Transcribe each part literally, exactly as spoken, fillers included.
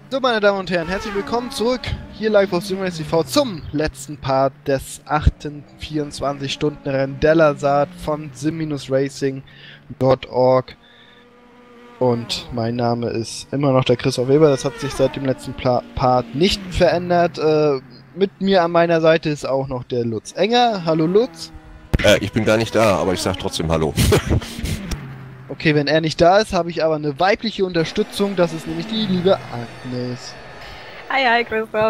So, meine Damen und Herren, herzlich willkommen zurück hier live auf SimRace T V zum letzten Part des achten vierundzwanzig-Stunden-Rennen Delazart von sim-racing punkt org. Und mein Name ist immer noch der Christoph Weber, das hat sich seit dem letzten Pla Part nicht verändert. Äh, mit mir an meiner Seite ist auch noch der Lutz Enger. Hallo Lutz. Äh, ich bin gar nicht da, aber ich sag trotzdem Hallo. Okay, wenn er nicht da ist, habe ich aber eine weibliche Unterstützung, das ist nämlich die liebe Agnes. Hi, hi, Christoph.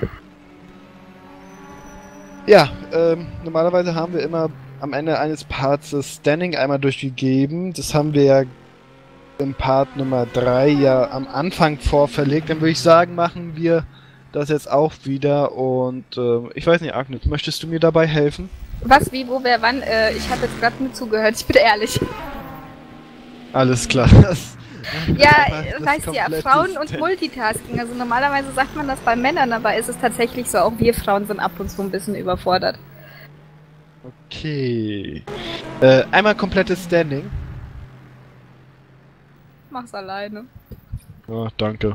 Ja, ähm, normalerweise haben wir immer am Ende eines Parts das Standing einmal durchgegeben. Das haben wir ja im Part Nummer drei ja am Anfang vorverlegt. Dann würde ich sagen, machen wir das jetzt auch wieder. Und äh, ich weiß nicht, Agnes, möchtest du mir dabei helfen? Was, wie, wo, wer, wann? Äh, ich habe jetzt gerade mit zugehört, ich bin ehrlich. Alles klar. Das, ja, das weißt du ja, Frauen und Multitasking. Also normalerweise sagt man das bei Männern, aber ist es tatsächlich so, auch wir Frauen sind ab und zu ein bisschen überfordert. Okay. Äh, einmal komplettes Standing. Mach's alleine. Ja, danke.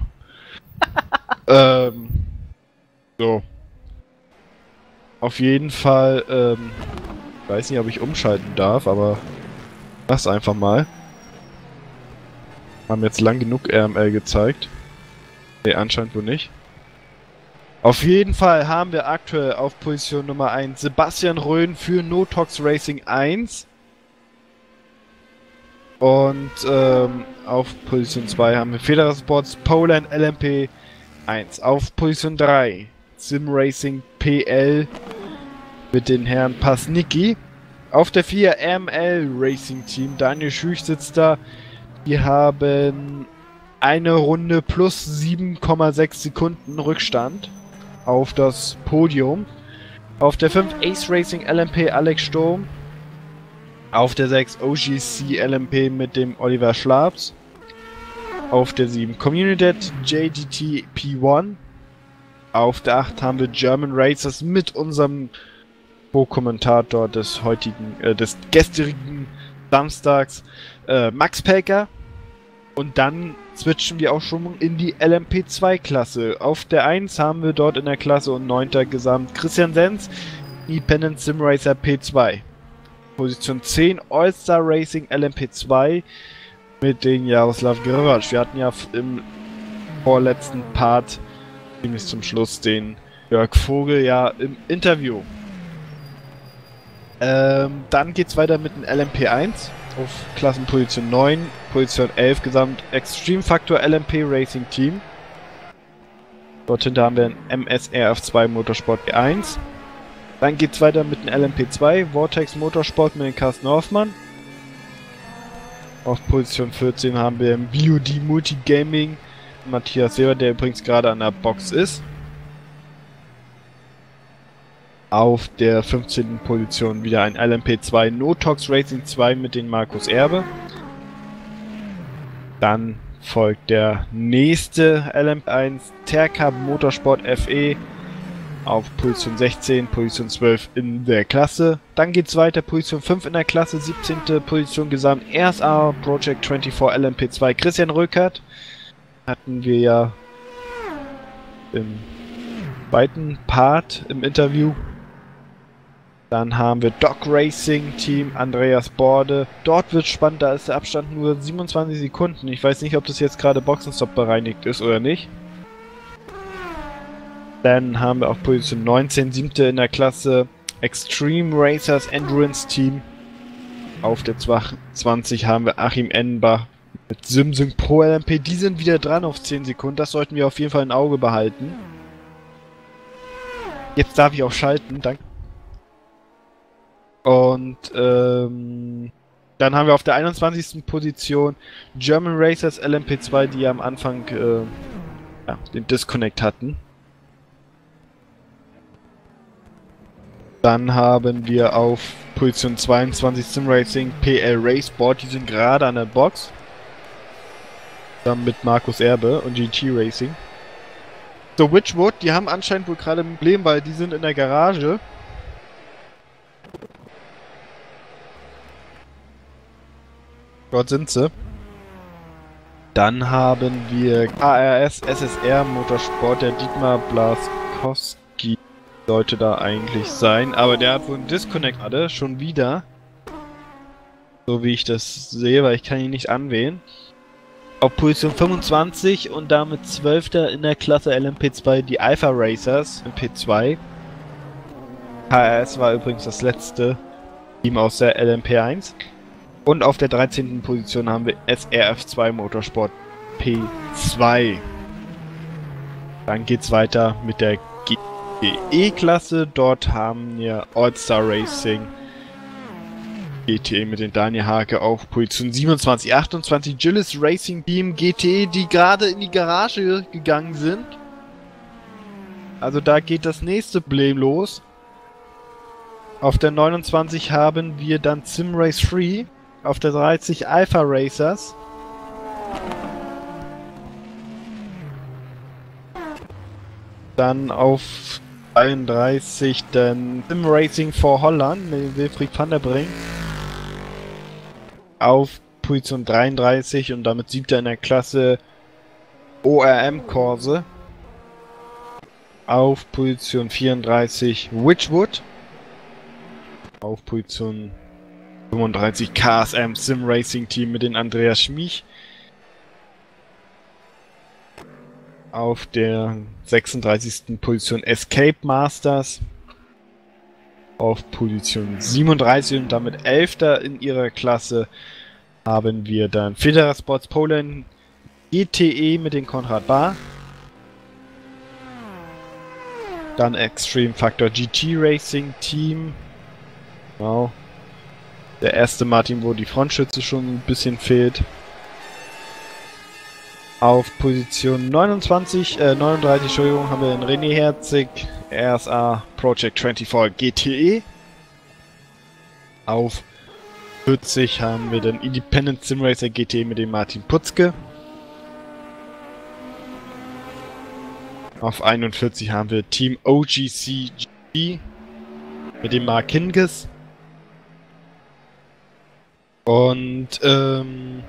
ähm, so. Auf jeden Fall, ähm, ich weiß nicht, ob ich umschalten darf, aber mach's einfach mal. Haben jetzt lang genug R M L gezeigt. Ne, anscheinend wohl nicht. Auf jeden Fall haben wir aktuell auf Position Nummer eins Sebastian Röhn für Notox Racing eins. Und ähm, auf Position zwei haben wir Federer Sports Poland L M P eins. Auf Position drei Sim Racing P L mit den Herren Pasnicki. Auf der vier R M L Racing Team. Daniel Schüch sitzt da. Wir haben eine Runde plus sieben Komma sechs Sekunden Rückstand auf das Podium. Auf der fünf Ace Racing L M P Alex Sturm. Auf der sechs O G C L M P mit dem Oliver Schlabs. Auf der sieben Community J D T P eins. Auf der acht haben wir German Racers mit unserem Co-Kommentator des heutigen, äh, des gestrigen Samstags, äh, Max Pelker. Und dann switchen wir auch schon in die L M P zwei Klasse. Auf der eins haben wir dort in der Klasse und neunter Gesamt Christian Senz, Independent Sim Racer P zwei. Position zehn All-Star Racing L M P zwei mit den Jaroslav Grvac. Wir hatten ja im vorletzten Part, ziemlich zum Schluss, den Jörg Vogel ja im Interview. Ähm, dann geht's weiter mit dem L M P eins auf Klassenposition neun, Position elf Gesamt Extreme Factor L M P Racing Team. Dort hinter haben wir ein M S R F zwei Motorsport B eins. Dann geht's weiter mit dem L M P zwei, Vortex Motorsport mit dem Carsten Hoffmann. Auf Position vierzehn haben wir im V O D Multigaming Matthias Seber, der übrigens gerade an der Box ist. Auf der fünfzehnten Position wieder ein L M P zwei Notox Racing zwei mit den Markus Erbe. Dann folgt der nächste L M P eins Terca Motorsport F E auf Position sechzehn, Position zwölf in der Klasse. Dann geht's weiter, Position fünf in der Klasse, siebzehnte Position Gesamt R S A Project vierundzwanzig L M P zwei Christian Rückert. Hatten wir ja im zweiten Part im Interview. Dann haben wir Dog Racing Team Andreas Borde. Dort wird spannend, da ist der Abstand nur siebenundzwanzig Sekunden. Ich weiß nicht, ob das jetzt gerade Boxenstopp bereinigt ist oder nicht. Dann haben wir auf Position neunzehn, siebte in der Klasse Extreme Racers Endurance Team. Auf der zwanzig haben wir Achim Ennenbach mit SimSync Pro L M P. Die sind wieder dran auf zehn Sekunden. Das sollten wir auf jeden Fall im Auge behalten. Jetzt darf ich auch schalten, danke. Und ähm, dann haben wir auf der einundzwanzigsten Position German Racers L M P zwei, die ja am Anfang äh, ja, den Disconnect hatten. Dann haben wir auf Position zweiundzwanzig Sim Racing P L Raceboard, die sind gerade an der Box. Dann mit Markus Erbe und G T Racing. So, Witchwood, die haben anscheinend wohl gerade ein Problem, weil die sind in der Garage. Dort sind sie. Dann haben wir K R S S S R Motorsport, der Dietmar Blaskowski sollte da eigentlich sein, aber der hat wohl einen Disconnect gerade, schon wieder. So wie ich das sehe, weil ich kann ihn nicht anwählen. Auf Position fünfundzwanzig und damit zwölfter in der Klasse L M P zwei die Alpha Racers in P zwei. K R S war übrigens das letzte Team aus der L M P eins. Und auf der dreizehnten Position haben wir S R F zwei Motorsport P zwei. Dann geht's weiter mit der G T E-Klasse. Dort haben wir All-Star Racing G T E mit den Daniel Hake auf Position siebenundzwanzig. achtundzwanzig Gillis Racing Team G T E, die gerade in die Garage gegangen sind. Also da geht das nächste Problem los. Auf der neunundzwanzig haben wir dann Simrace drei. Auf der dreißig Alpha Racers. Dann auf einunddreißig dann Sim Racing for Holland mit Wilfried van der Brink. Auf Position dreiunddreißig und damit siebter in der Klasse O R M Corse. Auf Position vierunddreißig Witchwood. Auf Position fünfunddreißig K S M Sim Racing Team mit den Andreas Schmiech. Auf der sechsunddreißigsten Position Escape Masters. Auf Position siebenunddreißig und damit elfter in ihrer Klasse haben wir dann Federa Sports Poland G T E mit den Konrad Bar. Dann Extreme Factor G T Racing Team. Wow. Der erste Martin, wo die Frontschütze schon ein bisschen fehlt. Auf Position neunundzwanzig, äh, neununddreißig, Entschuldigung, haben wir den René Herzig, R S A Project vierundzwanzig G T E. Auf vierzig haben wir den Independent Sim Racer G T E mit dem Martin Putzke. Auf einundvierzig haben wir Team O G C G mit dem Mark Hinges. Und, ähm...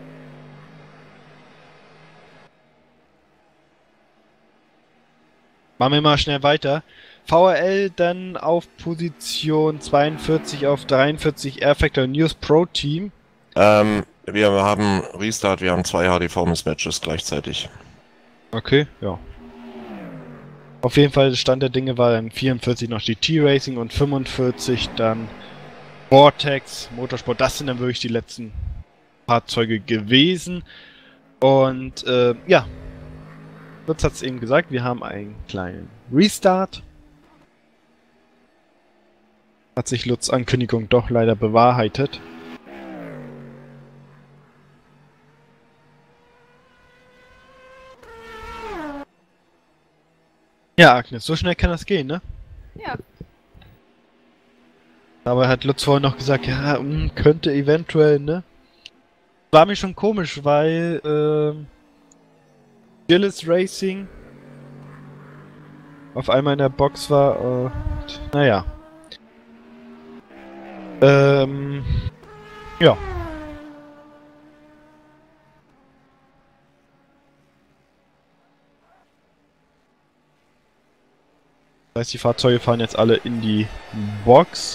machen wir mal schnell weiter. V R L dann auf Position zweiundvierzig auf dreiundvierzig R-Factor News Pro Team. Ähm, wir haben Restart, wir haben zwei H D-Performance-Matches gleichzeitig. Okay, ja. Auf jeden Fall, der Stand der Dinge war dann vierundvierzig noch G T Racing und fünfundvierzig dann Vortex, Motorsport. Das sind dann wirklich die letzten Fahrzeuge gewesen. Und, äh, ja. Lutz hat es eben gesagt, wir haben einen kleinen Restart. Hat sich Lutz' Ankündigung doch leider bewahrheitet. Ja, Agnes, so schnell kann das gehen, ne? Ja. Aber hat Lutz vorhin noch gesagt, ja, mh, könnte eventuell, ne? War mir schon komisch, weil, ähm... Gillis Racing auf einmal in der Box war, äh, naja. Ähm, ja. Das heißt, die Fahrzeuge fahren jetzt alle in die Box.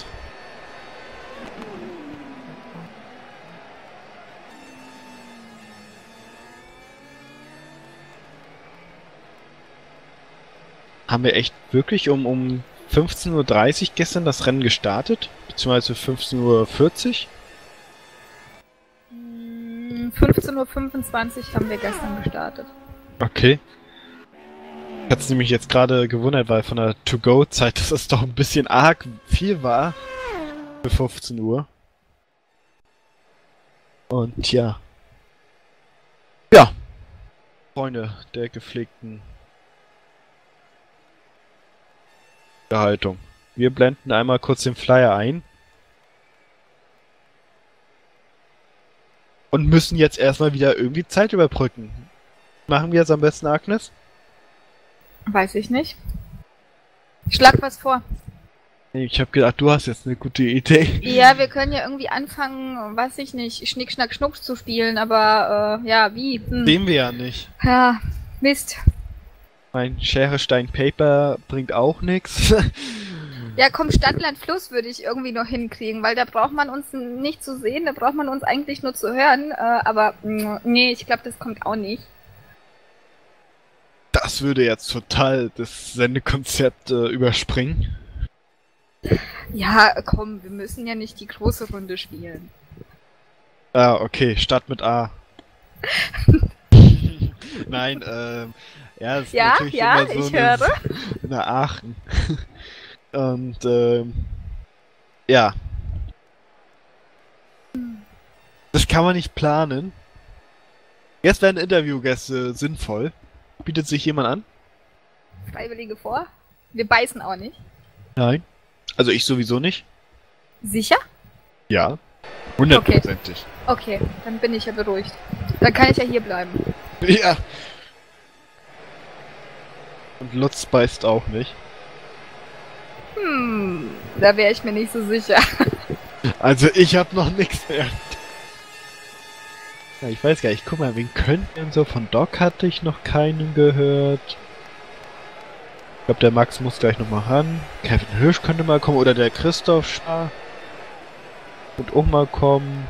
Haben wir echt wirklich um, um fünfzehn Uhr dreißig gestern das Rennen gestartet? Beziehungsweise fünfzehn Uhr vierzig? fünfzehn Uhr fünfundzwanzig haben wir gestern gestartet. Okay. Ich hatte es nämlich jetzt gerade gewundert, weil von der To-Go-Zeit, dass das doch ein bisschen arg viel war. Für fünfzehn Uhr. Und ja. Ja. Freunde der gepflegten Haltung. Wir blenden einmal kurz den Flyer ein. Und müssen jetzt erstmal wieder irgendwie Zeit überbrücken. Machen wir jetzt am besten, Agnes? Weiß ich nicht. Schlag was vor. Ich habe gedacht, du hast jetzt eine gute Idee. Ja, wir können ja irgendwie anfangen, weiß ich nicht, Schnick, Schnack, Schnucks zu spielen, aber äh, ja, wie? Hm. Sehen wir ja nicht. Ja, Mist. Mein Schere, Stein, Paper bringt auch nichts. Ja, komm, Stadt, Land, Fluss würde ich irgendwie noch hinkriegen, weil da braucht man uns nicht zu sehen, da braucht man uns eigentlich nur zu hören, äh, aber mh, nee, ich glaube, das kommt auch nicht. Das würde jetzt total das Sendekonzept äh, überspringen. Ja, komm, wir müssen ja nicht die große Runde spielen. Ah, okay, Stadt mit A. Nein, ähm, ja, das ist Ja, natürlich ja, immer so ich eine, höre. eine Aachen. Und, ähm, ja. Das kann man nicht planen. Jetzt werden Interviewgäste sinnvoll. Bietet sich jemand an? Freiwillige vor? Wir beißen auch nicht. Nein. Also ich sowieso nicht. Sicher? Ja. Hundertprozentig. Okay, dann bin ich ja beruhigt. Dann kann ich ja hier bleiben. Ja. Und Lutz beißt auch nicht. Hm, da wäre ich mir nicht so sicher. Also ich hab noch nichts gehört. Ja, ich weiß gar nicht, guck mal, wen könnten denn so? Von Doc hatte ich noch keinen gehört. Ich glaube, der Max muss gleich nochmal ran. Kevin Hirsch könnte mal kommen oder der Christoph Schaar. Wird auch mal kommen.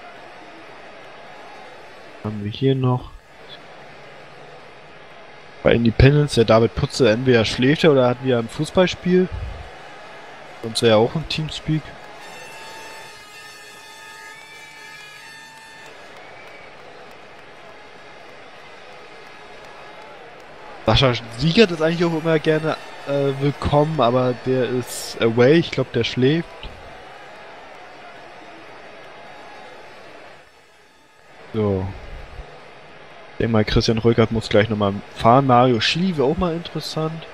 Was haben wir hier noch? Bei Independence, der David Putze, entweder schläft er oder hat wieder ein Fußballspiel. Sonst wäre er auch im Teamspeak. Sascha Siegert ist eigentlich auch immer gerne äh, willkommen, aber der ist away. Ich glaube, der schläft. So. Ich denke mal, Christian Rückert muss gleich nochmal fahren. Mario Schili wäre auch mal interessant.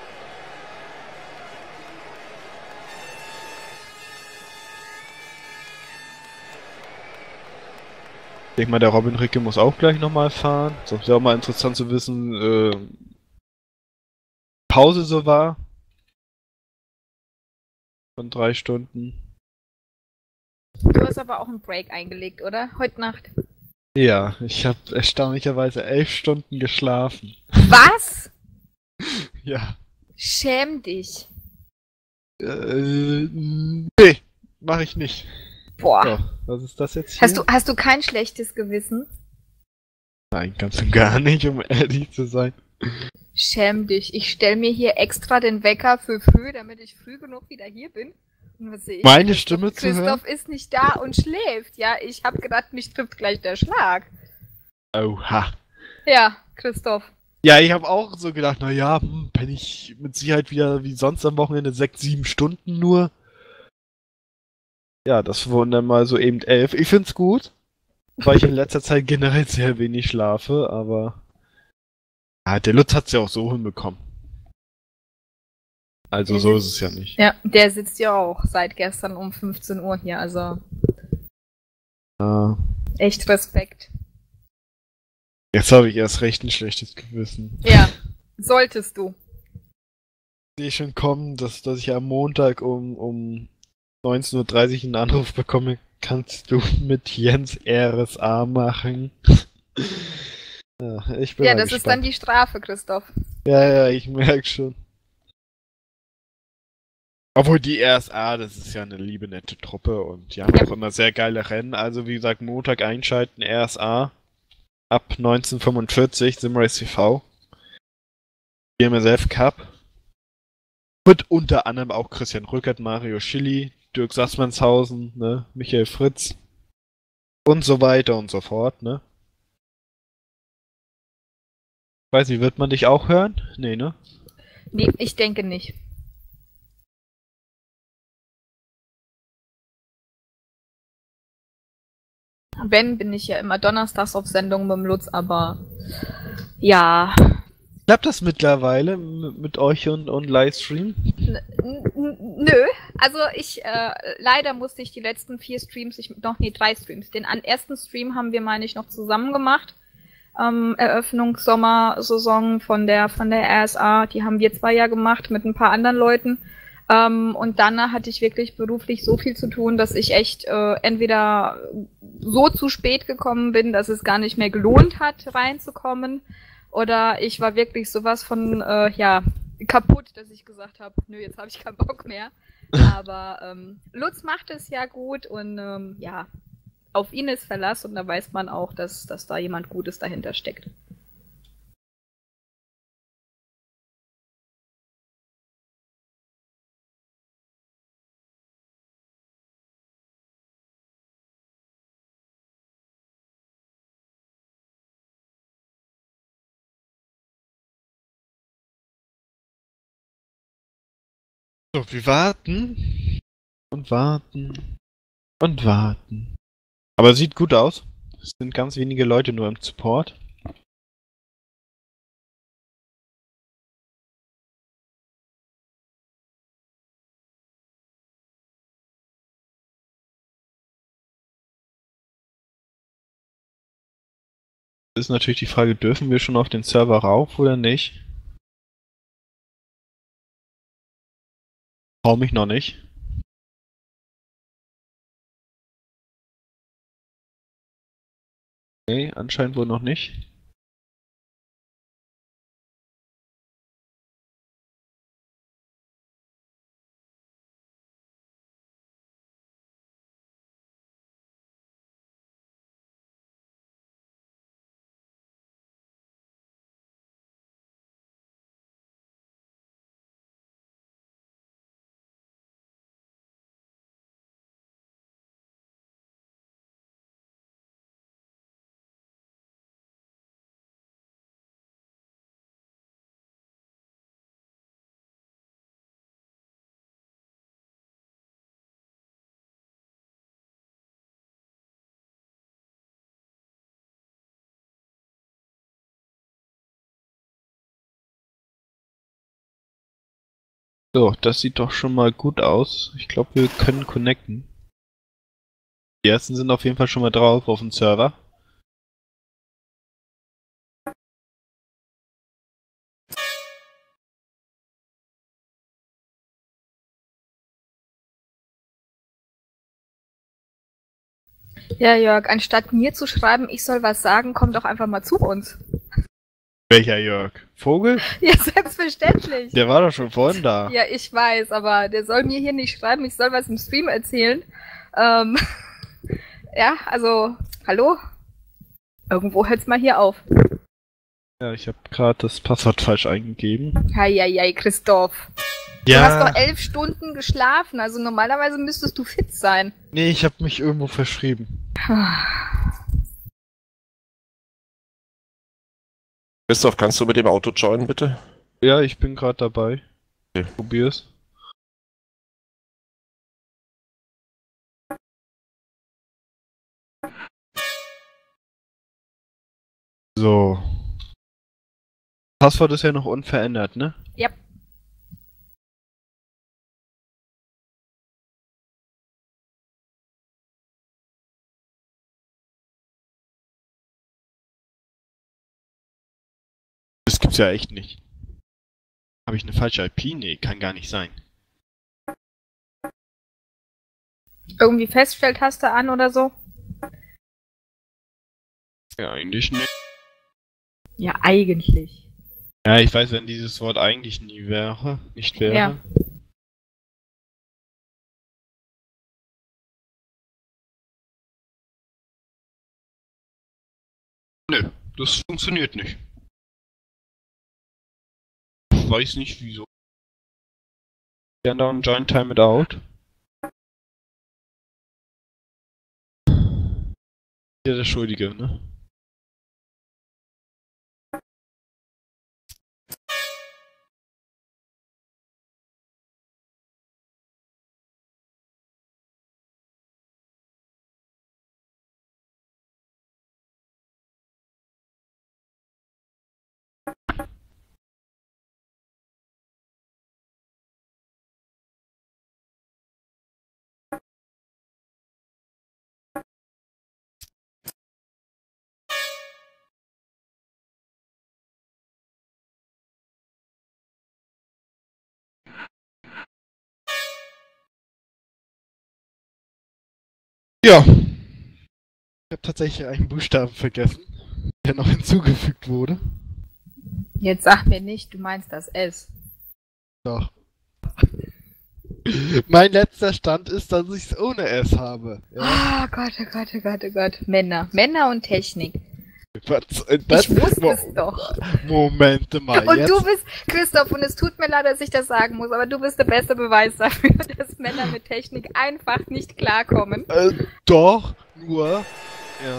Ich denke mal, der Robin Ricke muss auch gleich nochmal fahren. Sonst wäre auch mal interessant zu wissen, äh, Pause so war. Von drei Stunden. Du hast aber auch einen Break eingelegt, oder? Heute Nacht. Ja, ich habe erstaunlicherweise elf Stunden geschlafen. Was? Ja. Schäm dich. Äh, nee, mache ich nicht. Boah. So, was ist das jetzt hier? Hast du, hast du kein schlechtes Gewissen? Nein, ganz und gar nicht, um ehrlich zu sein. Schäm dich. Ich stell mir hier extra den Wecker für früh, damit ich früh genug wieder hier bin. Und was sehe ich? Meine Christoph, Stimme zu hören? Christoph ist nicht da und schläft. Ja, ich hab gedacht, mich trifft gleich der Schlag. Oha. Ja, Christoph. Ja, ich habe auch so gedacht, naja, hm, penne ich mit Sicherheit wieder wie sonst am Wochenende sechs, sieben Stunden nur. Ja, das wurden dann mal so eben elf. Ich find's gut, weil ich in letzter Zeit generell sehr wenig schlafe, aber ja, der Lutz hat's ja auch so hinbekommen. Also Der so sitzt- ist es ja nicht. Ja, der sitzt ja auch seit gestern um fünfzehn Uhr hier, also Ah, echt Respekt. jetzt habe ich erst recht ein schlechtes Gewissen. Ja, solltest du. Ich sehe schon kommen, dass, dass ich am Montag um, um neunzehn Uhr dreißig einen Anruf bekomme. Kannst du mit Jens R S A machen? Ja, ich bin Ja, mal das ist dann gespannt. die Strafe, Christoph. Ja, ja, ich merke schon. Obwohl die R S A, das ist ja eine liebe, nette Truppe und die haben Ja. auch immer sehr geile Rennen. Also wie gesagt, Montag einschalten, R S A. Ab neunzehn Uhr fünfundvierzig, Simrace T V. B M S F Cup. Mit unter anderem auch Christian Rückert, Mario Schilly, Dirk Sassmannshausen, ne, Michael Fritz. Und so weiter und so fort, ne. Weiß nicht, wird man dich auch hören? Nee, ne? Nee, ich denke nicht. Wenn, bin ich ja immer donnerstags auf Sendung mit dem Lutz, aber ja. Klappt das mittlerweile m- mit euch und, und Livestream? N n nö, also ich, äh, leider musste ich die letzten vier Streams, ich, noch nee, drei Streams. Den an, ersten Stream haben wir, meine ich, noch zusammen gemacht. Ähm, Eröffnung Sommersaison von der, von der R S A, die haben wir zwar ja gemacht mit ein paar anderen Leuten. Ähm, und dann hatte ich wirklich beruflich so viel zu tun, dass ich echt äh, entweder so zu spät gekommen bin, dass es gar nicht mehr gelohnt hat, reinzukommen, oder ich war wirklich sowas von äh, ja kaputt, dass ich gesagt habe, nö, jetzt habe ich keinen Bock mehr. Aber ähm, Lutz macht es ja gut und ähm, ja, auf ihn ist Verlass und da weiß man auch, dass, dass da jemand Gutes dahinter steckt. So, wir warten und warten und warten. Aber sieht gut aus. Es sind ganz wenige Leute nur im Support. Ist natürlich die Frage, dürfen wir schon auf den Server rauf oder nicht? Trau mich noch nicht. Nee, anscheinend wohl noch nicht. So, das sieht doch schon mal gut aus. Ich glaube, wir können connecten. Die ersten sind auf jeden Fall schon mal drauf auf dem Server. Ja, Jörg, anstatt mir zu schreiben, ich soll was sagen, komm doch einfach mal zu uns. Welcher Jörg? Vogel? Ja, selbstverständlich. Der war doch schon vorhin da. Ja, ich weiß, aber der soll mir hier nicht schreiben, ich soll was im Stream erzählen. Ähm, ja, also, hallo? Irgendwo hört's mal hier auf. Ja, ich habe gerade das Passwort falsch eingegeben. Heieiei, Christoph. Du hast doch elf Stunden geschlafen, also normalerweise müsstest du fit sein. Nee, ich habe mich irgendwo verschrieben. Christoph, kannst du mit dem Auto joinen, bitte? Ja, ich bin gerade dabei. Okay. Probier's. So. Passwort ist ja noch unverändert, ne? Ja. Das gibt's ja echt nicht. Habe ich eine falsche I P? Nee, kann gar nicht sein. Irgendwie Feststelltaste an oder so? Ja, eigentlich nicht. Ja, eigentlich. Ja, ich weiß, wenn dieses Wort eigentlich nie wäre, nicht wäre. Ja. Nö, das funktioniert nicht. Ich weiß nicht wieso. Turn down join time it out. Ja, der Schuldige, ne? Ja. Ich habe tatsächlich einen Buchstaben vergessen, der noch hinzugefügt wurde. Jetzt sag mir nicht, du meinst das S. Doch. Mein letzter Stand ist, dass ich es ohne S habe. Ja. Ah, Gott, oh Gott, oh Gott, oh Gott. Männer. Männer und Technik. Was, das, Ich wusste Mo es doch. Momente mal. Und jetzt. du bist, Christoph, und es tut mir leid, dass ich das sagen muss, aber du bist der beste Beweis dafür, dass Männer mit Technik einfach nicht klarkommen. Äh, doch, nur. Ja.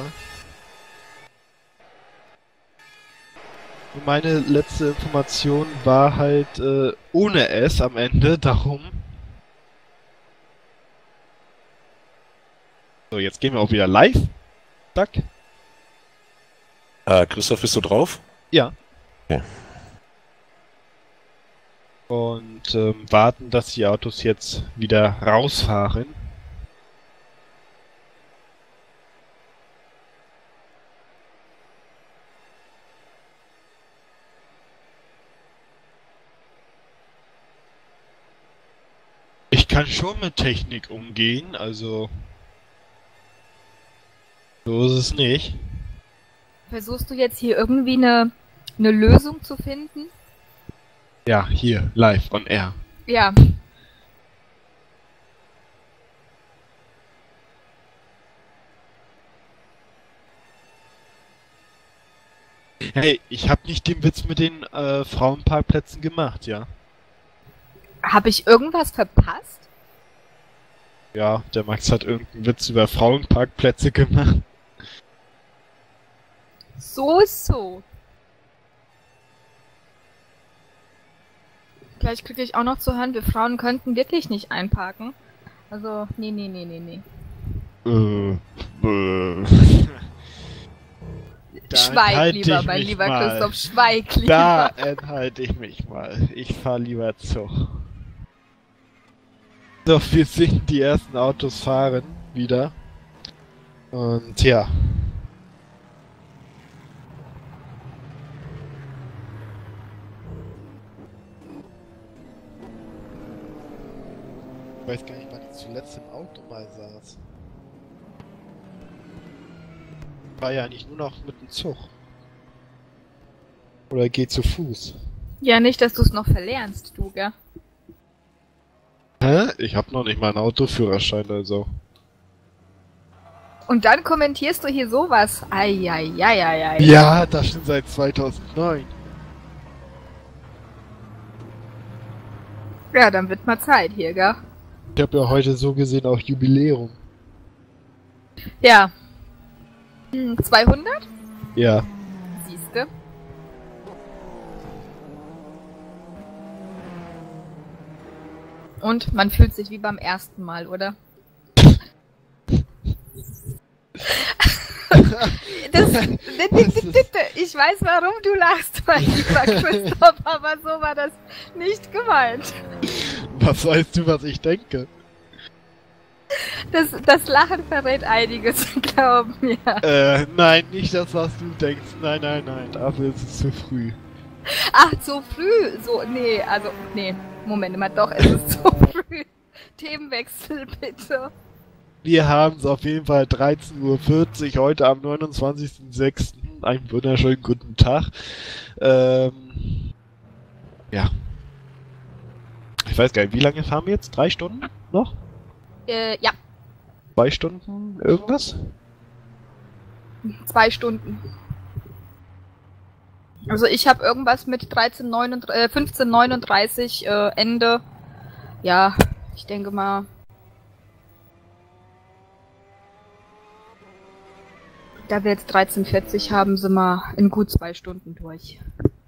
Und meine letzte Information war halt äh, ohne S am Ende, darum. So, jetzt gehen wir auch wieder live. Zack. Äh, Christoph, bist du drauf? Ja. Okay. Und ähm, warten, dass die Autos jetzt wieder rausfahren. Ich kann schon mit Technik umgehen, also so ist es nicht. Versuchst du jetzt hier irgendwie eine, eine Lösung zu finden? Ja, hier, live, on air. Ja. Hey, ich habe nicht den Witz mit den äh, Frauenparkplätzen gemacht, ja? Habe ich irgendwas verpasst? Ja, der Max hat irgendeinen Witz über Frauenparkplätze gemacht. So, so. Gleich kriege ich auch noch zu hören, wir Frauen könnten wirklich nicht einparken. Also, nee, nee, nee, nee, nee. Äh, äh. Da Schweig enthalte lieber, ich mein mich lieber mal. Christoph, schweig lieber. Da enthalte ich mich mal. Ich fahr lieber Zug. So, wir sehen die ersten Autos fahren wieder. Und ja. Ich weiß gar nicht, wann ich zuletzt im Auto mal saß. War ja eigentlich nur noch mit dem Zug. Oder geht zu Fuß. Ja, nicht, dass du es noch verlernst, du, gell? Hä? Ich hab noch nicht mal einen Autoführerschein, also. Und dann kommentierst du hier sowas. Eieieiei. Ja, das schon seit zweitausendneun. Ja, dann wird mal Zeit hier, gell? Ich habe ja heute so gesehen auch Jubiläum. Ja. Hm, zweihundert? Ja. Siehste. Und man fühlt sich wie beim ersten Mal, oder? Das, ich weiß, warum du lachst, mein lieber Christoph, aber so war das nicht gemeint. Was weißt du, was ich denke? Das, das Lachen verrät einiges, glaub mir. Äh, nein, nicht das, was du denkst. Nein, nein, nein, dafür ist es zu früh. Ach, zu früh? So, nee, also, nee. Moment mal, doch, es ist zu früh. Themenwechsel, bitte. Wir haben es auf jeden Fall dreizehn Uhr vierzig, heute am neunundzwanzigsten sechsten Einen wunderschönen guten Tag. Ähm, ja. Ich weiß gar nicht, wie lange fahren wir jetzt? Drei Stunden noch? Äh, ja, Zwei Stunden irgendwas? zwei Stunden. Also ich habe irgendwas mit dreizehn neununddreißig, äh, fünfzehn neununddreißig äh, Ende. Ja, ich denke mal. Da wir jetzt dreizehn vierzig haben, sind wir in gut zwei Stunden durch.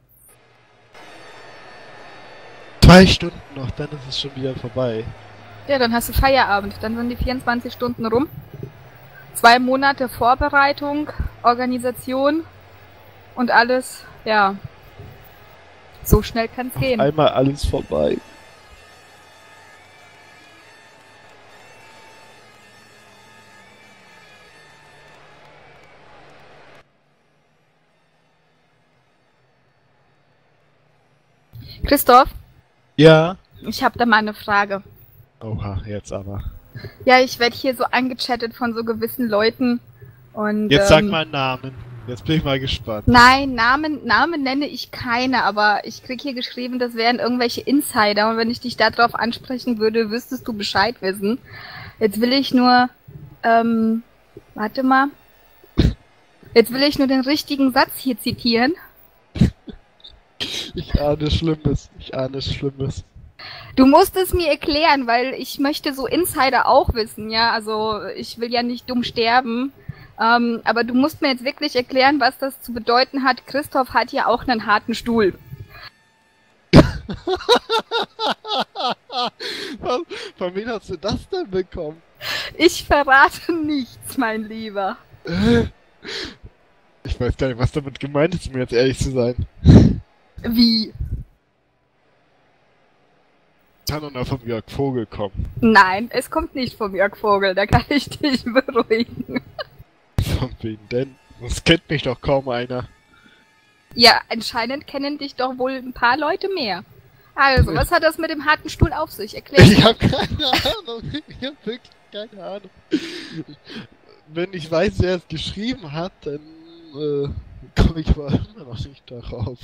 Zwei Stunden noch, dann ist es schon wieder vorbei. Ja, dann hast du Feierabend. Dann sind die vierundzwanzig Stunden rum. Zwei Monate Vorbereitung, Organisation und alles. Ja. So schnell kann's gehen. Einmal alles vorbei. Christoph, Ja. ich habe da mal eine Frage. Oha, jetzt aber. Ja, ich werde hier so angechattet von so gewissen Leuten und... Jetzt ähm, sag mal einen Namen. Jetzt bin ich mal gespannt. Nein, Namen, Namen nenne ich keine, aber ich krieg hier geschrieben, das wären irgendwelche Insider und wenn ich dich darauf ansprechen würde, wüsstest du Bescheid wissen. Jetzt will ich nur, ähm, warte mal. Jetzt will ich nur den richtigen Satz hier zitieren. Ich ahne Schlimmes. Ich ahne Schlimmes. Du musst es mir erklären, weil ich möchte so Insider auch wissen, ja. Also ich will ja nicht dumm sterben. Ähm, aber du musst mir jetzt wirklich erklären, was das zu bedeuten hat. Christoph hat ja auch einen harten Stuhl. Was? Von wem hast du das denn bekommen? Ich verrate nichts, mein Lieber. Ich weiß gar nicht, was damit gemeint ist, um jetzt ehrlich zu sein. Wie? Kann doch noch vom Jörg Vogel kommen. Nein, es kommt nicht vom Jörg Vogel, da kann ich dich beruhigen. Von wem denn? Das kennt mich doch kaum einer. Ja, anscheinend kennen dich doch wohl ein paar Leute mehr. Also, was hat das mit dem harten Stuhl auf sich? Erklär Ich mir. habe keine Ahnung. Ich habe wirklich keine Ahnung. Wenn ich weiß, wer es geschrieben hat, dann äh, komme ich aber immer noch nicht darauf.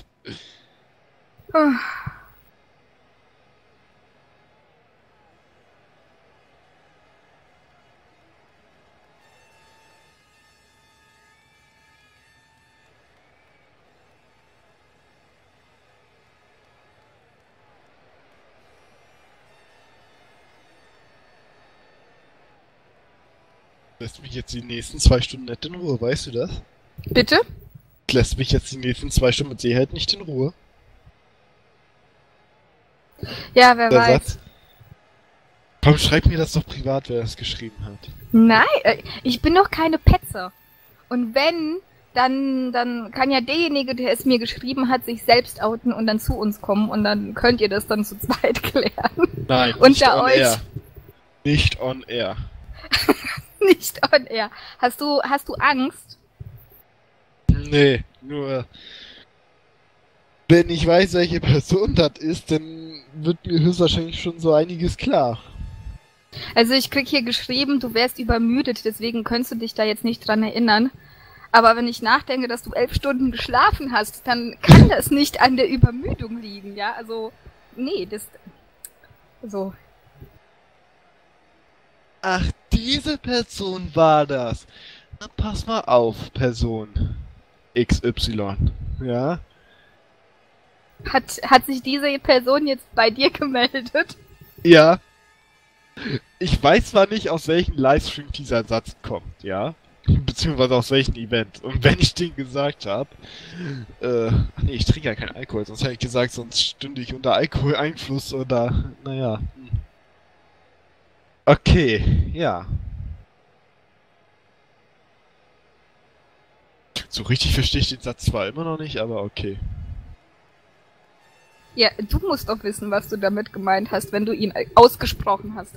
Lässt mich jetzt die nächsten zwei Stunden nicht in Ruhe, weißt du das? Bitte? Lässt mich jetzt die nächsten zwei Stunden mit Sicherheit nicht in Ruhe. Ja, wer Der weiß. Satz. Komm, schreib mir das doch privat, wer das geschrieben hat. Nein, äh, ich bin doch keine Petze. Und wenn, dann, dann kann ja derjenige, der es mir geschrieben hat, sich selbst outen und dann zu uns kommen und dann könnt ihr das dann zu zweit klären. Nein, Unter nicht on euch. air. Nicht on air. Nicht on air. Hast du, hast du Angst? Nee, nur wenn ich weiß, welche Person das ist, dann wird mir höchstwahrscheinlich schon so einiges klar. Also ich krieg hier geschrieben, du wärst übermüdet, deswegen könntest du dich da jetzt nicht dran erinnern. Aber wenn ich nachdenke, dass du elf Stunden geschlafen hast, dann kann das nicht an der Übermüdung liegen, ja? Also, nee, das... So. Ach, diese Person war das. Na, pass mal auf, Person X Y. Ja? Hat, hat sich diese Person jetzt bei dir gemeldet? Ja. Ich weiß zwar nicht, aus welchem Livestream dieser Satz kommt, ja? Beziehungsweise aus welchem Event. Und wenn ich den gesagt habe, äh, ach nee, ich trinke ja keinen Alkohol, sonst hätte ich gesagt, sonst stünde ich unter Alkoholeinfluss oder, naja. Hm. Okay, ja. So richtig verstehe ich den Satz zwar immer noch nicht, aber okay. Ja, du musst doch wissen, was du damit gemeint hast, wenn du ihn ausgesprochen hast.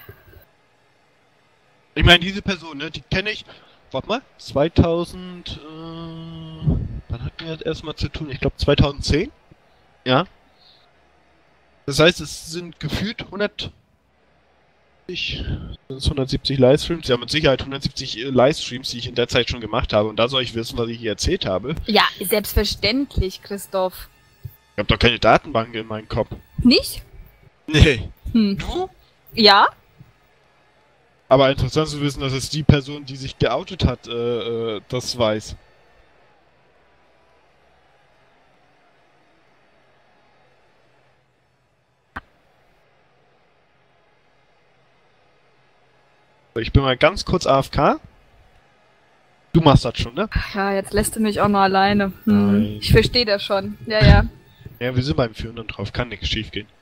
Ich meine, diese Person, ne, die kenne ich, warte mal, zweitausend, äh, wann hatten wir das erstmal zu tun? Ich glaube zweitausendzehn? Ja. Das heißt, es sind gefühlt hundert, hundertsiebzig Livestreams, ja mit Sicherheit hundertsiebzig äh, Livestreams, die ich in der Zeit schon gemacht habe. Und da soll ich wissen, was ich hier erzählt habe. Ja, selbstverständlich, Christoph. Ich habe doch keine Datenbank in meinem Kopf. Nicht? Nee. Hm. Du? Ja? Aber interessant zu wissen, dass es die Person, die sich geoutet hat, äh, äh, das weiß. Ich bin mal ganz kurz A F K. Du machst das schon, ne? Ja, jetzt lässt du mich auch noch alleine. Hm. Nein. Ich verstehe das schon. Ja, ja. Ja, wir sind beim Führenden drauf, kann nichts schief gehen.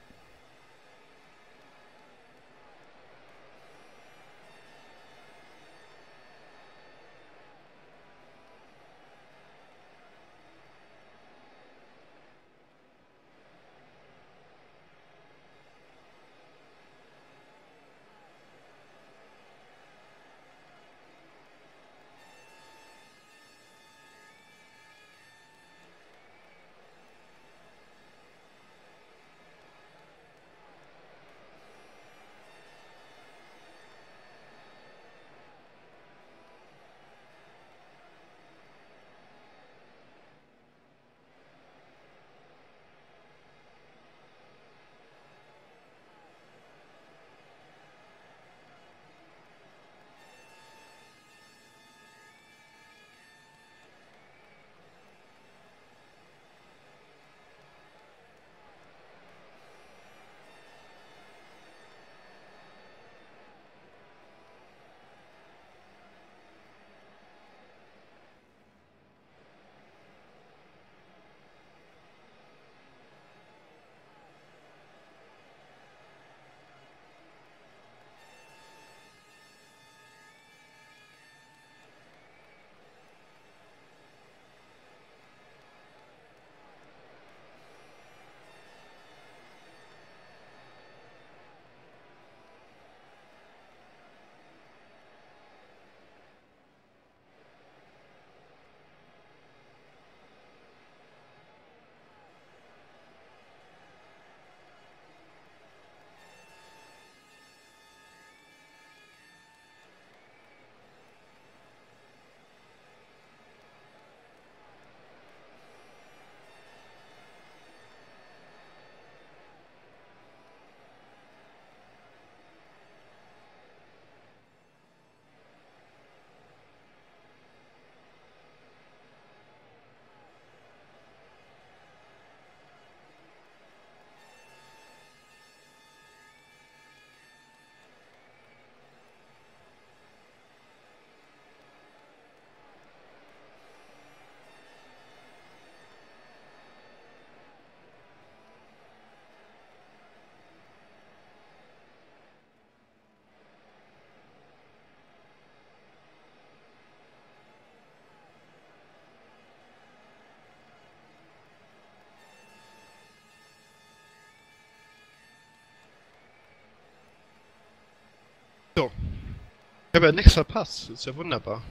So. Ich habe ja nichts verpasst. Das ist ja wunderbar.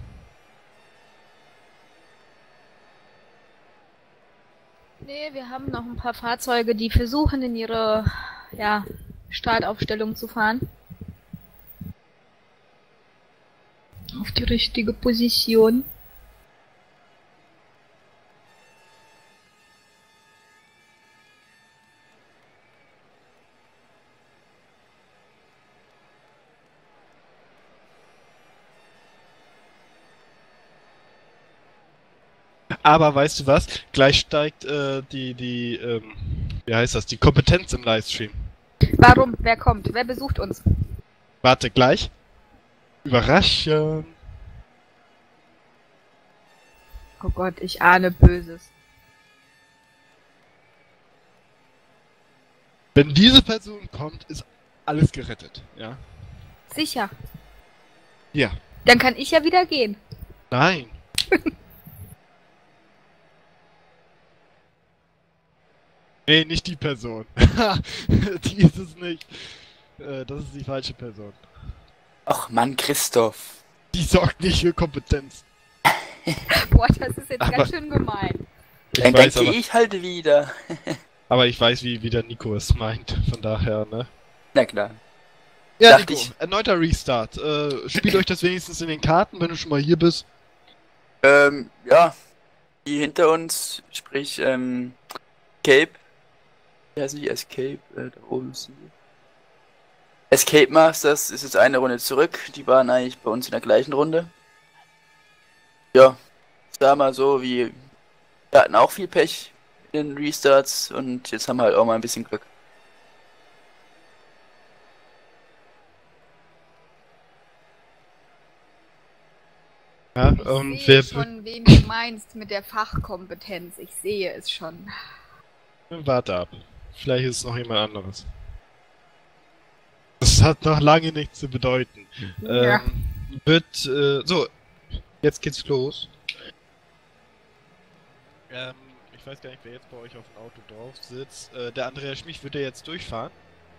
Nee, wir haben noch ein paar Fahrzeuge, die versuchen, in ihre ja, Startaufstellung zu fahren. Auf die richtige Position. Aber weißt du was? Gleich steigt äh, die, die, ähm, wie heißt das, die Kompetenz im Livestream. Warum? Wer kommt? Wer besucht uns? Warte, gleich. Überraschung. Oh Gott, ich ahne Böses. Wenn diese Person kommt, ist alles gerettet, ja? Sicher. Ja. Dann kann ich ja wieder gehen. Nein. Nee, nicht die Person. Die ist es nicht. Äh, das ist die falsche Person. Ach Mann, Christoph. Die sorgt nicht für Kompetenz. Boah, das ist jetzt Aber- ganz schön gemein. Ich Dann weiß denke aber, ich halt wieder. aber ich weiß, wie, wie der Nico es meint. Von daher, ne? Na klar. Ja, Dachte Nico, ich. erneuter Restart. Äh, spielt euch das wenigstens in den Karten, wenn du schon mal hier bist. Ähm, ja. Die hinter uns, sprich, ähm, Escape. Wie heißen die? Escape, äh, da oben sind die. Escape Masters ist jetzt eine Runde zurück. Die waren eigentlich bei uns in der gleichen Runde. Ja. Sag mal so, wie. Wir hatten auch viel Pech in den Restarts und jetzt haben wir halt auch mal ein bisschen Glück. Ja, Ich und sehe wer schon, wen du meinst mit der Fachkompetenz. Ich sehe es schon. warte ab. Vielleicht ist es noch jemand anderes. Das hat noch lange nichts zu bedeuten. Ja. Ähm, wird, äh, so, jetzt geht's los. Ähm, ich weiß gar nicht, wer jetzt bei euch auf dem Auto drauf sitzt. Äh, der Andreas Schmich wird ja jetzt durchfahren.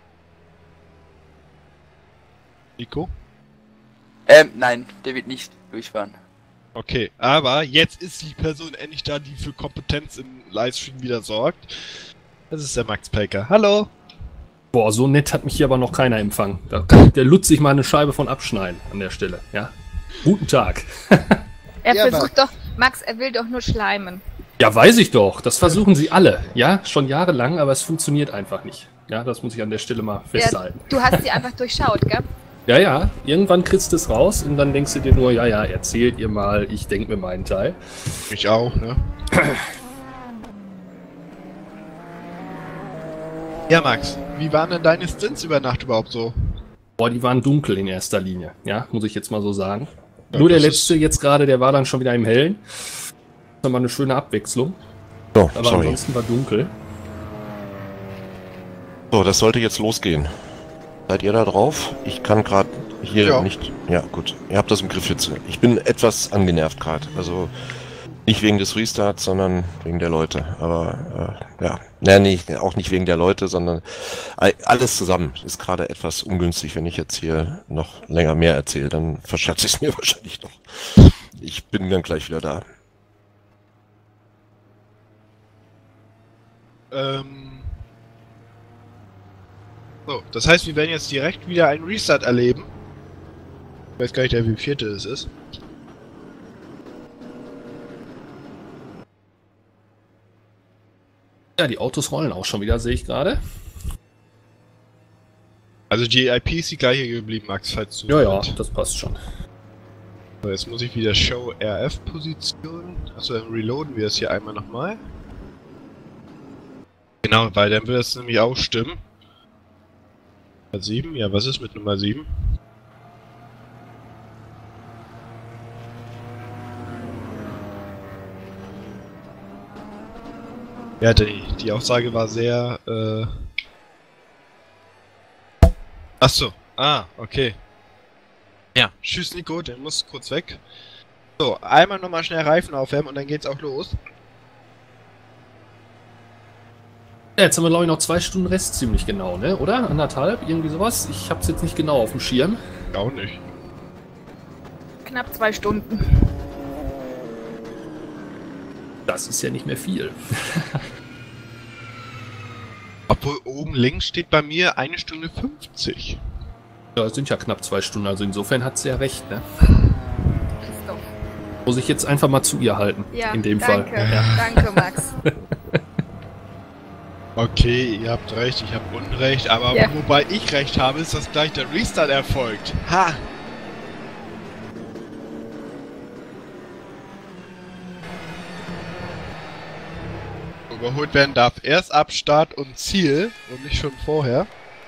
Nico? Ähm, nein, der wird nicht durchfahren. Okay, aber jetzt ist die Person endlich da, die für Kompetenz im Livestream wieder sorgt. Das ist der Max Pelker. Hallo! Boah, so nett hat mich hier aber noch keiner empfangen. Da kann der Lutz sich mal eine Scheibe von abschneiden an der Stelle, ja? Guten Tag. Er Ja, versucht doch, Max, er will doch nur schleimen. Ja, weiß ich doch. Das versuchen sie alle, ja? Schon jahrelang, aber es funktioniert einfach nicht. Ja, das muss ich an der Stelle mal festhalten. Ja, du hast sie einfach durchschaut, gell? Ja, ja, irgendwann kriegst du es raus und dann denkst du dir nur, ja, ja, erzählt ihr mal, ich denk mir meinen Teil. Ich auch, ne? Ja, Max, wie waren denn deine Stints über Nacht überhaupt so? Boah, die waren dunkel in erster Linie, ja, muss ich jetzt mal so sagen. Ja, Nur der das letzte jetzt gerade, der war dann schon wieder im Hellen. Das ist mal eine schöne Abwechslung, So, aber sorry. ansonsten war dunkel. So, das sollte jetzt losgehen. Seid ihr da drauf? Ich kann gerade hier Ja. nicht... Ja, gut. Ihr habt das im Griff jetzt. Ich bin etwas angenervt gerade. Also nicht wegen des Restarts, sondern wegen der Leute. Aber äh, ja, naja, nee, auch nicht wegen der Leute, sondern all- alles zusammen ist gerade etwas ungünstig. Wenn ich jetzt hier noch länger mehr erzähle, dann verscherze ich es mir wahrscheinlich noch. Ich bin dann gleich wieder da. Ähm... So, das heißt, wir werden jetzt direkt wieder einen Restart erleben. Ich weiß gar nicht, wie vierte es ist. Ja, die Autos rollen auch schon wieder, sehe ich gerade. Also die I P ist die gleiche geblieben, Max, falls du... Ja, ja, das passt schon. So, jetzt muss ich wieder Show R F Position. Achso, dann reloaden wir das hier einmal nochmal. Genau, weil dann wird es nämlich auch stimmen. Nummer sieben? Ja, was ist mit Nummer sieben? Ja, die, die Aussage war sehr, äh... Achso, ah, okay. Ja, tschüss Nico, der muss kurz weg. So, einmal nochmal schnell Reifen aufwärmen und dann geht's auch los. Ja, jetzt haben wir, glaube ich, noch zwei Stunden Rest ziemlich genau, ne? Oder? Anderthalb? Irgendwie sowas? Ich hab's jetzt nicht genau auf dem Schirm. Auch nicht. Knapp zwei Stunden. Das ist ja nicht mehr viel. Obwohl oben links steht bei mir eine Stunde fünfzig. Ja, es sind ja knapp zwei Stunden, also insofern hat sie ja recht, ne? Christoph. Muss ich jetzt einfach mal zu ihr halten, Ja, in dem danke, Fall. Ja. danke, Max. Okay, ihr habt recht, ich habe Unrecht, aber Ja. wobei ich recht habe, ist, dass gleich der Restart erfolgt. Ha! Überholt werden darf erst ab Start und Ziel und nicht schon vorher.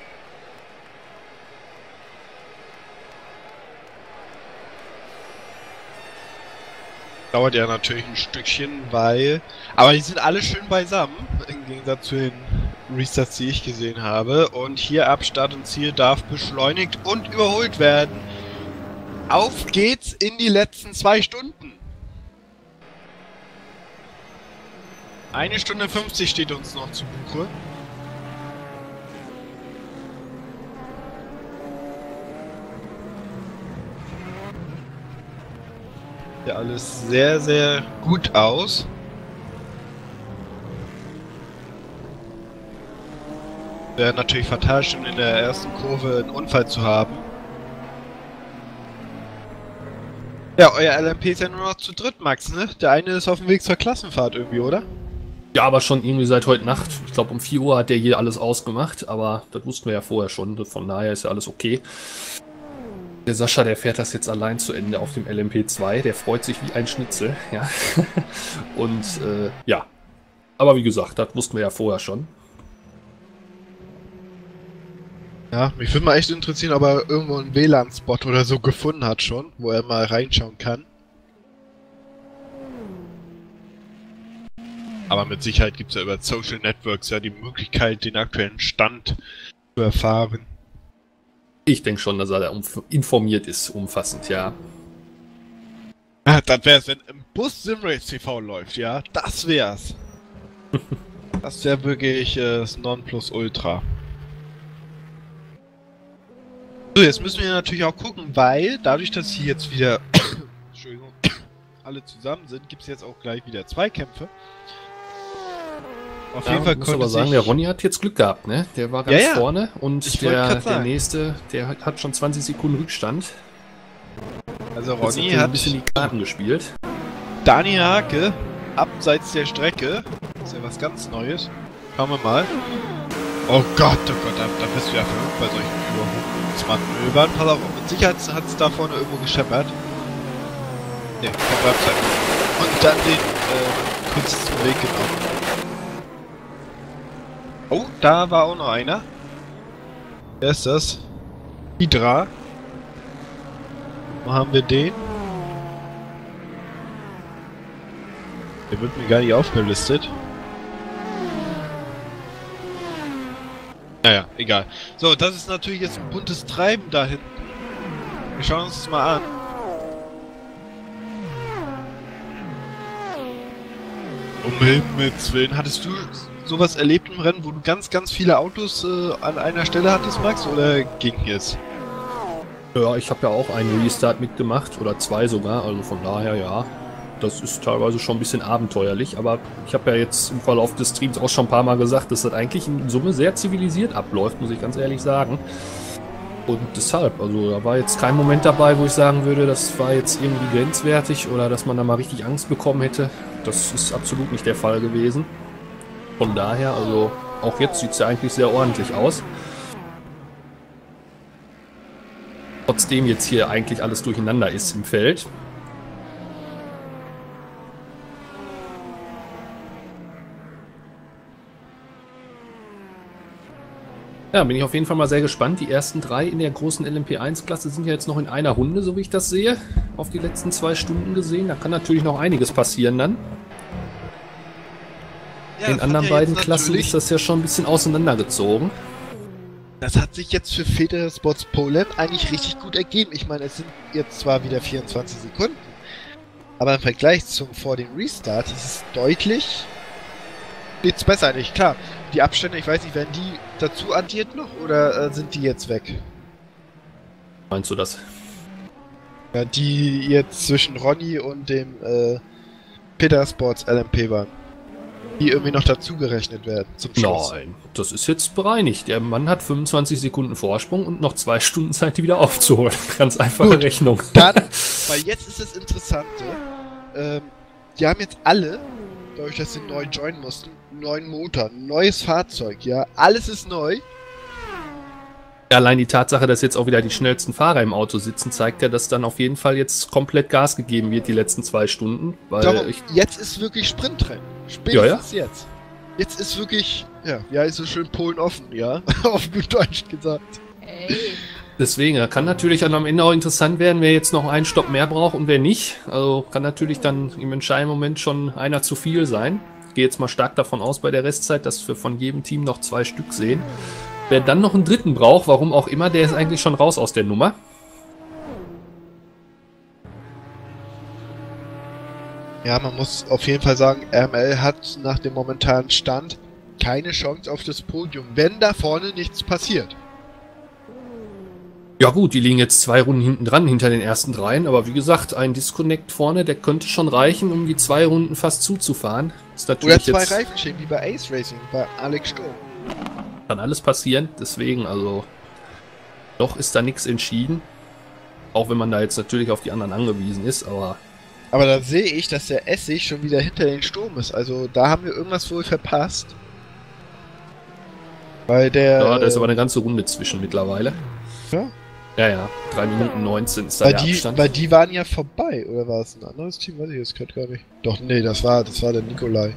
Dauert ja natürlich ein Stückchen, weil... Aber die sind alle schön beisammen, im Gegensatz zu den Restarts, die ich gesehen habe. Und hier ab Start und Ziel darf beschleunigt und überholt werden. Auf geht's in die letzten zwei Stunden. Eine Stunde fünfzig steht uns noch zu Buche. Ja, alles sehr, sehr gut aus. Wäre natürlich fatal, schon in der ersten Kurve einen Unfall zu haben. Ja, euer L M P ist ja nur noch zu dritt, Max, ne? Der eine ist auf dem Weg zur Klassenfahrt irgendwie, oder? Ja, aber schon irgendwie seit heute Nacht. Ich glaube, um vier Uhr hat der hier alles ausgemacht, aber das wussten wir ja vorher schon. Von daher ist ja alles okay. Der Sascha, der fährt das jetzt allein zu Ende auf dem L M P zwei. Der freut sich wie ein Schnitzel, ja. Und, äh, ja. Aber wie gesagt, das wussten wir ja vorher schon. Ja, mich würde mal echt interessieren, ob er irgendwo einen W L A N-Spot oder so gefunden hat schon, wo er mal reinschauen kann. Aber mit Sicherheit gibt es ja über Social Networks ja die Möglichkeit, den aktuellen Stand zu erfahren. Ich denke schon, dass er da informiert ist, umfassend, ja. Ah, das wär's, wenn im Bus Simrace T V läuft, ja? Das wär's. Das wäre wirklich äh, das Nonplusultra. So, jetzt müssen wir natürlich auch gucken, weil dadurch, dass hier jetzt wieder Entschuldigung, alle zusammen sind, gibt es jetzt auch gleich wieder Zweikämpfe. Auf Ja, jeden Fall muss konnte aber sagen, sich... der Ronny hat jetzt Glück gehabt, ne? Der war ganz Ja, ja. vorne und Ich wollte der, grad der sagen. nächste, der hat, hat schon zwanzig Sekunden Rückstand. Also Jetzt Ronny er hat ein bisschen die Karten gespielt. Dani Hake abseits der Strecke. Das ist ja was ganz Neues. Schauen wir mal. Oh Gott, oh Gott, da, da bist du ja verrückt bei solchen Überholungsmanövern. Pass auf, mit Sicherheit hat es da vorne irgendwo gescheppert. Ne, kein Website. Und dann den äh, kürzesten Weg genommen. Oh, da war auch noch einer. Wer ist das? Hydra. Wo haben wir den? Der wird mir gar nicht aufgelistet. Naja, egal. So, das ist natürlich jetzt ein buntes Treiben da hinten. Wir schauen uns das mal an. Um Himmels Willen, hattest du sowas erlebt im Rennen, wo du ganz, ganz viele Autos äh, an einer Stelle hattest, Max, oder ging es? Ja, ich habe ja auch einen Restart mitgemacht, oder zwei sogar, also von daher ja. Das ist teilweise schon ein bisschen abenteuerlich, aber ich habe ja jetzt im Verlauf des Streams auch schon ein paar Mal gesagt, dass das eigentlich in Summe sehr zivilisiert abläuft, muss ich ganz ehrlich sagen. Und deshalb, also da war jetzt kein Moment dabei, wo ich sagen würde, das war jetzt irgendwie grenzwertig oder dass man da mal richtig Angst bekommen hätte. Das ist absolut nicht der Fall gewesen. Von daher, also auch jetzt sieht es ja eigentlich sehr ordentlich aus. Trotzdem jetzt hier eigentlich alles durcheinander ist im Feld. Ja, bin ich auf jeden Fall mal sehr gespannt. Die ersten drei in der großen L M P eins Klasse sind ja jetzt noch in einer Runde, so wie ich das sehe. Auf die letzten zwei Stunden gesehen. Da kann natürlich noch einiges passieren dann. Ja, in das anderen hat ja beiden jetzt Klassen natürlich- ist das ja schon ein bisschen auseinandergezogen. Das hat sich jetzt für Federer Sports Poland eigentlich richtig gut ergeben. Ich meine, es sind jetzt zwar wieder vierundzwanzig Sekunden, aber im Vergleich zum vor dem Restart ist es deutlich geht's besser eigentlich. Klar, die Abstände, ich weiß nicht, werden die dazu addiert noch oder äh, sind die jetzt weg? Meinst du das? Ja, die jetzt zwischen Ronny und dem äh, Peter Sports L M P waren. Die irgendwie noch dazugerechnet werden zum Schluss. Nein, das ist jetzt bereinigt. Der Mann hat fünfundzwanzig Sekunden Vorsprung und noch zwei Stunden Zeit, die wieder aufzuholen. Ganz einfache Gut, Rechnung. Dann, weil jetzt ist das Interessante, ähm, die haben jetzt alle, dadurch, dass sie neu joinen mussten, einen neuen Motor, ein neues Fahrzeug, ja, alles ist neu. Allein die Tatsache, dass jetzt auch wieder die schnellsten Fahrer im Auto sitzen, zeigt ja, dass dann auf jeden Fall jetzt komplett Gas gegeben wird die letzten zwei Stunden. Weil Darum, ich, jetzt ist wirklich Sprintrennen. Spätestens Ja, jetzt. Jetzt ist wirklich, ja, wie heißt so schön, Polen offen, ja, auf gut Deutsch gesagt. Ey. deswegen, da kann natürlich dann am Ende auch interessant werden, wer jetzt noch einen Stopp mehr braucht und wer nicht. Also kann natürlich dann im entscheidenden Moment schon einer zu viel sein. Ich gehe jetzt mal stark davon aus bei der Restzeit, dass wir von jedem Team noch zwei Stück sehen. Wer dann noch einen dritten braucht, warum auch immer, der ist eigentlich schon raus aus der Nummer. Ja, man muss auf jeden Fall sagen, R M L hat nach dem momentanen Stand keine Chance auf das Podium, wenn da vorne nichts passiert. Ja gut, die liegen jetzt zwei Runden hinten dran, hinter den ersten dreien, aber wie gesagt, ein Disconnect vorne, der könnte schon reichen, um die zwei Runden fast zuzufahren. Ist Oder natürlich zwei jetzt, Reifenschäden, wie bei Ace Racing, bei Alex Sturm. kann alles passieren, deswegen, also noch ist da nichts entschieden. Auch wenn man da jetzt natürlich auf die anderen angewiesen ist, aber Aber da sehe ich, dass der Essig schon wieder hinter den Sturm ist. Also da haben wir irgendwas wohl verpasst. Weil der... ja, da ist äh, aber eine ganze Runde zwischen mittlerweile. Ja? Ja, ja, drei Minuten neunzehn ist da Weil der die, Abstand. weil die waren ja vorbei, oder war es ein anderes Team? Weiß ich jetzt gerade gar nicht. Doch, nee, das war, das war der Nikolai.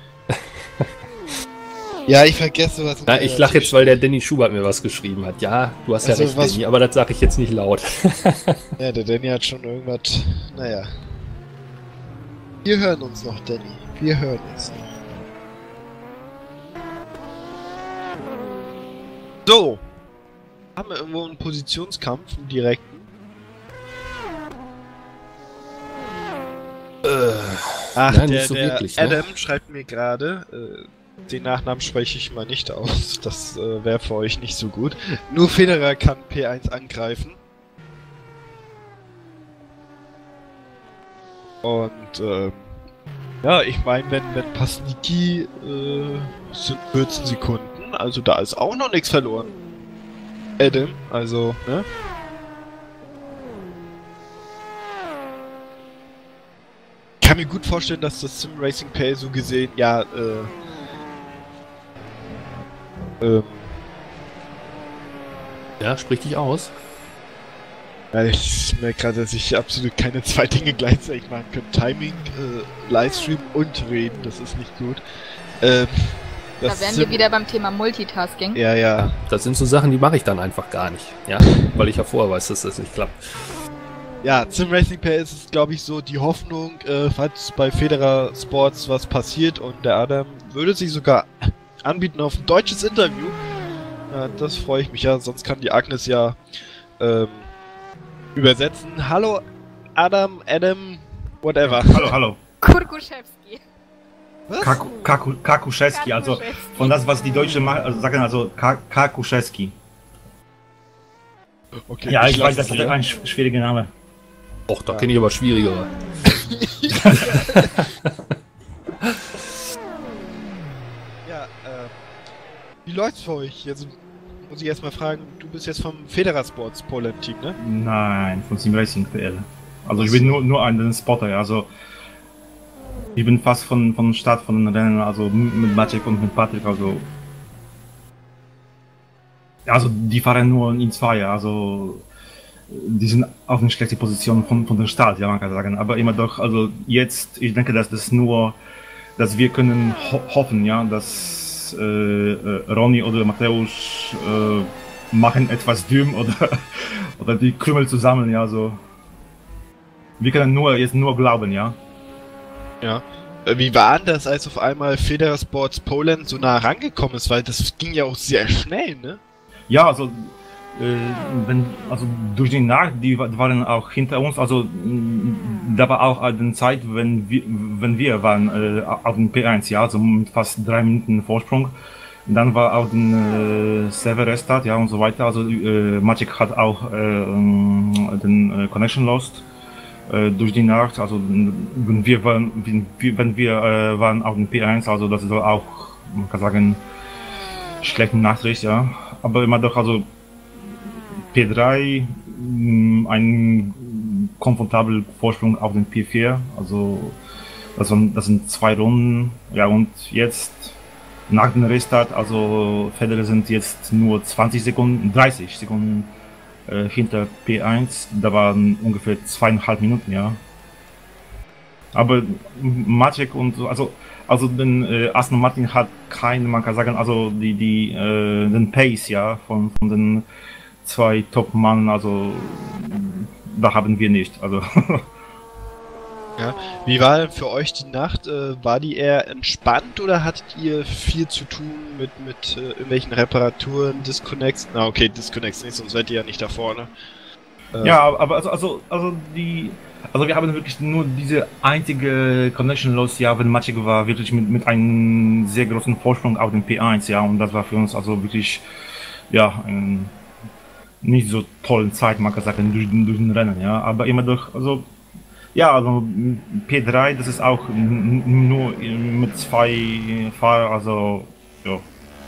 Ja, ich vergesse was. Na, ich lache jetzt, weil der Danny Schubert mir was geschrieben hat. Ja, du hast Also, ja recht, was- Danny, aber das sage ich jetzt nicht laut. Ja, der Danny hat schon irgendwas... Naja. Wir hören uns noch, Danny. Wir hören uns noch. So. Haben wir irgendwo einen Positionskampf, einen direkten? Ach, nein, der, nicht so der wirklich, ne? Adam schreibt mir gerade, äh, den Nachnamen spreche ich mal nicht aus. Das äh, wäre für euch nicht so gut. Nur Federer kann P eins angreifen. Und, ähm, ja, ich meine, wenn, wenn Pasniki, äh, sind vierzehn Sekunden, also da ist auch noch nichts verloren. Adam, also, ne? Ich kann mir gut vorstellen, dass das Sim Racing Pay so gesehen, ja, äh, ähm, Ja, sprich dich aus. ja, ich merke gerade, dass ich absolut keine zwei Dinge gleichzeitig machen kann. Timing, äh, Livestream und reden, das ist nicht gut. Ähm, Da das wären Sim- wir wieder beim Thema Multitasking. Ja, ja. Das sind so Sachen, die mache ich dann einfach gar nicht. Ja, weil ich ja vorher weiß, dass das nicht klappt. Ja, Sim Racing Pay ist es, glaube ich, so die Hoffnung, äh, falls bei Federer Sports was passiert, und der Adam würde sich sogar anbieten auf ein deutsches Interview. Äh, das freue ich mich ja, sonst kann die Agnes ja ähm, übersetzen. Hallo Adam, Adam, whatever. Hallo, hallo. Kurkuszewski. Was? Kaku, Kaku, Kakuszewski, also von das, was die Deutschen machen, also sagen, also Ka- Kakuszewski. Okay, Ja, ich, lass weiß, das es ist hier. ein sch- schwieriger Name. Och, da Ja. kenne ich aber schwierigere. Ja, äh, wie läuft's für euch? Jetzt muss ich erstmal fragen, du bist jetzt vom Federer Sports Poland Team, ne? Nein, von Sim Racing P L. Also ich bin nur, nur ein Spotter, ja, also ich bin fast von, von Start von den Rennen, also m- mit Maciek und mit Patrick, also also die fahren nur in zwei, ja, also die sind auf eine schlechte Position von, von der Start, ja, man kann sagen, aber immer doch, also jetzt, ich denke, dass das nur, dass wir können ho hoffen, ja, dass äh, äh, Ronny oder Mateusz äh, machen etwas dumm oder, oder die Krümel zusammen, ja, so. Wir können nur, jetzt nur glauben, ja. Ja. Äh, Wie war denn das, als auf einmal Federer Sports Poland so nah rangekommen ist? Weil das ging ja auch sehr schnell, ne? Ja, also, äh, wenn, also durch die Nacht, die wa- waren auch hinter uns, also mh, da war auch eine Zeit, wenn wir, wenn wir waren äh, auf dem P eins, ja, also mit fast drei Minuten Vorsprung. Dann war auch ein äh, Server Restart, ja, und so weiter. Also äh, Maciek hat auch äh, den äh, Connection lost äh, durch die Nacht. Also wenn wir waren, wenn wir äh, waren auf dem P eins, also das ist auch, man kann sagen, schlechte Nachricht, ja. Aber immer doch, also P drei, mh, ein komfortabler Vorsprung auf den P vier. Also das sind, das sind zwei Runden, ja, und jetzt nach dem Restart, also Federer sind jetzt nur zwanzig Sekunden, dreißig Sekunden äh, hinter P eins. Da waren ungefähr zweieinhalb Minuten, ja. Aber Maciek und so, also also den äh, Aston Martin hat keinen, man kann sagen, also die die äh, den Pace, ja, von von den zwei Top-Mannen, also da haben wir nicht, also. Ja. Wie war denn für euch die Nacht? Äh, war die eher entspannt oder hattet ihr viel zu tun mit, mit äh, irgendwelchen Reparaturen, Disconnects? Na okay, Disconnects nicht, sonst seid ihr ja nicht da vorne. Äh, Ja, aber also, also, also die, also wir haben wirklich nur diese einzige Connection los, ja, wenn Maciek war wirklich mit, mit einem sehr großen Vorsprung auf dem P eins, ja, und das war für uns also wirklich, ja, ein nicht so tollen Zeit, man kann sagen, durch, durch den Rennen, ja, aber immer durch, also, ja, also P drei, das ist auch n- nur mit zwei Fahrern, also, ja.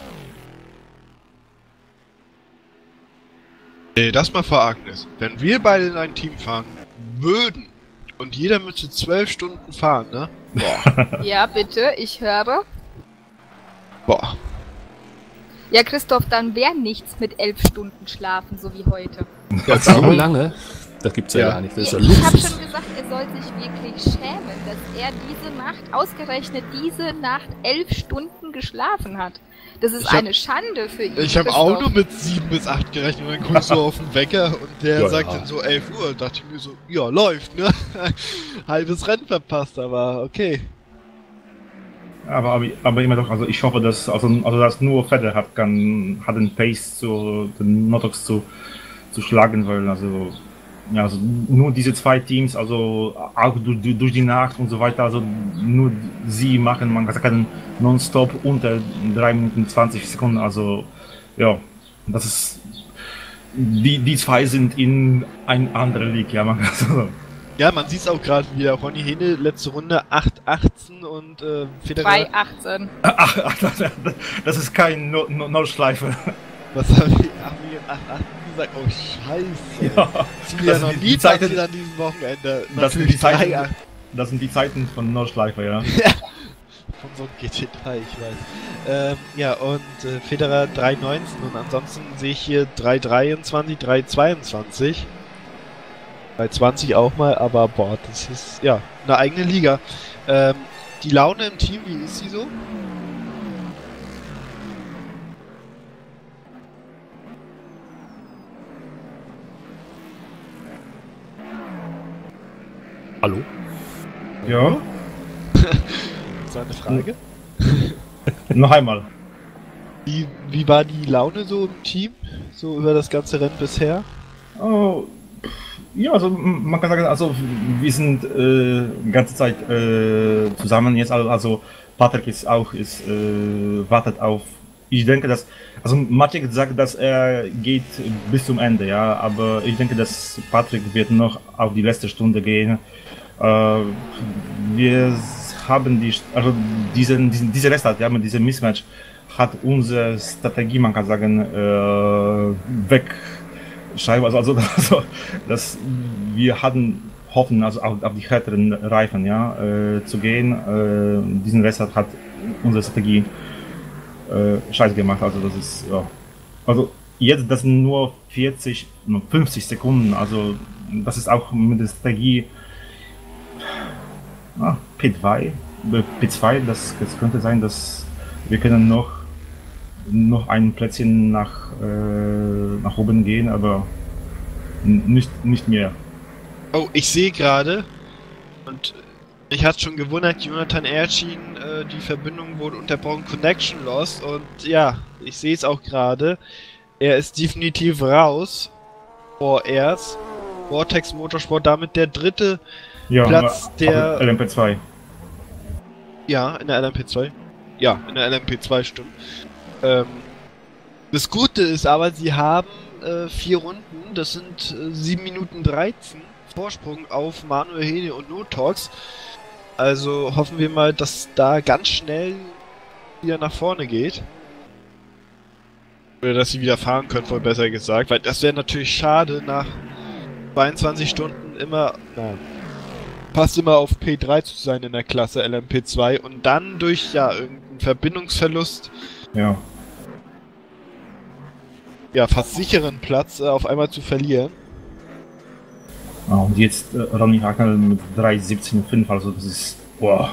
Nee, das mal vor Agnes. Wenn wir beide in ein Team fahren würden und jeder müsste zwölf Stunden fahren, ne? Boah. Ja, bitte, ich höre. Boah. Ja, Christoph, dann wäre nichts mit elf Stunden schlafen, so wie heute. Ja, so lange? Das gibt's ja, Ja. gar nicht. Das ist ja ich habe Luxus. schon gesagt, er soll sich wirklich schämen, dass er diese Nacht, ausgerechnet diese Nacht, elf Stunden geschlafen hat. Das ist Ich hab- eine Schande für ihn. Ich habe Christoph. auch nur mit sieben bis acht gerechnet und dann guckst du auf den Wecker und der Ja, sagt ja. dann so elf Uhr. Dachte ich mir so, ja, läuft, ne? Halbes Rennen verpasst, aber okay. Aber, aber, aber immer doch, also ich hoffe, dass, also, also dass nur Federer hat, kann, hat den Pace zu, den Notox zu, zu schlagen, weil, also, ja, also nur diese zwei Teams, also auch durch, durch durch die Nacht und so weiter, also nur sie machen, man kann sagen, nonstop unter drei Minuten zwanzig Sekunden, also, ja, das ist, die, die zwei sind in ein anderer League, ja, man kann so. Ja, man sieht es auch gerade wieder. Ronny Hene, letzte Runde acht achtzehn und äh, Federer. drei achtzehn. Ach, ach, das, das ist kein No- No- No-Schleife. Was haben wir? Haben wir acht achtzehn gesagt? Oh, scheiße. Ja, Das ist mir ja das noch sind nie die Zeiten- passiert an diesem Wochenende. das sind die Zeiten, drei achtzehn das sind die Zeiten von No-Schleife, ja. von so einem G T drei, ich weiß. Ähm, ja, und äh, Federer drei neunzehn und ansonsten sehe ich hier drei dreiundzwanzig, drei zweiundzwanzig. drei zwanzig auch mal, aber boah, das ist ja eine eigene Liga. Ähm, die Laune im Team, wie ist sie so? Hallo? Ja, So eine Frage. noch einmal. Wie, wie war die Laune so im Team? So über das ganze Rennen bisher? Oh, ja, also m- man kann sagen, also wir sind äh, die ganze Zeit äh, zusammen jetzt, also, also Patrick ist auch, ist, äh, wartet auf, ich denke, dass, also Maciek sagt, dass er geht bis zum Ende, ja, aber ich denke, dass Patrick wird noch auf die letzte Stunde gehen. Äh, wir haben die, also diesen, diesen, diese Restart, ja, mit diesem Mismatch hat unsere Strategie, man kann sagen, äh, weg. Scheibe, also, also, also dass wir hatten hoffen, also auf, auf die härteren Reifen, ja, äh, zu gehen. Äh, diesen Restart hat unsere Strategie äh, scheiße gemacht, also das ist, ja. Also jetzt, das sind nur vierzig, nur fünfzig Sekunden, also das ist auch mit der Strategie ah, P zwei, äh, P zwei, das, das könnte sein, dass wir können noch noch ein Plätzchen nach, äh, nach oben gehen, aber n- nicht, nicht mehr. Oh, ich sehe gerade, und mich hat schon gewundert, Jonathan Ercin, äh, die Verbindung wurde unterbrochen, Connection lost, und ja, ich sehe es auch gerade, er ist definitiv raus, vorerst, Vortex Motorsport, damit der dritte, Ja, Platz aber- der- aber L M P zwei. ja, in der L M P zwei, ja, in der L M P zwei, stimmt, Ähm, das Gute ist aber, sie haben äh, vier Runden, das sind äh, sieben Minuten dreizehn Vorsprung auf Manuel Hene und Notox. Also hoffen wir mal, dass da ganz schnell wieder nach vorne geht. Oder dass sie wieder fahren können, wohl besser gesagt. Weil das wäre natürlich schade, nach zweiundzwanzig Stunden immer, na, fast immer auf P drei zu sein in der Klasse L M P zwei und dann durch, ja, irgendeinen Verbindungsverlust, Ja. ja, fast sicheren Platz äh, auf einmal zu verlieren. Ja, und jetzt äh, Ronny Hacknell mit drei siebzehn fünf, also das ist. Boah.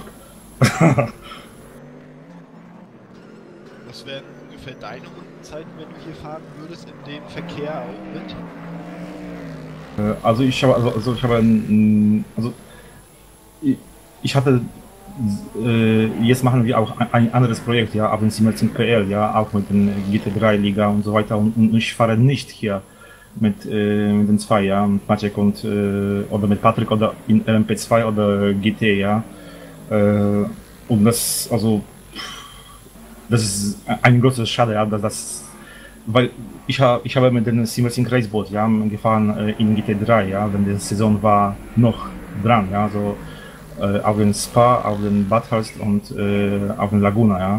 Was wären ungefähr deine Rundenzeiten, wenn du hier fahren würdest, in dem Verkehr auch mit? Äh, also ich habe also, also ich habe ein, also ich, ich hatte äh, jetzt machen wir auch ein, ein anderes Projekt, ja, Avensimmerzen P L, ja, auch mit den G T drei Liga und so weiter und, und ich fahre nicht hier mit, äh, mit den zwei, ja, mit Maciek und äh, oder mit Patrick oder in L M P zwei oder G T, ja. Äh, und das, also das ist ein großes Schade, ja, dass das, weil ich habe ich habe mit dem Simracing Raceboat, ja, gefahren äh, in G T drei, ja, wenn die Saison war noch dran, ja, so äh, auf den Spa, auf den Bathurst und äh, auf den Laguna, ja.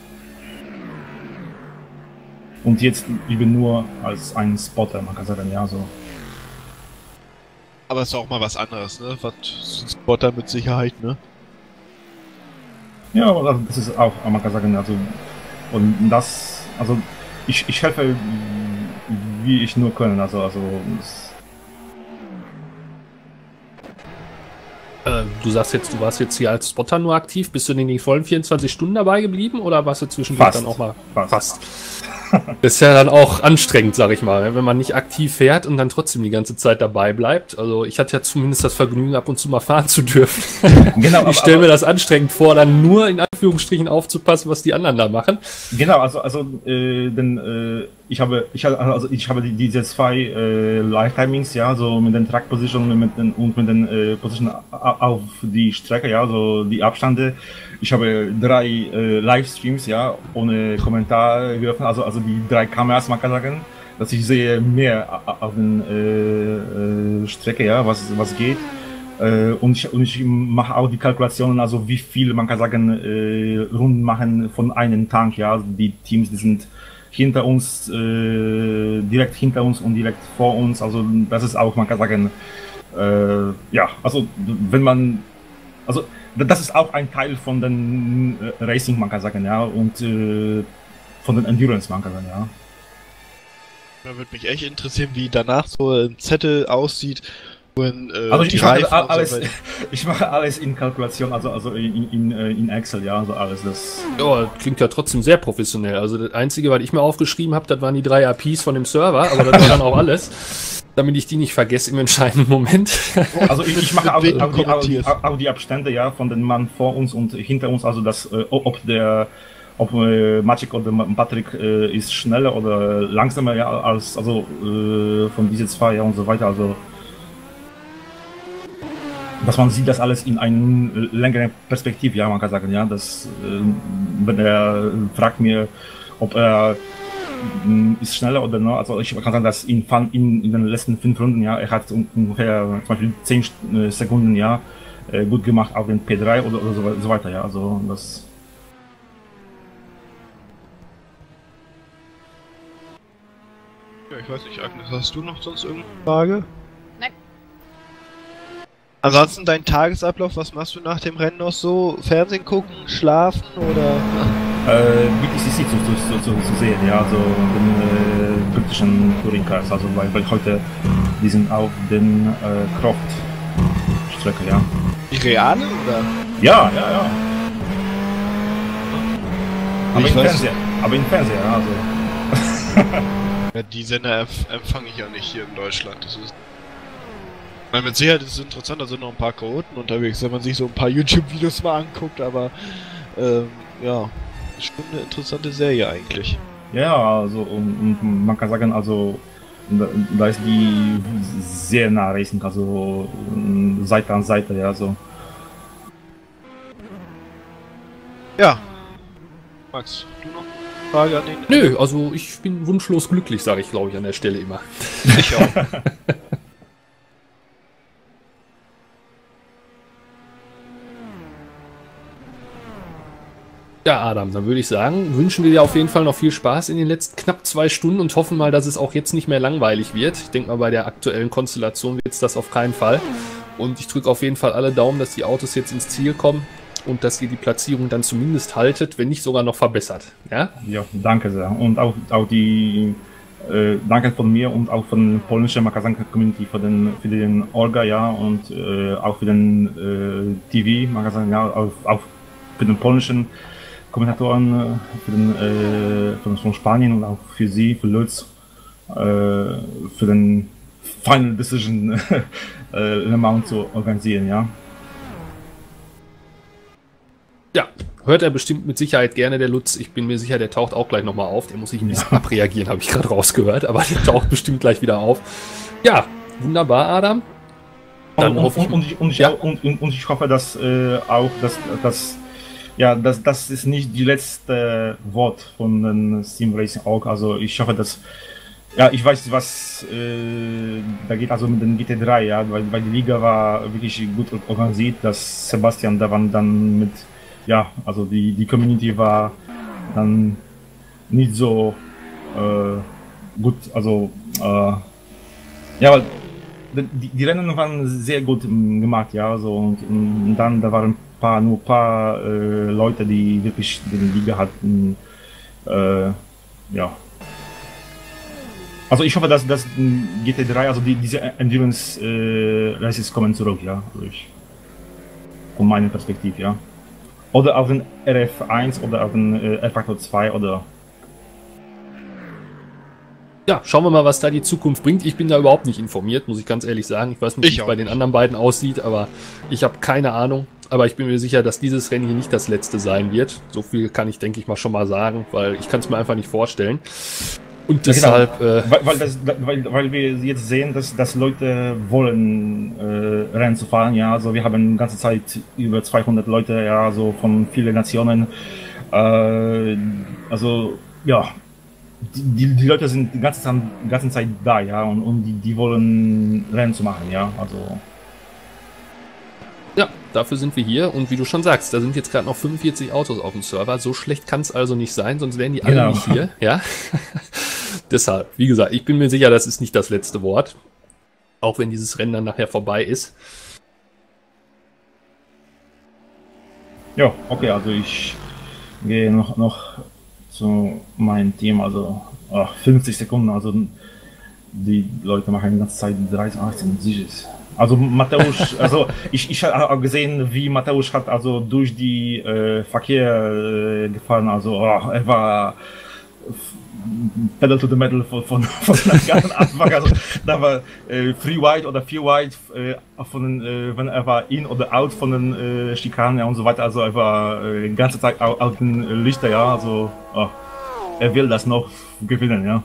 Und jetzt ich bin nur als ein Spotter, man kann sagen, ja, so. Aber ist auch mal was anderes, ne? Was ist ein Spotter mit Sicherheit, ne? Ja, aber das ist auch, man kann sagen, also, und das, also, ich, ich helfe, wie ich nur kann, also, also, das, Äh, du sagst jetzt, du warst jetzt hier als Spotter nur aktiv. Bist du denn die vollen vierundzwanzig Stunden dabei geblieben oder warst du zwischendurch Fast. dann auch mal Fast. fast? Das ist ja dann auch anstrengend, sag ich mal, wenn man nicht aktiv fährt und dann trotzdem die ganze Zeit dabei bleibt. Also ich hatte ja zumindest das Vergnügen, ab und zu mal fahren zu dürfen. Genau, aber- Ich stelle mir aber- das anstrengend vor, dann nur in Anführungsstrichen aufzupassen, was die anderen da machen. genau, also, also, äh, denn, äh, ich habe, ich habe, also, ich habe die, diese zwei, äh, Live-Timings, ja, so mit den Track-Positionen mit den, und mit den, äh, Positionen a- auf die Strecke, ja, so die Abstände. Ich habe drei, äh, Livestreams, ja, ohne Kommentar geöffnet, also, also die drei Kameras, man kann sagen, dass ich sehe mehr a- auf den, äh, äh, Strecke, ja, was, was geht. Äh, und, ich, und ich mache auch die Kalkulationen, also wie viel, man kann sagen, äh, Runden machen von einem Tank, ja. Die Teams, die sind hinter uns, äh, direkt hinter uns und direkt vor uns. Also das ist auch, man kann sagen, äh, ja, also wenn man, also das ist auch ein Teil von den äh, Racing, man kann sagen, ja, und äh, von den Endurance, man kann sagen, ja. Da würde mich echt interessieren, wie danach so ein Zettel aussieht, wo in, äh, Also ich, die ich, mache Reifen und so alles, weiter- ich mache alles in Kalkulation, also, also in, in, in Excel, ja, also alles das. Ja, klingt ja trotzdem sehr professionell. Also das Einzige, was ich mir aufgeschrieben habe, das waren die drei A Ps von dem Server, aber das war dann auch alles, damit ich die nicht vergesse im entscheidenden Moment. Also ich, ich mache auch, Wen du auch, die, auch, die, kommentierst. auch die Abstände, ja, von den Mann vor uns und hinter uns, also das, äh, ob der, ob äh, Maciek oder Patrick äh, ist schneller oder langsamer, ja, als, also äh, von diese zwei, ja, und so weiter, also dass man sieht das alles in einer längeren Perspektive, ja, man kann sagen, ja, dass, äh, wenn er fragt mir, ob er mh, ist schneller oder noch, also ich kann sagen, dass in, in, in den letzten fünf Runden, ja, er hat ungefähr zum Beispiel zehn Sekunden, ja, äh, gut gemacht auf den P drei oder, oder so, so weiter, ja, also das. Ja, ich weiß nicht, Agnes, hast du noch sonst irgendeine Frage? Nein. Ansonsten dein Tagesablauf, was machst du nach dem Rennen noch so? Fernsehen gucken, schlafen oder? Äh, B T C C zu, zu, zu, zu sehen, ja, also den äh, britischen Touring Cars, also weil, weil heute, die sind auf den äh, Croft-Strecke, ja. Die reale oder? Ja, ja, ja. Aber Ich im weiß- Fernseher, aber im Fernseher, ja, also. Ja, die Sender empf- empfange ich ja nicht hier in Deutschland. Das ist. Ich meine, mit Sicherheit ist es interessant, da sind noch ein paar Chaoten unterwegs, wenn man sich so ein paar YouTube-Videos mal anguckt, aber ähm, ja, ist schon eine interessante Serie eigentlich. Ja, also und, und man kann sagen, also da, da ist die sehr nah Racing, also ähm, Seite an Seite, ja, so. Ja. Max, du noch Frage an den? Nö, also ich bin wunschlos glücklich, sage ich, glaube ich, an der Stelle immer. Ich auch. Ja, Adam, dann würde ich sagen, wünschen wir dir auf jeden Fall noch viel Spaß in den letzten knapp zwei Stunden und hoffen mal, dass es auch jetzt nicht mehr langweilig wird. Ich denke mal, bei der aktuellen Konstellation wird es das auf keinen Fall. Und ich drücke auf jeden Fall alle Daumen, dass die Autos jetzt ins Ziel kommen und dass ihr die Platzierung dann zumindest haltet, wenn nicht sogar noch verbessert. Ja, Ja, danke sehr. Und auch, auch die, äh, danke von mir und auch von der polnischen Makasanka-Community für den, für den Olga, ja, und äh, auch für den äh, T V, Makasanka, ja, auch, auch für den polnischen Kommentatoren, äh, für den, äh, von, von Spanien und auch für Sie, für Lutz, äh, für den Final Decision äh, Le Mans zu organisieren, ja. Ja, hört er bestimmt mit Sicherheit gerne, der Lutz. Ich bin mir sicher, der taucht auch gleich nochmal auf. Der muss sich ein bisschen abreagieren, habe ich gerade rausgehört, aber der taucht bestimmt gleich wieder auf. Ja, wunderbar, Adam. Dann und, hoffe ich, und, und, ich, und, ich, ja. und, und, und ich hoffe, dass äh, auch, dass, dass ja, das, das ist nicht die letzte Wort von den Sim Racing Org. Also ich hoffe, dass ja, ich weiß, was äh, da geht, also mit den G T drei, ja, weil, weil die Liga war wirklich gut organisiert, dass Sebastian da waren dann mit, ja, also die, die Community war dann nicht so äh, gut, also äh, ja, weil die, die Rennen waren sehr gut gemacht, ja, so und, und dann da waren ein paar, nur ein paar äh, Leute, die wirklich die Liga hatten, äh, ja. Also ich hoffe, dass das G T drei, also die, diese Endurance äh, Races kommen zurück, ja, also ich, von meiner Perspektive, ja. Oder auf den R F eins oder auf den äh, R Factor zwei oder. ja, schauen wir mal, was da die Zukunft bringt. Ich bin da überhaupt nicht informiert, muss ich ganz ehrlich sagen. Ich weiß nicht, wie Ich es auch bei den anderen beiden aussieht, aber ich habe keine Ahnung. Aber ich bin mir sicher, dass dieses Rennen hier nicht das letzte sein wird. So viel kann ich, denke ich mal, schon mal sagen, weil ich kann es mir einfach nicht vorstellen. Und Ja, deshalb... genau. äh, weil, weil, das, weil, weil wir jetzt sehen, dass, dass Leute wollen, äh, Rennen zu fahren, ja, also wir haben die ganze Zeit über zweihundert Leute, ja, so von vielen Nationen, äh, also, ja, die, die Leute sind die ganze Zeit, die ganze Zeit da, ja, und, und die, die wollen Rennen zu machen, ja, also. Ja, dafür sind wir hier und wie du schon sagst, da sind jetzt gerade noch fünfundvierzig Autos auf dem Server. So schlecht kann es also nicht sein, sonst wären die alle Genau. nicht hier. Ja? Deshalb, wie gesagt, ich bin mir sicher, das ist nicht das letzte Wort. Auch wenn dieses Rennen dann nachher vorbei ist. Ja, okay, also ich gehe noch, noch zu meinem Team, also ach, fünfzig Sekunden, also die Leute machen die ganze Zeit dreizehn, achtzehn, sicher. Also Mateusz, also ich, ich habe auch gesehen, wie Mateusz hat also durch die äh, Verkehr äh, gefahren, also oh, er war Pedal to the Metal von, von, von dem ganzen Anfang, also da war äh, Free Wide oder Vier Wide, äh, von den, äh, wenn er war in oder out von den äh, Schikanen, ja, und so weiter, also er war äh, die ganze Zeit auf, auf den Lichter, ja, also oh, er will das noch gewinnen, ja.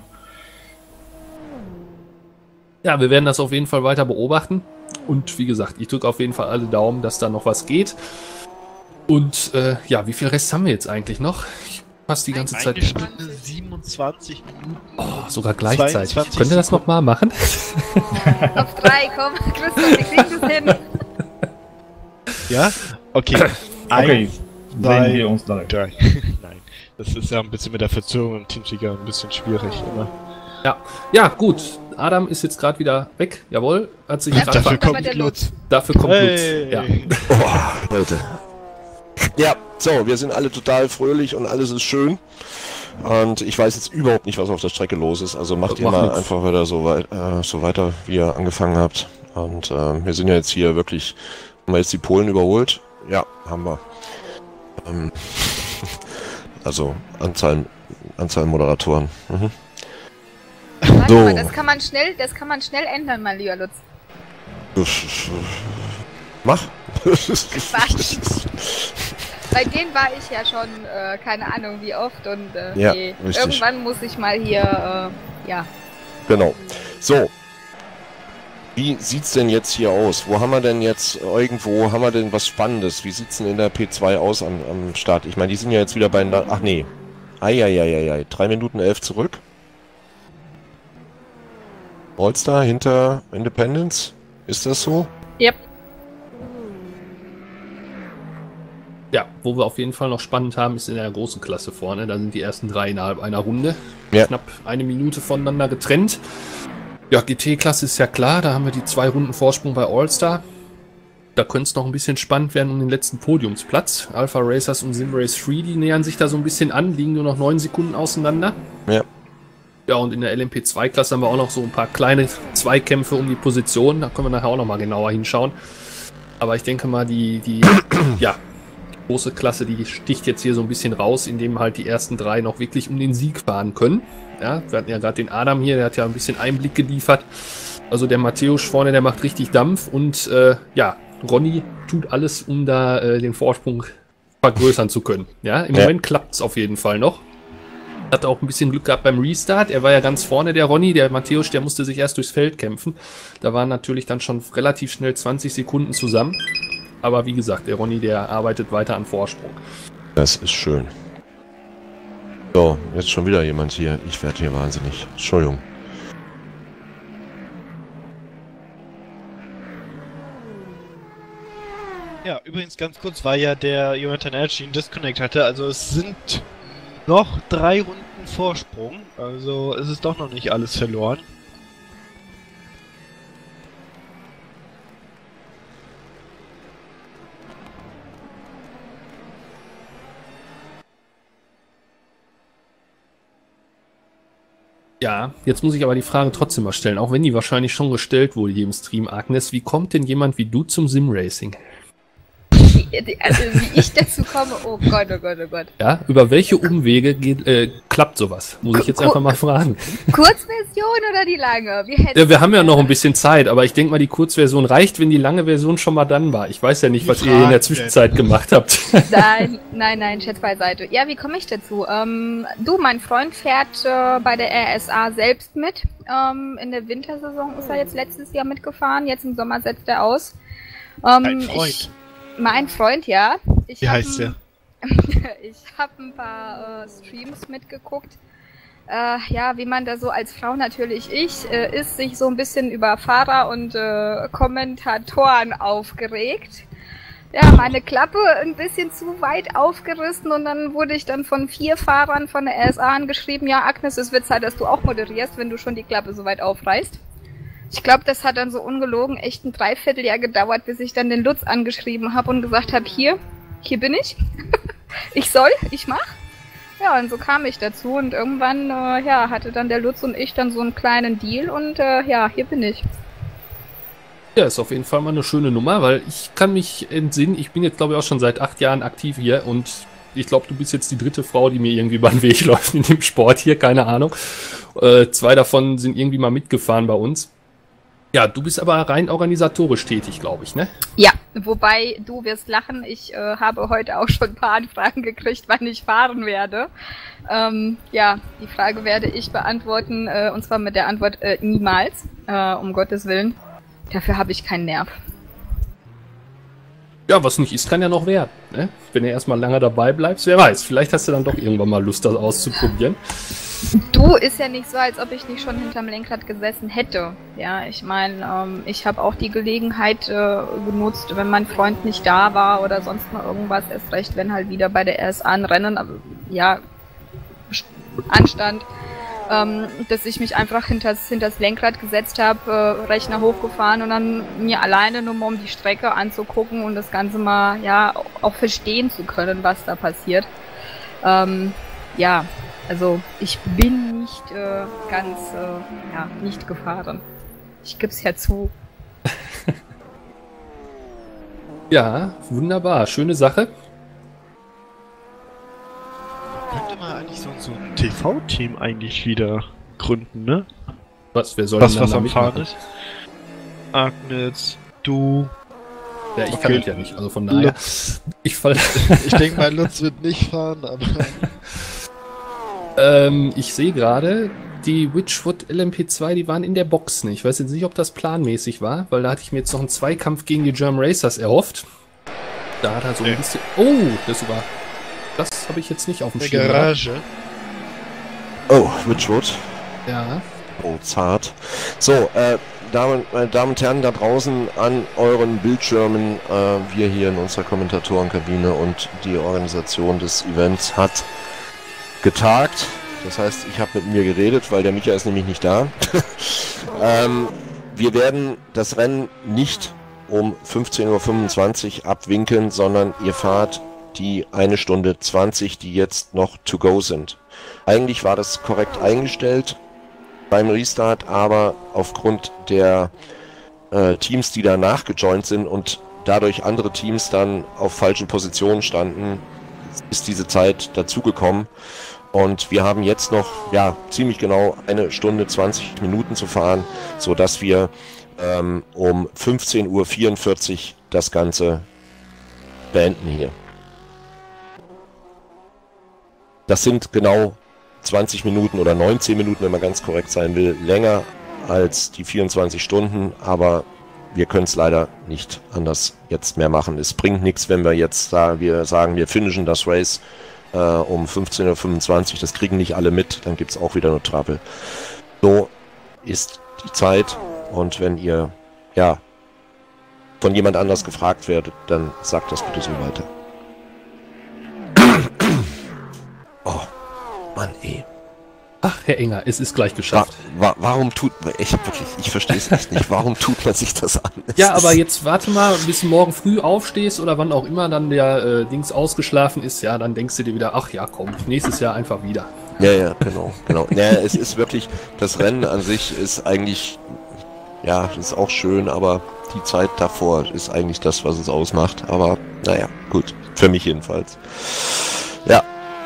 Ja, wir werden das auf jeden Fall weiter beobachten. Und wie gesagt, ich drücke auf jeden Fall alle Daumen, dass da noch was geht. Und äh, ja, wie viel Rest haben wir jetzt eigentlich noch? Ich passe die ganze Zeit. Eine Stunde siebenundzwanzig Minuten. Oh, sogar gleichzeitig. zweiundzwanzig Könnt ihr das Sekunden. nochmal machen? Auf drei, komm, Christoph, wir kriegen das hin. Ja? Okay. Okay, Eins, zwei, sehen wir uns da. drei. Nein. Das ist ja ein bisschen mit der Verzögerung im Teamsieger ein bisschen schwierig, oder? Ja, ja, gut. Adam ist jetzt gerade wieder weg. Jawohl, hat sich Ja, gerade Dafür Das war kommt der Lutz. Dafür kommt Hey. Lutz. Ja. Oh, Leute. Ja, so, wir sind alle total fröhlich und alles ist schön. Und ich weiß jetzt überhaupt nicht, was auf der Strecke los ist. Also macht ihr Macht mal nix. einfach weiter so, weit, äh, so weiter, wie ihr angefangen habt. Und äh, wir sind ja jetzt hier wirklich, haben wir jetzt die Polen überholt? Ja, haben wir. Ähm, also Anzahl, Anzahl Moderatoren. Mhm. Warte So. mal, das kann man schnell, das kann man schnell ändern, mein lieber Lutz. Mach. Quatsch. Bei denen war ich ja schon, äh, keine Ahnung wie oft und äh, Ja, nee, richtig. irgendwann muss ich mal hier, äh, ja. Genau. So. Wie sieht's denn jetzt hier aus? Wo haben wir denn jetzt irgendwo, haben wir denn was Spannendes? Wie sieht's denn in der P zwei aus am, am Start? Ich meine, die sind ja jetzt wieder bei... Ach nee. Eieieiei. drei Minuten elf zurück. All-Star hinter Independence? Ist das so? Yep. Ja, wo wir auf jeden Fall noch spannend haben, ist in der großen Klasse vorne. Da sind die ersten drei innerhalb einer Runde. Ja. Knapp eine Minute voneinander getrennt. Ja, G T-Klasse ist ja klar, da haben wir die zwei Runden Vorsprung bei All-Star. Da könnte es noch ein bisschen spannend werden um den letzten Podiumsplatz. Alpha Racers und Simrace drei, die nähern sich da so ein bisschen an, liegen nur noch neun Sekunden auseinander. Ja. Ja, und in der L M P zwei Klasse haben wir auch noch so ein paar kleine Zweikämpfe um die Position. Da können wir nachher auch noch mal genauer hinschauen. Aber ich denke mal, die, die, ja, die große Klasse, die sticht jetzt hier so ein bisschen raus, indem halt die ersten drei noch wirklich um den Sieg fahren können. Ja, wir hatten ja gerade den Adam hier, der hat ja ein bisschen Einblick geliefert. Also der Matthäus vorne, der macht richtig Dampf und äh, ja, Ronny tut alles, um da äh, den Vorsprung vergrößern zu können. Ja, im Ja. Moment klappt es auf jeden Fall noch. Hat auch ein bisschen Glück gehabt beim Restart. Er war ja ganz vorne, der Ronny. Der Matthäus, der musste sich erst durchs Feld kämpfen. Da waren natürlich dann schon relativ schnell zwanzig Sekunden zusammen. Aber wie gesagt, der Ronny, der arbeitet weiter an Vorsprung. Das ist schön. So, jetzt schon wieder jemand hier. Ich werde hier wahnsinnig. Entschuldigung. Ja, übrigens ganz kurz, weil ja der Jonathan Edge einen Disconnect hatte, also es sind noch drei Runden Vorsprung, also es ist doch noch nicht alles verloren. Ja, jetzt muss ich aber die Frage trotzdem mal stellen, auch wenn die wahrscheinlich schon gestellt wurde hier im Stream, Agnes. Wie kommt denn jemand wie du zum Simracing? Wie, also wie ich dazu komme, oh Gott, oh Gott, oh Gott. Ja, über welche Umwege geht, äh, klappt sowas? Muss ich jetzt einfach mal fragen. Kurzversion oder die lange? Wie hättest Ja, wir haben ja noch ein bisschen Zeit, aber ich denke mal, die Kurzversion reicht, wenn die lange Version schon mal dann war. Ich weiß ja nicht, was ihr in der Zwischenzeit gemacht habt. Nein, nein, nein, Chat beiseite. Ja, wie komme ich dazu? Ähm, du, mein Freund fährt äh, bei der R S A selbst mit. Ähm, in der Wintersaison ist er jetzt letztes Jahr mitgefahren, jetzt im Sommer setzt er aus. Ähm, Dein Freund? Ich, mein Freund, ja. Ich Wie hab heißt der? Ich habe ein paar äh, Streams mitgeguckt. Äh, ja, wie man da so als Frau natürlich ich äh, ist, sich so ein bisschen über Fahrer und äh, Kommentatoren aufgeregt. Ja, meine Klappe ein bisschen zu weit aufgerissen und dann wurde ich dann von vier Fahrern von der R S A angeschrieben, ja Agnes, es wird Zeit, dass du auch moderierst, wenn du schon die Klappe so weit aufreißt. Ich glaube, das hat dann so ungelogen echt ein Dreivierteljahr gedauert, bis ich dann den Lutz angeschrieben habe und gesagt habe, hier, hier bin ich. Ich soll, ich mach. Ja, und so kam ich dazu und irgendwann, äh, ja, hatte dann der Lutz und ich dann so einen kleinen Deal und äh, ja, hier bin ich. Ja, ist auf jeden Fall mal eine schöne Nummer, weil ich kann mich entsinnen, ich bin jetzt glaube ich auch schon seit acht Jahren aktiv hier und ich glaube, du bist jetzt die dritte Frau, die mir irgendwie über den Weg läuft in dem Sport hier, keine Ahnung. Äh, zwei davon sind irgendwie mal mitgefahren bei uns. Ja, du bist aber rein organisatorisch tätig, glaube ich, ne? Ja, wobei, du wirst lachen, ich äh, habe heute auch schon ein paar Anfragen gekriegt, wann ich fahren werde. Ähm, ja, die Frage werde ich beantworten, äh, und zwar mit der Antwort äh, niemals, äh, um Gottes Willen. Dafür habe ich keinen Nerv. Ja, was nicht ist, kann ja noch werden, ne? Wenn du erstmal lange dabei bleibst, wer weiß, vielleicht hast du dann doch irgendwann mal Lust, das auszuprobieren. Du, ist ja nicht so, als ob ich nicht schon hinterm Lenkrad gesessen hätte. Ja, ich meine, ähm, ich habe auch die Gelegenheit äh, genutzt, wenn mein Freund nicht da war oder sonst mal irgendwas, erst recht, wenn halt wieder bei der R S A ein Rennen, aber, ja, anstand, ähm, dass ich mich einfach hinters, hinters Lenkrad gesetzt habe, äh, Rechner hochgefahren und dann mir alleine nur mal um die Strecke anzugucken und das Ganze mal, ja, auch verstehen zu können, was da passiert. Ähm, ja, also ich bin nicht äh, ganz, äh, ja, nicht gefahren. Ich gib's ja zu. Ja, wunderbar, schöne Sache. Könnte man eigentlich so, so ein T V-Team eigentlich wieder gründen, ne? Was, wer soll Was, denn was dann am da Fahren mitmachen? ist. Agnes, du, Ja, ich kann Okay. das ja nicht, also von daher. Lutz. Ich fall. Ich denke mal, Lutz wird nicht fahren, aber ähm, ich sehe gerade, die Witchwood L M P zwei, die waren in der Box nicht. Ich weiß jetzt nicht, ob das planmäßig war, weil da hatte ich mir jetzt noch einen Zweikampf gegen die German Racers erhofft. Da hat er so ein bisschen... Oh, das sogar... Das habe ich jetzt nicht auf dem Der Schirm. Garage. Oh, Witchwood. Ja. Oh, zart. So, äh, Damen, meine Damen und Herren da draußen an euren Bildschirmen, äh, wir hier in unserer Kommentatorenkabine und die Organisation des Events hat getagt. Das heißt, ich habe mit mir geredet, weil der Micha ist nämlich nicht da. ähm, wir werden das Rennen nicht um fünfzehn Uhr fünfundzwanzig abwinkeln, sondern ihr fahrt die eine Stunde zwanzig, die jetzt noch to go sind. Eigentlich war das korrekt eingestellt beim Restart, aber aufgrund der äh, Teams, die danach gejoint sind und dadurch andere Teams dann auf falschen Positionen standen, ist diese Zeit dazugekommen. Und wir haben jetzt noch, ja, ziemlich genau eine Stunde zwanzig Minuten zu fahren, so dass wir ähm, um fünfzehn Uhr vierundvierzig das Ganze beenden hier. Das sind genau zwanzig Minuten oder neunzehn Minuten, wenn man ganz korrekt sein will, länger als die vierundzwanzig Stunden, aber wir können es leider nicht anders jetzt mehr machen. Es bringt nichts, wenn wir jetzt sagen, wir sagen, wir finishen das Race äh, um fünfzehn Uhr fünfundzwanzig, das kriegen nicht alle mit, dann gibt es auch wieder nur Trouble. So ist die Zeit, und wenn ihr ja von jemand anders gefragt werdet, dann sagt das bitte so weiter. Oh, Mann, ey. Ach, Herr Enger, es ist gleich geschafft. Wa wa warum tut man, ich wirklich, ich verstehe es echt nicht, warum tut man sich das an? Es ja, aber jetzt warte mal, bis du morgen früh aufstehst oder wann auch immer dann der äh, Dings ausgeschlafen ist, ja, dann denkst du dir wieder, ach ja, komm, nächstes Jahr einfach wieder. Ja, ja, genau, genau. Naja, es ist wirklich, das Rennen an sich ist eigentlich, ja, das ist auch schön, aber die Zeit davor ist eigentlich das, was es ausmacht. Aber naja, gut, für mich jedenfalls. Ja.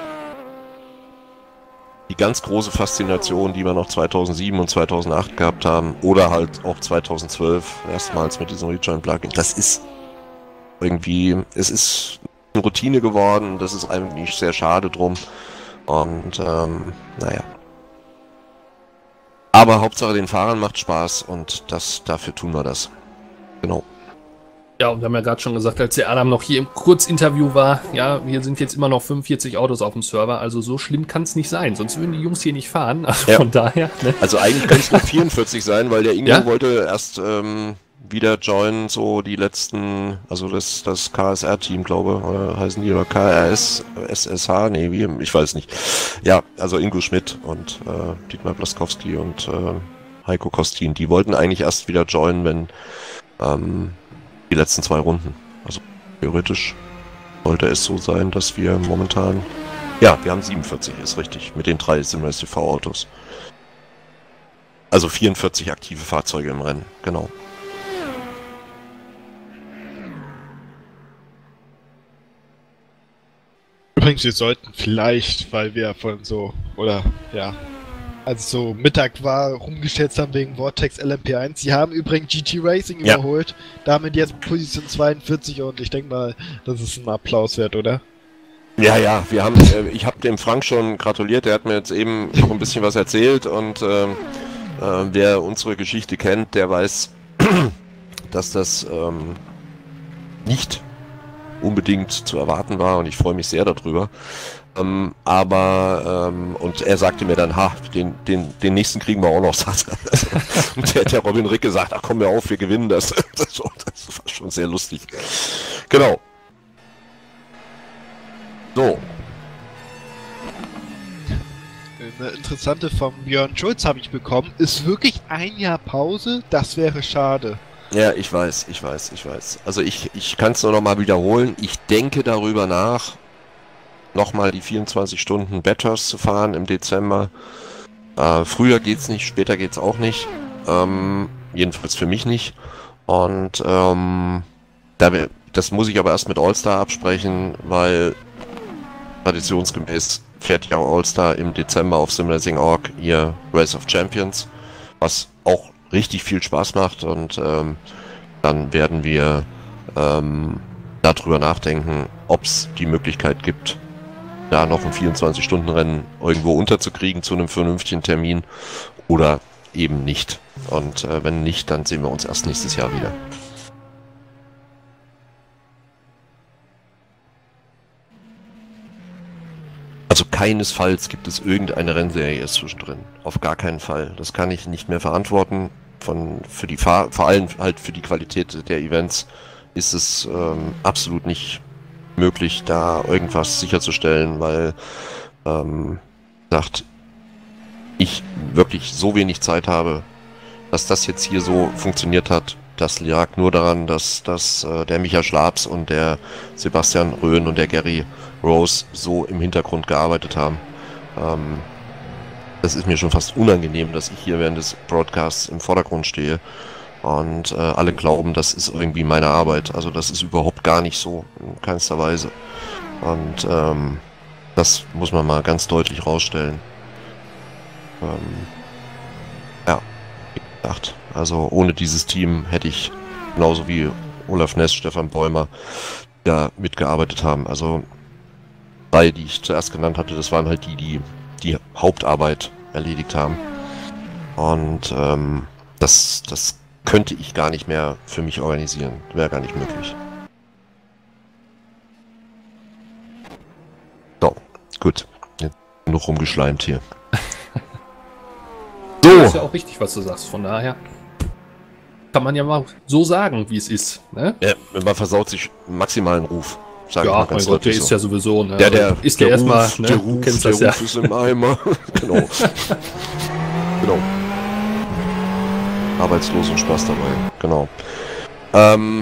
Die ganz große Faszination, die wir noch zweitausendsieben und zweitausendacht gehabt haben, oder halt auch zweitausendzwölf, erstmals mit diesem Rejoin-Plugin, das ist irgendwie, es ist eine Routine geworden, das ist eigentlich sehr schade drum. Und, ähm, naja. Aber Hauptsache den Fahrern macht Spaß, und das, dafür tun wir das. Genau. Ja, und wir haben ja gerade schon gesagt, als der Adam noch hier im Kurzinterview war, ja, hier sind jetzt immer noch fünfundvierzig Autos auf dem Server, also so schlimm kann es nicht sein, sonst würden die Jungs hier nicht fahren, also ja. Von daher. Ne? Also eigentlich könnte es nur vierundvierzig sein, weil der Ingo ja? wollte erst ähm, wieder joinen, so die letzten, also das, das K S R-Team, glaube oder heißen die, oder K R S, S S H, nee, wie, ich weiß nicht. Ja, also Ingo Schmidt und äh, Dietmar Blaskowski und äh, Heiko Kostin, die wollten eigentlich erst wieder joinen, wenn ähm, die letzten zwei Runden. Also theoretisch sollte es so sein, dass wir momentan, ja, wir haben siebenundvierzig, ist richtig, mit den drei Simrace T V-Autos. Also vierundvierzig aktive Fahrzeuge im Rennen, genau. Übrigens, wir sollten vielleicht, weil wir von so, oder ja, als so Mittag war, rumgeschätzt haben wegen Vortex L M P eins. Sie haben übrigens G T Racing ja. überholt, damit jetzt Position zweiundvierzig, und ich denke mal, das ist ein Applaus wert, oder? Ja, ja, wir haben, äh, ich habe dem Frank schon gratuliert, der hat mir jetzt eben noch ein bisschen was erzählt, und äh, äh, wer unsere Geschichte kennt, der weiß, dass das ähm, nicht unbedingt zu erwarten war, und ich freue mich sehr darüber. Ähm, aber, ähm, und er sagte mir dann, ha, den, den, den nächsten kriegen wir auch noch. Und der, der Robin Rick gesagt, ach komm mir auf, wir gewinnen das. Das war, das war schon sehr lustig. Genau. So. Eine interessante vom Björn Schulz habe ich bekommen. Ist wirklich ein Jahr Pause? Das wäre schade. Ja, ich weiß, ich weiß, ich weiß. Also ich, ich kann es nur noch mal wiederholen. Ich denke darüber nach, nochmal die vierundzwanzig Stunden Bathurst zu fahren im Dezember. Äh, früher geht's nicht, später geht's auch nicht. Ähm, jedenfalls für mich nicht. Und ähm, da wir, das muss ich aber erst mit All-Star absprechen, weil traditionsgemäß fährt ja All-Star im Dezember auf Simracing Punkt org ihr Race of Champions, was auch richtig viel Spaß macht, und ähm, dann werden wir ähm, darüber nachdenken, ob es die Möglichkeit gibt, da noch ein vierundzwanzig-Stunden-Rennen irgendwo unterzukriegen zu einem vernünftigen Termin oder eben nicht. Und äh, wenn nicht, dann sehen wir uns erst nächstes Jahr wieder. Also keinesfalls gibt es irgendeine Rennserie zwischendrin. Auf gar keinen Fall. Das kann ich nicht mehr verantworten. Von, für die Fahr vor allem halt für die Qualität der Events ist es ähm, absolut nicht möglich, da irgendwas sicherzustellen, weil ähm, sagt, ich wirklich so wenig Zeit habe, dass das jetzt hier so funktioniert hat. Das lag nur daran, dass, dass äh, der Micha Schlabs und der Sebastian Röhn und der Gary Rose so im Hintergrund gearbeitet haben. Ähm, das ist mir schon fast unangenehm, dass ich hier während des Broadcasts im Vordergrund stehe und äh, alle glauben, das ist irgendwie meine Arbeit. Also das ist überhaupt gar nicht so, in keinster Weise. Und ähm, das muss man mal ganz deutlich rausstellen. Ähm, ja, wie gesagt, also ohne dieses Team hätte ich genauso wie Olaf Ness, Stefan Bäumer da mitgearbeitet haben. Also drei, die ich zuerst genannt hatte, das waren halt die, die die Hauptarbeit erledigt haben. Und ähm, das, das könnte ich gar nicht mehr für mich organisieren. Wäre gar nicht möglich. So, gut. Jetzt genug rumgeschleimt hier. So. So. Das ist ja auch richtig, was du sagst. Von daher kann man ja mal so sagen, wie es ist. Ne? Ja, man versaut sich maximalen Ruf. Sag Ja, ich mal mein ganz Gott, der deutlich ist so. ja sowieso, ne? Ja, der ist der, der erstmal, Ruf, ne? der Du Ruf, kennst der das ja. Ruf ist im Eimer. Genau. Genau. Arbeitslos und Spaß dabei. Genau. Ähm,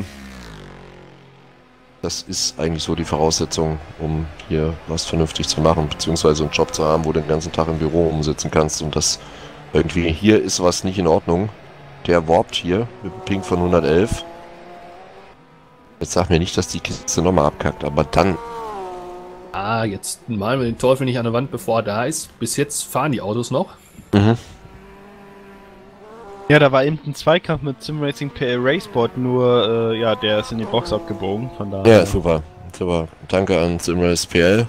das ist eigentlich so die Voraussetzung, um hier was vernünftig zu machen, beziehungsweise einen Job zu haben, wo du den ganzen Tag im Büro umsitzen kannst und das irgendwie, hier ist was nicht in Ordnung. Der warpt hier mit dem Ping von hundertelf. Jetzt sag mir nicht, dass die Kiste nochmal abkackt, aber dann... Ah, jetzt malen wir den Teufel nicht an der Wand, bevor er da ist. Bis jetzt fahren die Autos noch. Mhm. Ja, da war eben ein Zweikampf mit SimRacing P L Raceboard, nur, äh, ja, der ist in die Box abgebogen, von daher... Ja, super. Super. Danke an SimRace P L.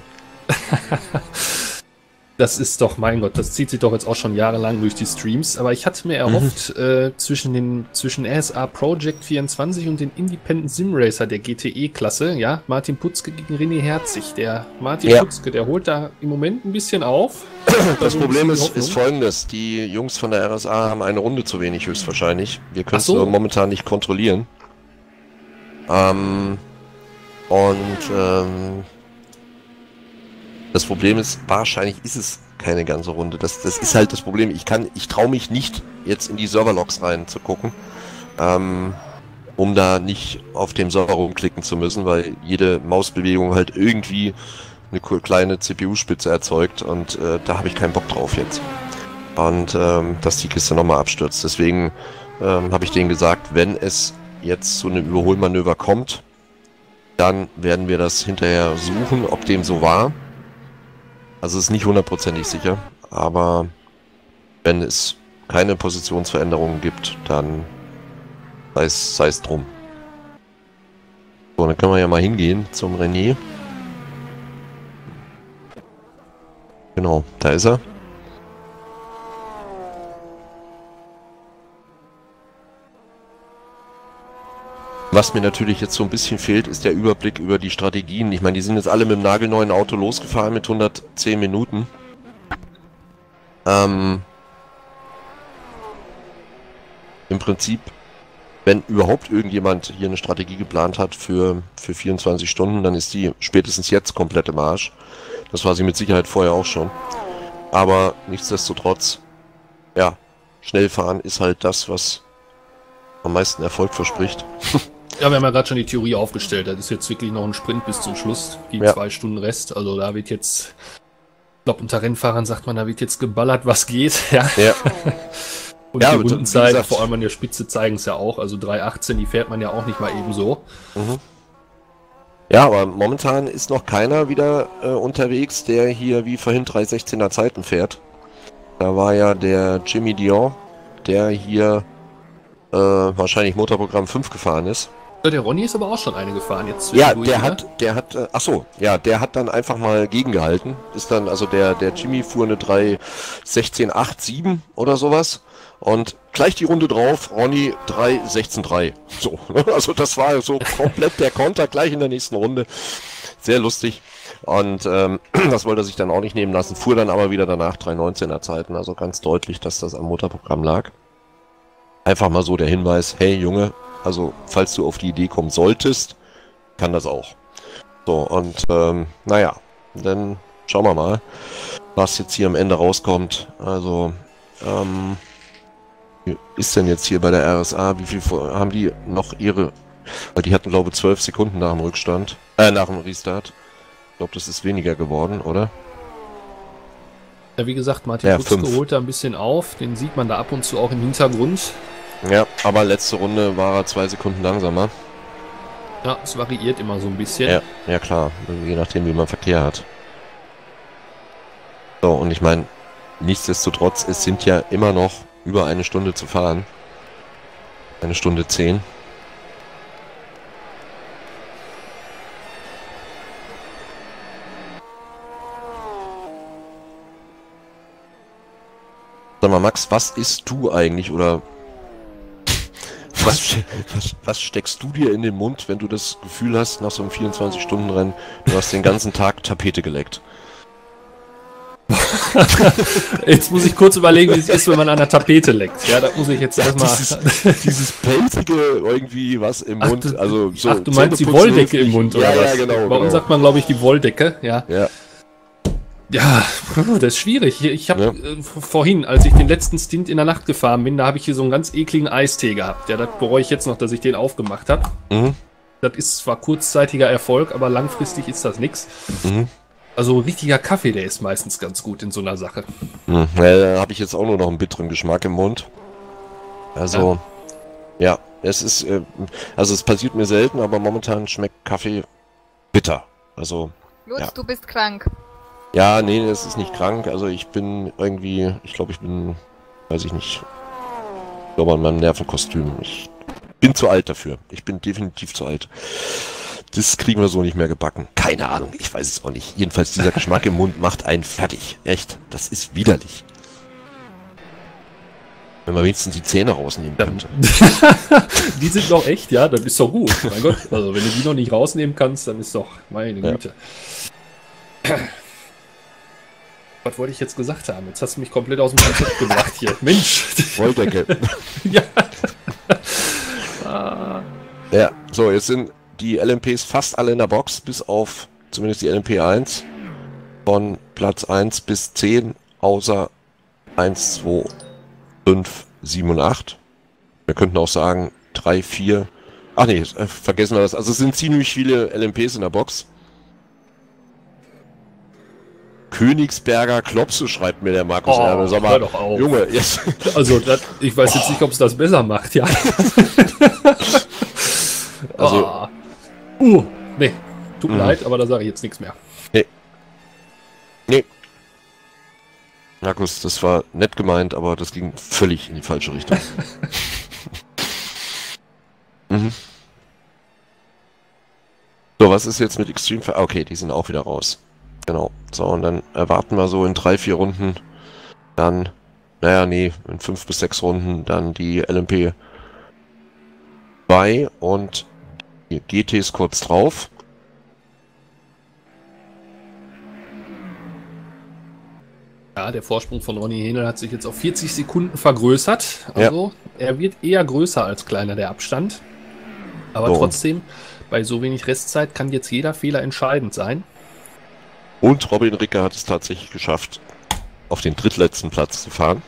Das ist doch, mein Gott, das zieht sich doch jetzt auch schon jahrelang durch die Streams. Aber ich hatte mir erhofft, mhm. äh, zwischen den zwischen R S A Project vierundzwanzig und den Independent Sim Racer der G T E-Klasse, ja, Martin Putzke gegen René Herzig. Der Martin ja. Putzke, der holt da im Moment ein bisschen auf. Das also Problem ist, Hoffnung. ist folgendes. Die Jungs von der R S A haben eine Runde zu wenig höchstwahrscheinlich. Wir können es so. nur momentan nicht kontrollieren. Ähm, und ähm, das Problem ist, wahrscheinlich ist es keine ganze Runde. Das, das ist halt das Problem. Ich kann, ich traue mich nicht, jetzt in die Serverlogs rein zu gucken, ähm, um da nicht auf dem Server rumklicken zu müssen, weil jede Mausbewegung halt irgendwie eine kleine C P U-Spitze erzeugt und äh, da habe ich keinen Bock drauf jetzt. Und ähm, dass die Kiste nochmal abstürzt. Deswegen ähm, habe ich denen gesagt, wenn es jetzt zu einem Überholmanöver kommt, dann werden wir das hinterher suchen, ob dem so war. Also es ist nicht hundertprozentig sicher, aber wenn es keine Positionsveränderungen gibt, dann sei es, sei es drum. So, dann können wir ja mal hingehen zum René. Genau, da ist er. Was mir natürlich jetzt so ein bisschen fehlt, ist der Überblick über die Strategien. Ich meine, die sind jetzt alle mit dem nagelneuen Auto losgefahren mit hundertzehn Minuten. Ähm, Im Prinzip, wenn überhaupt irgendjemand hier eine Strategie geplant hat für, für vierundzwanzig Stunden, dann ist die spätestens jetzt komplett im Arsch. Das war sie mit Sicherheit vorher auch schon. Aber nichtsdestotrotz, ja, schnell fahren ist halt das, was am meisten Erfolg verspricht. Ja, wir haben ja gerade schon die Theorie aufgestellt. Das ist jetzt wirklich noch ein Sprint bis zum Schluss. Die Ja. zwei Stunden Rest. Also da wird jetzt, ich glaube, unter Rennfahrern sagt man, da wird jetzt geballert, was geht. Ja. Ja. Und Ja, die aber wie Rundenzeiten, gesagt- vor allem an der Spitze, zeigen es ja auch. Also drei achtzehn, die fährt man ja auch nicht mal eben so. Mhm. Ja, aber momentan ist noch keiner wieder äh, unterwegs, der hier wie vorhin drei sechzehner Zeiten fährt. Da war ja der Jimmy Dion, der hier äh, wahrscheinlich Motorprogramm fünf gefahren ist. Ja, der Ronny ist aber auch schon eine gefahren jetzt. Ja, zwischendurch, der ne? hat, der hat, äh, ach so, ja, der hat dann einfach mal gegengehalten. Ist dann, also der, der Jimmy fuhr eine drei sechzehn acht sieben oder sowas. Und gleich die Runde drauf, Ronny drei sechzehn drei. So, also das war so komplett der Konter gleich in der nächsten Runde. Sehr lustig. Und ähm, das wollte er sich dann auch nicht nehmen lassen. Fuhr dann aber wieder danach drei neunzehner Zeiten. Also ganz deutlich, dass das am Motorprogramm lag. Einfach mal so der Hinweis, hey Junge, also falls du auf die Idee kommen solltest, kann das auch. So, und ähm, naja, dann schauen wir mal, was jetzt hier am Ende rauskommt. Also, ähm, wie ist denn jetzt hier bei der R S A, wie viel vor, haben die noch ihre, weil die hatten glaube ich zwölf Sekunden nach dem Rückstand, äh, nach dem Restart. Ich glaube, das ist weniger geworden, oder? Ja, wie gesagt, Martin Ja, Putzke fünf. holt da ein bisschen auf. Den sieht man da ab und zu auch im Hintergrund. Ja, aber letzte Runde war er zwei Sekunden langsamer. Ja, es variiert immer so ein bisschen. Ja, ja klar, je nachdem wie man Verkehr hat. So, und ich meine, nichtsdestotrotz, es sind ja immer noch über eine Stunde zu fahren. Eine Stunde zehn. Sag mal, Max, was isst du eigentlich oder was, was, was steckst du dir in den Mund, wenn du das Gefühl hast, nach so einem vierundzwanzig-Stunden-Rennen, du hast den ganzen Tag Tapete geleckt? Jetzt muss ich kurz überlegen, wie es ist, wenn man an der Tapete leckt. Ja, da muss ich jetzt erstmal. Dieses, dieses pelzige irgendwie was im Ach, Mund, du, also so. ach, du meinst die Zähneputzen Wolldecke im hilft Mund, nicht. oder ja, was? Ja, genau. Bei uns genau. sagt man, glaube ich, die Wolldecke, ja. Ja. Ja, das ist schwierig. Ich habe Ja. äh, vorhin, als ich den letzten Stint in der Nacht gefahren bin, da habe ich hier so einen ganz ekligen Eistee gehabt. Ja, das bereue ich jetzt noch, dass ich den aufgemacht habe. Mhm. Das ist zwar kurzzeitiger Erfolg, aber langfristig ist das nix. Mhm. Also richtiger Kaffee, der ist meistens ganz gut in so einer Sache. Mhm. Ja, da habe ich jetzt auch nur noch einen bitteren Geschmack im Mund. Also, ja, es ist, äh, also es passiert mir selten, aber momentan schmeckt Kaffee bitter. Also, Lutz, Ja. du bist krank. ja, nee, das ist nicht krank. Also ich bin irgendwie, ich glaube, ich bin, weiß ich nicht, ich glaube an meinem Nervenkostüm. Ich bin zu alt dafür. Ich bin definitiv zu alt. Das kriegen wir so nicht mehr gebacken. Keine Ahnung, ich weiß es auch nicht. Jedenfalls dieser Geschmack im Mund macht einen fertig. Echt, das ist widerlich. Wenn man wenigstens die Zähne rausnehmen könnte. Die sind doch echt, ja, das ist doch gut. Mein Gott, also wenn du die noch nicht rausnehmen kannst, dann ist doch meine Ja. Güte. Was wollte ich jetzt gesagt haben? Jetzt hast du mich komplett aus dem Konzept gebracht hier. Mensch. Wolldecke. Ja. Ah. Ja, so, jetzt sind die L M Ps fast alle in der Box, bis auf zumindest die L M P eins. Von Platz eins bis zehn, außer eins, zwei, fünf, sieben und acht. Wir könnten auch sagen drei, vier. Ach nee, äh, vergessen wir das. Also es sind ziemlich viele L M Ps in der Box. Königsberger Klopse, schreibt mir der Markus Oh, Erbe. Sag hör mal, doch auf. Junge, jetzt. Also, das, ich weiß jetzt nicht, ob es das besser macht, ja. Also- Ah. Uh, nee, tut mir Mhm. leid, aber da sage ich jetzt nichts mehr. Nee. Markus, das war nett gemeint, aber das ging völlig in die falsche Richtung. mhm. So, was ist jetzt mit Extreme Fire? Okay, die sind auch wieder raus. Genau. So, und dann erwarten wir so in drei, vier Runden dann, naja, nee, in fünf bis sechs Runden dann die L M P zwei und die G Ts kurz drauf. Ja, der Vorsprung von Ronny Henel hat sich jetzt auf vierzig Sekunden vergrößert. Also, er wird eher größer als kleiner, der Abstand. Aber So. trotzdem, bei so wenig Restzeit kann jetzt jeder Fehler entscheidend sein. Und Robin Ricker hat es tatsächlich geschafft, auf den drittletzten Platz zu fahren.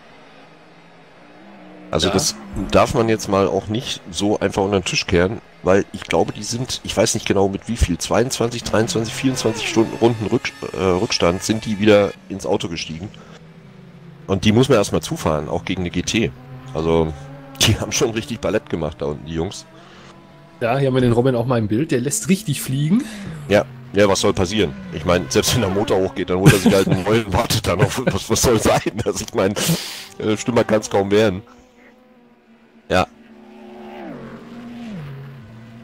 Also Ja. das darf man jetzt mal auch nicht so einfach unter den Tisch kehren, weil ich glaube, die sind, ich weiß nicht genau mit wie viel, zweiundzwanzig, dreiundzwanzig, vierundzwanzig Stunden Runden Rück, äh, Rückstand sind die wieder ins Auto gestiegen. Und die muss man erstmal zufahren, auch gegen eine G T. Also die haben schon richtig Ballett gemacht da unten, die Jungs. Ja, hier haben wir den Robin auch mal im Bild. Der lässt richtig fliegen. Ja, ja, was soll passieren? Ich meine, selbst wenn der Motor hochgeht, dann holt er sich halt einen neuen, wartet dann auf, was, was soll sein? Also ich meine, äh, schlimmer kann es kaum werden. Ja.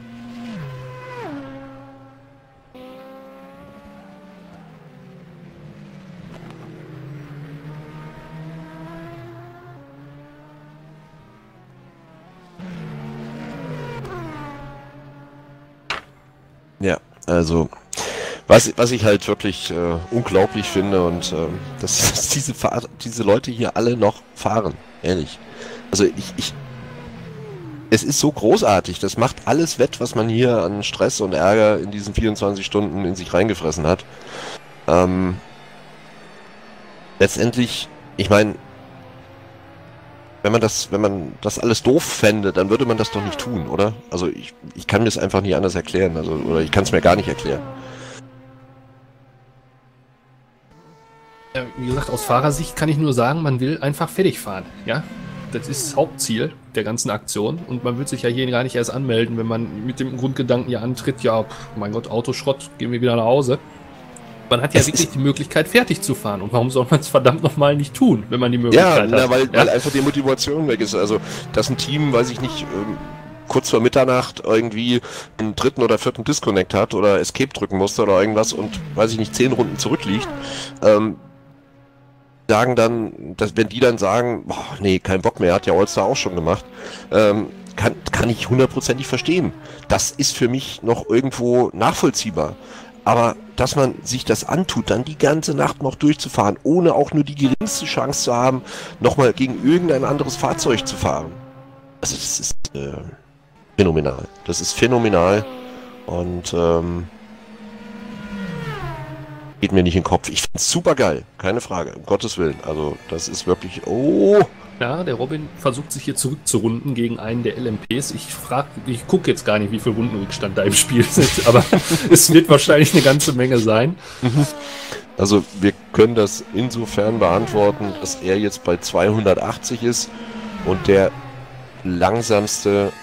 Also, was, was ich halt wirklich äh, unglaublich finde und äh, dass, dass diese, Fahr diese Leute hier alle noch fahren, ehrlich. Also ich, ich, es ist so großartig, das macht alles wett, was man hier an Stress und Ärger in diesen vierundzwanzig Stunden in sich reingefressen hat. Ähm, letztendlich, ich meine, wenn man das, wenn man das alles doof fände, dann würde man das doch nicht tun, oder? Also ich, ich kann mir es einfach nicht anders erklären, also oder ich kann es mir gar nicht erklären. Ja, wie gesagt, aus Fahrersicht kann ich nur sagen, man will einfach fertig fahren, ja? Das ist das Hauptziel der ganzen Aktion und man wird sich ja hier gar nicht erst anmelden, wenn man mit dem Grundgedanken hier antritt, ja, pff, mein Gott, Autoschrott, gehen wir wieder nach Hause. Man hat ja Es wirklich ist- die Möglichkeit, fertig zu fahren. Und warum soll man es verdammt nochmal nicht tun, wenn man die Möglichkeit Ja, na, hat? weil, ja? weil einfach die Motivation weg ist. Also, dass ein Team, weiß ich nicht, ähm, kurz vor Mitternacht irgendwie einen dritten oder vierten Disconnect hat oder Escape drücken musste oder irgendwas und, weiß ich nicht, zehn Runden zurückliegt, ähm, sagen dann, dass, wenn die dann sagen, boah, nee, kein Bock mehr, hat ja All-Star auch schon gemacht, ähm, kann, kann ich hundertprozentig verstehen. Das ist für mich noch irgendwo nachvollziehbar. Aber dass man sich das antut, dann die ganze Nacht noch durchzufahren, ohne auch nur die geringste Chance zu haben, nochmal gegen irgendein anderes Fahrzeug zu fahren. Also das ist äh, phänomenal. Das ist phänomenal und ähm, geht mir nicht in den Kopf. Ich finde es super geil, keine Frage, um Gottes Willen. Also das ist wirklich, oh, Ja, der Robin versucht sich hier zurückzurunden gegen einen der L M Ps. Ich frage, ich gucke jetzt gar nicht, wie viel Rundenrückstand da im Spiel sind, aber es wird wahrscheinlich eine ganze Menge sein. also wir können das insofern beantworten, dass er jetzt bei zweihundertachtzig ist und der langsamste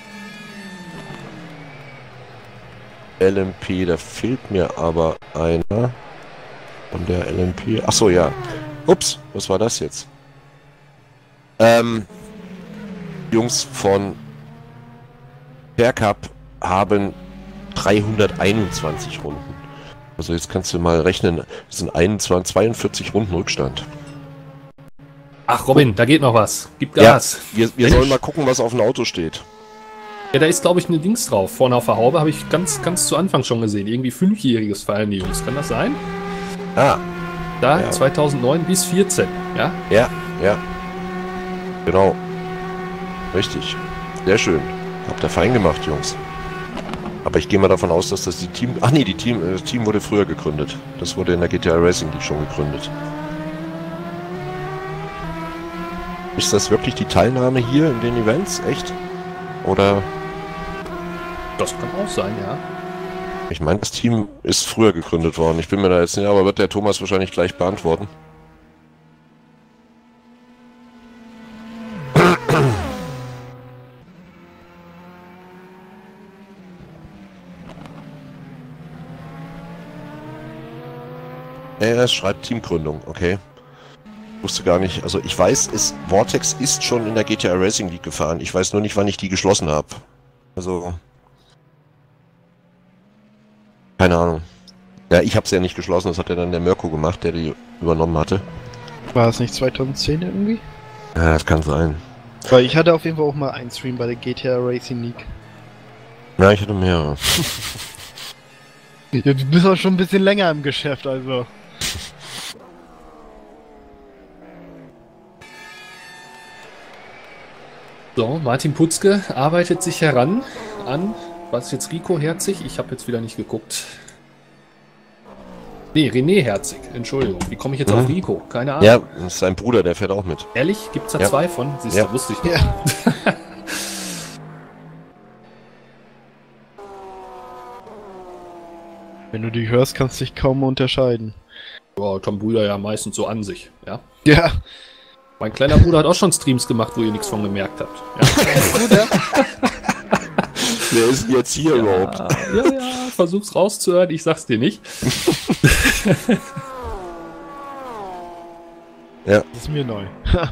L M P, da fehlt mir aber einer von der L M P. Achso, ja. Ups, was war das jetzt? Ähm, Jungs von Faircup haben dreihunderteinundzwanzig Runden. Also jetzt kannst du mal rechnen, das sind einundzwanzig, zweiundvierzig Runden Rückstand. Ach Robin, da geht noch was. Gib Ja, Gas. wir, wir Mensch. sollen mal gucken, was auf dem Auto steht. Ja, da ist, glaube ich, eine Dings drauf. Vorne auf der Haube habe ich ganz, ganz zu Anfang schon gesehen. Irgendwie Fünfjähriges feiern die Jungs. Kann das sein? Ah, Da, Ja. zweitausendneun bis vierzehn. Ja? ja, ja. Genau. Richtig. Sehr schön. Habt ihr fein gemacht, Jungs. Aber ich gehe mal davon aus, dass das die Team... Ach nee, die Team, äh, das Team wurde früher gegründet. Das wurde in der G T A Racing League schon gegründet. Ist das wirklich die Teilnahme hier in den Events? Echt? Oder... Das kann auch sein, ja. Ich meine, das Team ist früher gegründet worden. Ich bin mir da jetzt nicht, aber wird der Thomas wahrscheinlich gleich beantworten. Ja, es schreibt Teamgründung, okay. Wusste gar nicht, also ich weiß, es, Vortex ist schon in der G T A Racing League gefahren. Ich weiß nur nicht, wann ich die geschlossen habe. Also... Keine Ahnung. Ja, ich hab's ja nicht geschlossen, das hat ja dann der Mirko gemacht, der die übernommen hatte. War es nicht zweitausendzehn irgendwie? Ja, das kann sein. Weil ich hatte auf jeden Fall auch mal einen Stream bei der G T A Racing League. Ja, ich hatte mehrere. Ja, du bist auch schon ein bisschen länger im Geschäft, also. So, Martin Putzke arbeitet sich heran an, was ist jetzt Rico Herzig? Ich habe jetzt wieder nicht geguckt. Nee, René Herzig, Entschuldigung. Wie komme ich jetzt Mhm. auf Rico? Keine Ahnung. Ja, das ist sein Bruder, der fährt auch mit. Ehrlich? Gibt's da Ja. zwei von? Siehst du, Ja. wusste ich nicht. Ja. Wenn du die hörst, kannst du dich kaum unterscheiden. Ja, Tom Brüder ja meistens so an sich, ja. Ja. Mein kleiner Bruder hat auch schon Streams gemacht, wo ihr nichts von gemerkt habt. Ja, Wer ist denn jetzt hier überhaupt? ja, ja, versuch's rauszuhören, ich sag's dir nicht. Das ist mir neu.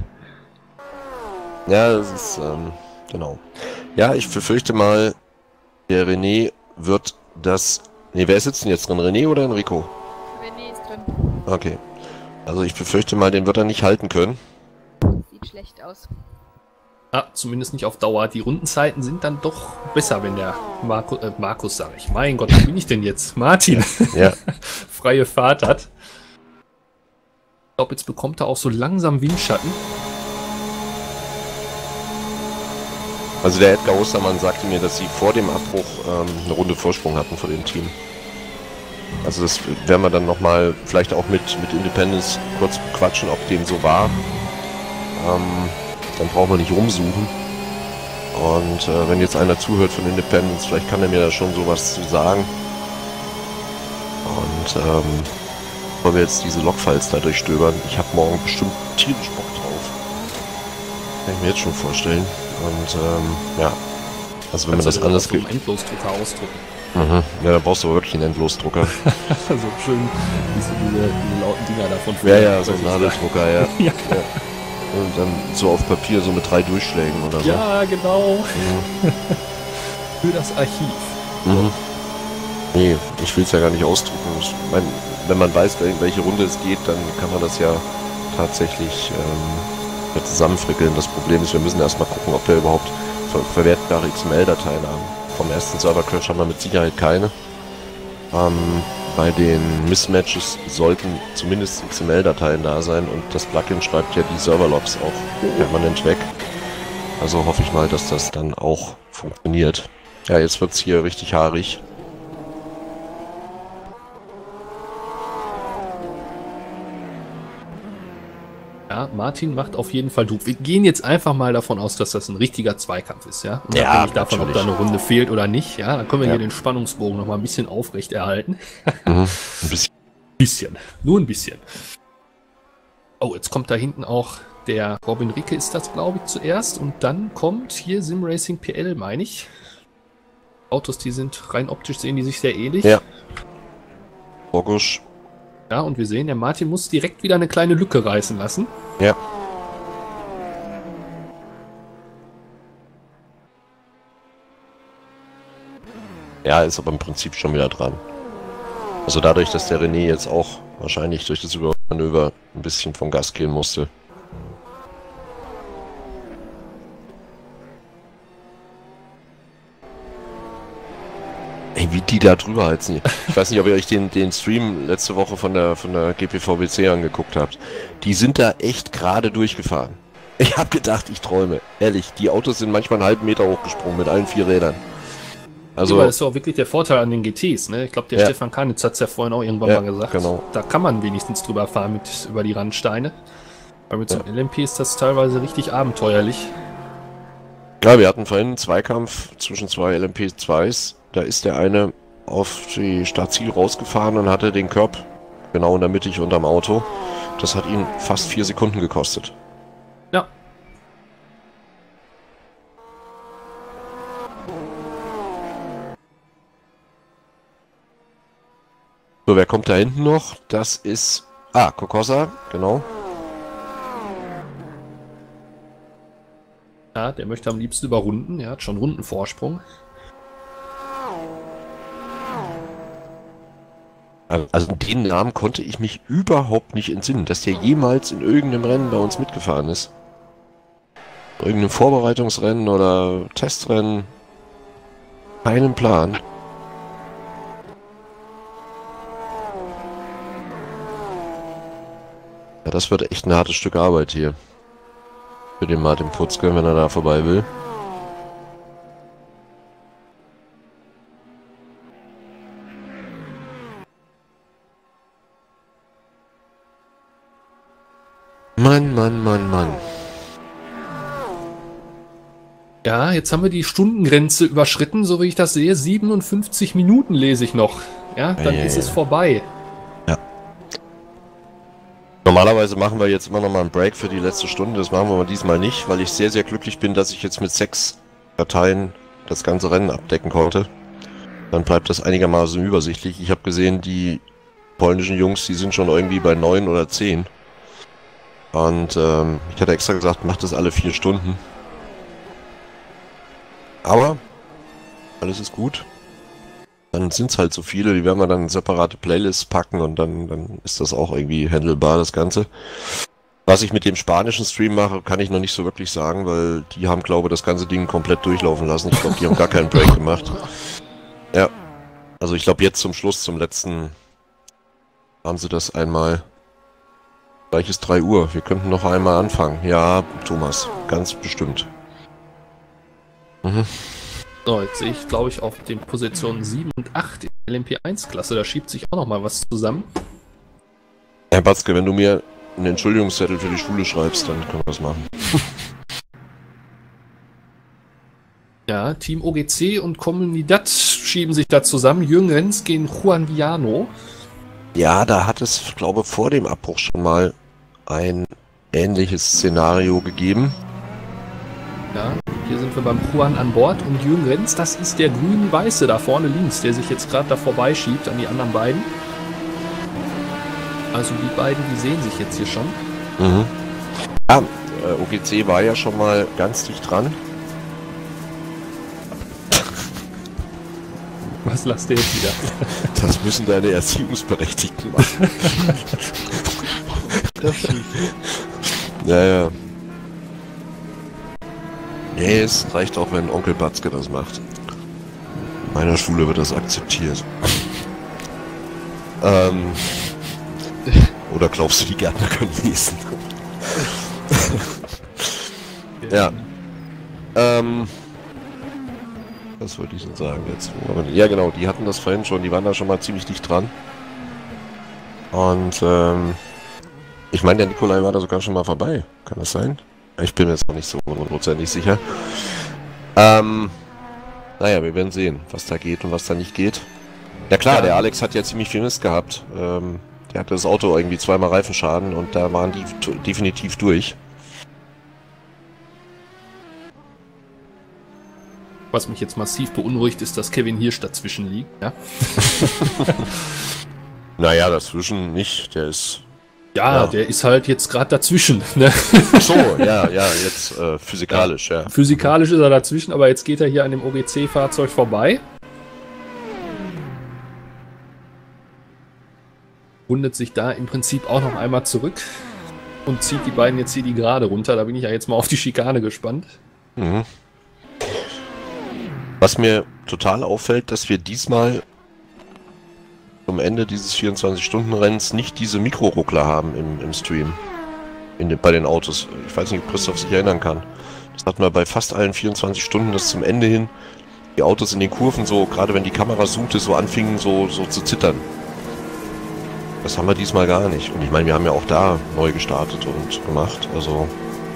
Ja, das ist, ähm, genau. Ja, ich befürchte mal, der René wird das... Ne, wer sitzt denn jetzt drin? René oder Enrico? René ist drin. Ah, zumindest nicht auf Dauer. Die Rundenzeiten sind dann doch besser, wenn der Marco, äh, Markus, sage ich. Mein Gott, wo bin ich denn jetzt? Martin. Ja. Freie Fahrt hat. Ich glaube, jetzt bekommt er auch so langsam Windschatten. Also der Edgar Ostermann sagte mir, dass sie vor dem Abbruch ähm, eine Runde Vorsprung hatten vor dem Team. Also das werden wir dann nochmal vielleicht auch mit, mit Independence kurz quatschen, ob dem so war. Ähm, dann brauchen wir nicht rumsuchen. Und äh, wenn jetzt einer zuhört von Independence, vielleicht kann er mir da schon sowas zu sagen. Und ähm, bevor wir jetzt diese Logfiles da durchstöbern, ich habe morgen bestimmt tierisch Bock drauf. Kann ich mir jetzt schon vorstellen. Und ähm, ja, also wenn man das anders gibt. Endlosdrucker ausdrucken. Mhm. Ja, da brauchst du wirklich einen Endlosdrucker. So schön diese, diese, diese lauten Dinger davon. Ja, ja, so ein Nadeldrucker, ja. Ja. Ja. Und dann so auf Papier so mit drei Durchschlägen oder so. Ja, genau. Mhm. Für das Archiv. Mhm. Nee, ich will es ja gar nicht ausdrucken. Ich mein, wenn man weiß, in welche Runde es geht, dann kann man das ja tatsächlich ähm, zusammenfrickeln. Das Problem ist, wir müssen erstmal gucken, ob wir überhaupt ver verwertbare X M L-Dateien haben. Vom ersten Server-Crash haben wir mit Sicherheit keine. Ähm, bei den Mismatches sollten zumindest X M L-Dateien da sein und das Plugin schreibt ja die Server-Logs auch permanent weg. Also hoffe ich mal, dass das dann auch funktioniert. Ja, jetzt wird es hier richtig haarig. Ja, Martin macht auf jeden Fall Druck. Wir gehen jetzt einfach mal davon aus, dass das ein richtiger Zweikampf ist, ja? Unabhängig Ja, davon, ob da eine Runde fehlt oder nicht, ja? Dann können wir ja hier den Spannungsbogen noch mal ein bisschen aufrecht erhalten. Mhm, ein bisschen. bisschen. Nur ein bisschen. Oh, jetzt kommt da hinten auch der Robin Ricke, ist das, glaube ich, zuerst. Und dann kommt hier Sim Racing P L, meine ich. Autos, die sind rein optisch, sehen die sich sehr ähnlich. Ja. Bogusch. Ja, und wir sehen, der Martin muss direkt wieder eine kleine Lücke reißen lassen. Ja. Ja, ist aber im Prinzip schon wieder dran. Also dadurch, dass der René jetzt auch wahrscheinlich durch das Übermanöver ein bisschen vom Gas gehen musste. Ey, wie die da drüber heizen. Ich weiß nicht, ob ihr euch den, den Stream letzte Woche von der, von der G P V B C angeguckt habt. Die sind da echt gerade durchgefahren. Ich habe gedacht, ich träume. Ehrlich, die Autos sind manchmal einen halben Meter hochgesprungen mit allen vier Rädern. Also, ja, das ist auch wirklich der Vorteil an den G Ts, ne? Ich glaube, der ja. Stefan Kanitz hat es ja vorhin auch irgendwann Ja, mal gesagt. genau. Da kann man wenigstens drüber fahren mit über die Randsteine. Weil mit so einem L M P ist das teilweise richtig abenteuerlich. Ja, wir hatten vorhin einen Zweikampf zwischen zwei L M P zweis. Da ist der eine auf die Startziel rausgefahren und hatte den Curb genau in der Mitte unterm Auto. Das hat ihn fast vier Sekunden gekostet. Ja. So, wer kommt da hinten noch? Das ist... Ah, Kokosa, genau. Ja, der möchte am liebsten überrunden. Er hat schon Rundenvorsprung. Also den Namen konnte ich mich überhaupt nicht entsinnen, dass der jemals in irgendeinem Rennen bei uns mitgefahren ist. Irgendeinem Vorbereitungsrennen oder Testrennen. Keinen Plan. Ja, das wird echt ein hartes Stück Arbeit hier. Für den Martin Putzke, wenn er da vorbei will. Mann, Mann, Mann, Mann. Ja, jetzt haben wir die Stundengrenze überschritten, so wie ich das sehe. siebenundfünfzig Minuten lese ich noch. Ja, dann Ja, ja, ist ja. es vorbei. Normalerweise machen wir jetzt immer noch mal einen Break für die letzte Stunde. Das machen wir aber diesmal nicht, weil ich sehr, sehr glücklich bin, dass ich jetzt mit sechs Dateien das ganze Rennen abdecken konnte. Dann bleibt das einigermaßen übersichtlich. Ich habe gesehen, die polnischen Jungs, die sind schon irgendwie bei neun oder zehn. Und ähm, ich hatte extra gesagt, macht das alle vier Stunden. Aber alles ist gut. Dann sind es halt so viele, die werden wir dann in separate Playlists packen und dann, dann ist das auch irgendwie handelbar, das Ganze. Was ich mit dem spanischen Stream mache, kann ich noch nicht so wirklich sagen, weil die haben, glaube ich, das ganze Ding komplett durchlaufen lassen. Ich glaube, die haben gar keinen Break gemacht. Ja. Also ich glaube, jetzt zum Schluss, zum letzten, haben sie das einmal. Gleich ist drei Uhr. Wir könnten noch einmal anfangen. Ja, Thomas, ganz bestimmt. Mhm. So, jetzt sehe ich, glaube ich, auf den Positionen sieben und acht in der L M P eins Klasse. Da schiebt sich auch noch mal was zusammen. Herr Batzke, wenn du mir einen Entschuldigungszettel für die Schule schreibst, dann können wir das machen. Ja, Team O G C und Comunidad schieben sich da zusammen. Jürgen Renz gegen Juan Villano. Ja, da hat es, glaube ich, vor dem Abbruch schon mal ein ähnliches Szenario gegeben. Ja, hier sind wir beim Juan an Bord und Jürgen Renz, das ist der grün-weiße da vorne links, der sich jetzt gerade da vorbeischiebt an die anderen beiden. Also die beiden, die sehen sich jetzt hier schon. Mhm. Ja, äh, O G C war ja schon mal ganz dicht dran. Was lasst ihr jetzt wieder? Das müssen deine Erziehungsberechtigten machen. Das ist Ja, ja. Nee, es reicht auch, wenn Onkel Batzke das macht. In meiner Schule wird das akzeptiert. ähm... Oder glaubst du, die Gärtner können lesen? Ja. Ähm... Was wollte ich denn sagen jetzt? Ja genau, die hatten das vorhin schon, die waren da schon mal ziemlich dicht dran. Und ähm, ich meine, der Nikolai war da sogar schon mal vorbei. Kann das sein? Ich bin mir jetzt noch nicht so hundertprozentig sicher. Ähm, naja, wir werden sehen, was da geht und was da nicht geht. Ja klar, Ja. der Alex hat ja ziemlich viel Mist gehabt. Ähm, der hatte das Auto irgendwie zweimal Reifenschaden und da waren die t- definitiv durch. Was mich jetzt massiv beunruhigt, ist, dass Kevin Hirsch dazwischen liegt. Ja, Naja, dazwischen nicht, der ist... ja, Ja. der ist halt jetzt gerade dazwischen. Ne? Ach so, ja, ja, jetzt äh, physikalisch, ja. Physikalisch ist er dazwischen, aber jetzt geht er hier an dem O G C-Fahrzeug vorbei. Rundet sich da im Prinzip auch noch einmal zurück und zieht die beiden jetzt hier die Gerade runter. Da bin ich ja jetzt mal auf die Schikane gespannt. Mhm. Was mir total auffällt, dass wir diesmal zum Ende dieses vierundzwanzig-Stunden-Rennens nicht diese Mikroruckler haben im, im Stream. In den, bei den Autos. Ich weiß nicht, ob Christoph sich erinnern kann. Das hatten wir bei fast allen vierundzwanzig Stunden, dass zum Ende hin die Autos in den Kurven so, gerade wenn die Kamera zoomte, so anfingen so, so zu zittern. Das haben wir diesmal gar nicht. Und ich meine, wir haben ja auch da neu gestartet und gemacht. Also,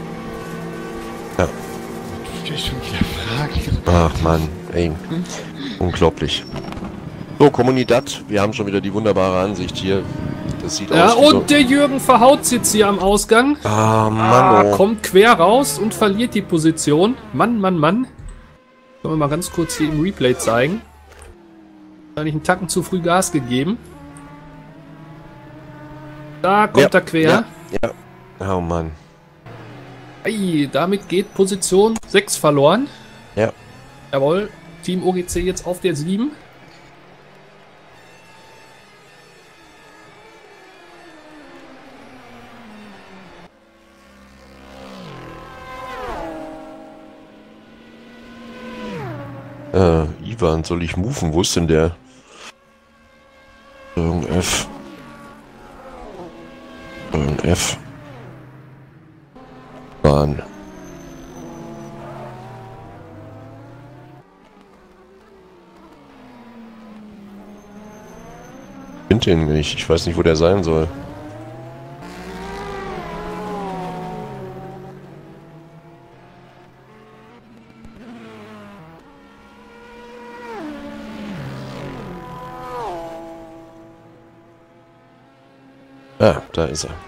natürlich schon wieder Fragen. ach Mann, ey. Unglaublich. So, Comunidad, wir haben schon wieder die wunderbare Ansicht hier. Das sieht Ja, aus wie so... und der Jürgen verhaut jetzt hier am Ausgang. Ah, Ah, Mann, oh. kommt quer raus und verliert die Position. Mann, Mann, Mann. Können wir mal ganz kurz hier im Replay zeigen. Wahrscheinlich einen Tacken zu früh Gas gegeben. Da kommt er quer. Ja, ja. Oh Mann. Ei, damit geht Position sechs verloren. Ja. Jawohl, Team O G C jetzt auf der sieben. Äh, Ivan, soll ich moven? Wo ist denn der? Steuerung F. Steuerung F. Bahn. Ich finde den nicht. Ich weiß nicht, wo der sein soll. Ah, da ist er.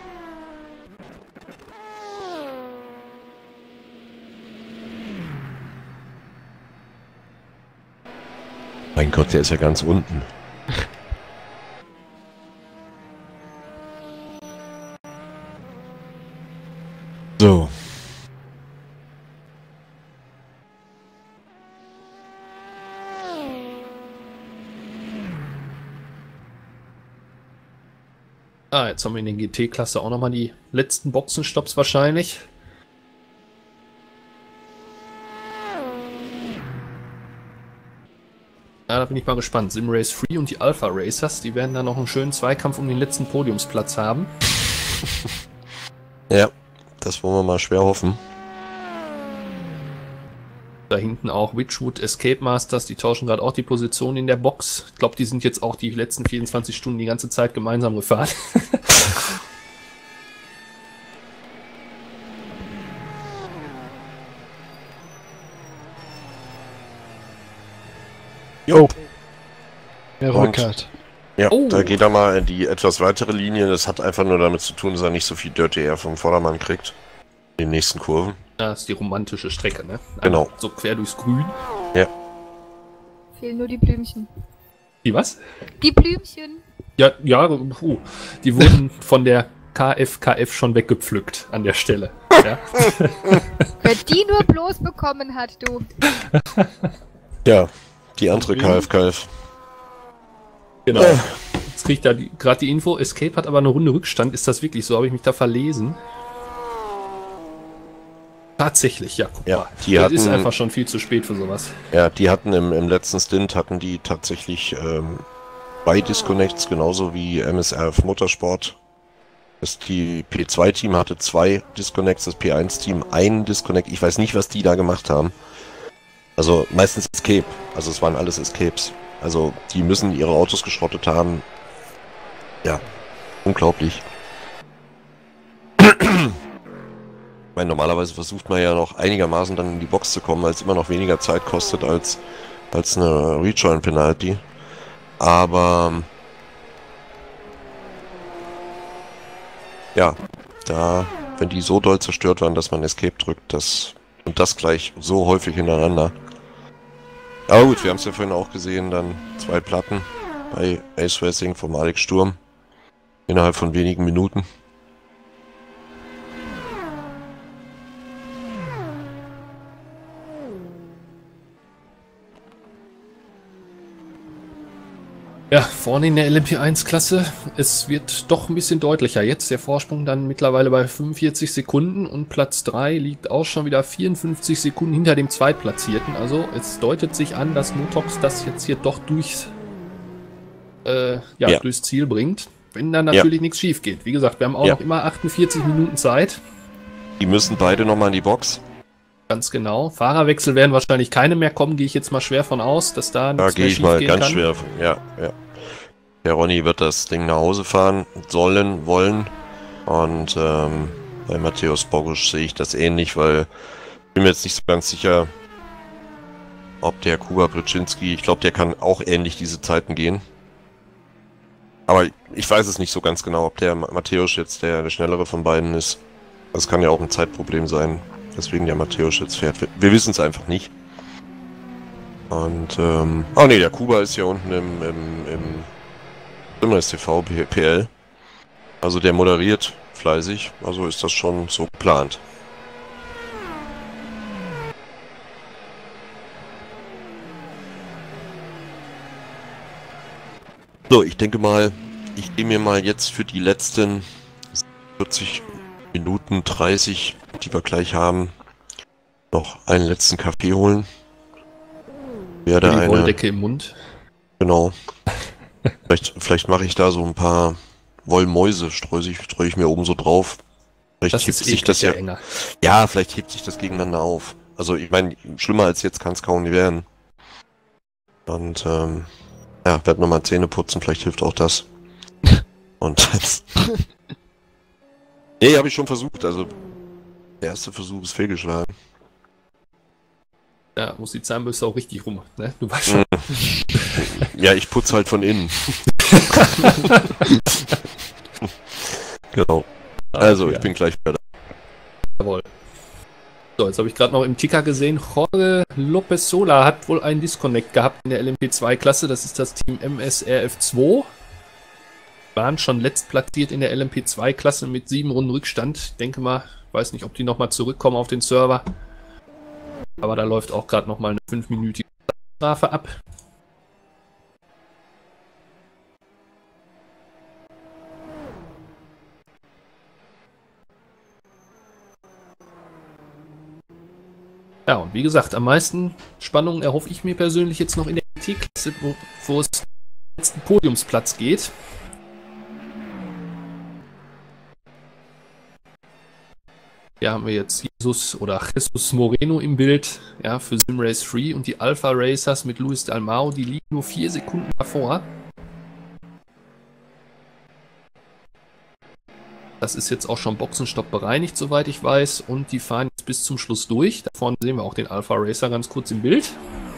Mein Gott, der ist ja ganz unten. So. Ah, jetzt haben wir in der G T-Klasse auch nochmal die letzten Boxenstopps wahrscheinlich. Ja, da bin ich mal gespannt. Simrace Free und die Alpha Racers, die werden da noch einen schönen Zweikampf um den letzten Podiumsplatz haben. Ja, das wollen wir mal schwer hoffen. Da hinten auch Witchwood Escape Masters, die tauschen gerade auch die Position in der Box. Ich glaube, die sind jetzt auch die letzten vierundzwanzig Stunden die ganze Zeit gemeinsam gefahren. Jo. Der Und- Rückert. Ja, Oh. da geht er mal in die etwas weitere Linie. Das hat einfach nur damit zu tun, dass er nicht so viel Dirty Air vom Vordermann kriegt. In den nächsten Kurven. Das ist die romantische Strecke, ne? Genau. So quer durchs Grün. Fehlen nur die Blümchen. Die was? Die Blümchen. Ja, ja, puh. Die wurden von der K F K F schon weggepflückt an der Stelle. Ja. Wer die nur bloß bekommen hat, du. Ja, die andere K F K F. Genau. Jetzt kriegt da gerade die Info, Escape hat aber eine Runde Rückstand. Ist das wirklich so? Habe ich mich da verlesen? Tatsächlich, ja, guck Ja, mal. die das ist hatten- einfach schon viel zu spät für sowas. Ja, die hatten im, im letzten Stint hatten die tatsächlich ähm, zwei Disconnects, genauso wie M S R F Motorsport. Das die P zwei Team hatte zwei Disconnects, das P eins Team einen Disconnect. Ich weiß nicht, was die da gemacht haben. Also meistens Escape. Also es waren alles Escapes. Also die müssen ihre Autos geschrottet haben. Ja, unglaublich. Ich meine, normalerweise versucht man ja noch einigermaßen dann in die Box zu kommen, weil es immer noch weniger Zeit kostet als, als eine Rejoin-Penalty. Aber ja, da, wenn die so doll zerstört waren, dass man Escape drückt, das und das gleich so häufig hintereinander. Aber gut, wir haben es ja vorhin auch gesehen, dann zwei Platten bei Ace Racing vom Alex Sturm innerhalb von wenigen Minuten. Ja, vorne in der L M P eins Klasse, es wird doch ein bisschen deutlicher. Jetzt der Vorsprung dann mittlerweile bei fünfundvierzig Sekunden und Platz drei liegt auch schon wieder vierundfünfzig Sekunden hinter dem Zweitplatzierten. Also es deutet sich an, dass Motox das jetzt hier doch durchs, äh, ja, Ja. durchs Ziel bringt. Wenn dann natürlich nichts schief geht. Wie gesagt, wir haben auch Ja. noch immer achtundvierzig Minuten Zeit. Die müssen beide nochmal in die Box. Ganz genau. Fahrerwechsel werden wahrscheinlich keine mehr kommen, gehe ich jetzt mal schwer von aus, dass da Da nichts gehe mehr ich schief mal gehen ganz kann. schwer. Ja, ja. Der Ronny wird das Ding nach Hause fahren sollen, wollen. Und ähm, bei Matthäus Bogusch sehe ich das ähnlich, weil ich bin mir jetzt nicht so ganz sicher, ob der Kuba Brzezinski, ich glaube, der kann auch ähnlich diese Zeiten gehen. Aber ich weiß es nicht so ganz genau, ob der Matthäus jetzt der, der schnellere von beiden ist. Das kann ja auch ein Zeitproblem sein, weswegen der Matthäus jetzt fährt. Wir, wir wissen es einfach nicht. Und, ähm, oh ne, der Kuba ist ja unten im, im, im Simrace T V P L. Also der moderiert fleißig, also ist das schon so geplant. So, ich denke mal, ich gehe mir mal jetzt für die letzten vierzig Minuten, dreißig, die wir gleich haben, noch einen letzten Kaffee holen. Werde Die eine, Wolldecke im Mund. genau. Vielleicht, vielleicht mache ich da so ein paar Wollmäuse, streue ich, streue ich mir oben so drauf. Vielleicht Das hebt ist sich das ja, enger. ja, vielleicht hebt sich das gegeneinander auf. Also ich meine, schlimmer als jetzt kann es kaum nicht werden. Und ähm, ja, werde nochmal Zähne putzen, vielleicht hilft auch das. Und nee, habe ich schon versucht. Also der erste Versuch ist fehlgeschlagen. Ja, muss die Zahnbürste auch richtig rum. Ne? Du weißt schon. Ja, ich putze halt von innen. Genau. Also, ich ja. bin gleich wieder da. Jawohl. So, jetzt habe ich gerade noch im Ticker gesehen, Jorge Lopez Sola hat wohl einen Disconnect gehabt in der L M P zwei Klasse. Das ist das Team M S R F zwei. Waren schon letztplatziert in der L M P zwei Klasse mit sieben Runden Rückstand. Ich denke mal, weiß nicht, ob die nochmal zurückkommen auf den Server. Aber da läuft auch gerade nochmal eine fünfminütige Strafe ab. Ja, und wie gesagt, am meisten Spannung erhoffe ich mir persönlich jetzt noch in der E T-Klasse, wo, wo es den letzten Podiumsplatz geht. Hier haben wir jetzt Jesus oder Jesus Moreno im Bild, ja, für Simrace Free, und die Alpha Racers mit Luis Dalmau, die liegen nur vier Sekunden davor. Das ist jetzt auch schon Boxenstopp bereinigt, soweit ich weiß, und die fahren jetzt bis zum Schluss durch. Da vorne sehen wir auch den Alpha Racer ganz kurz im Bild.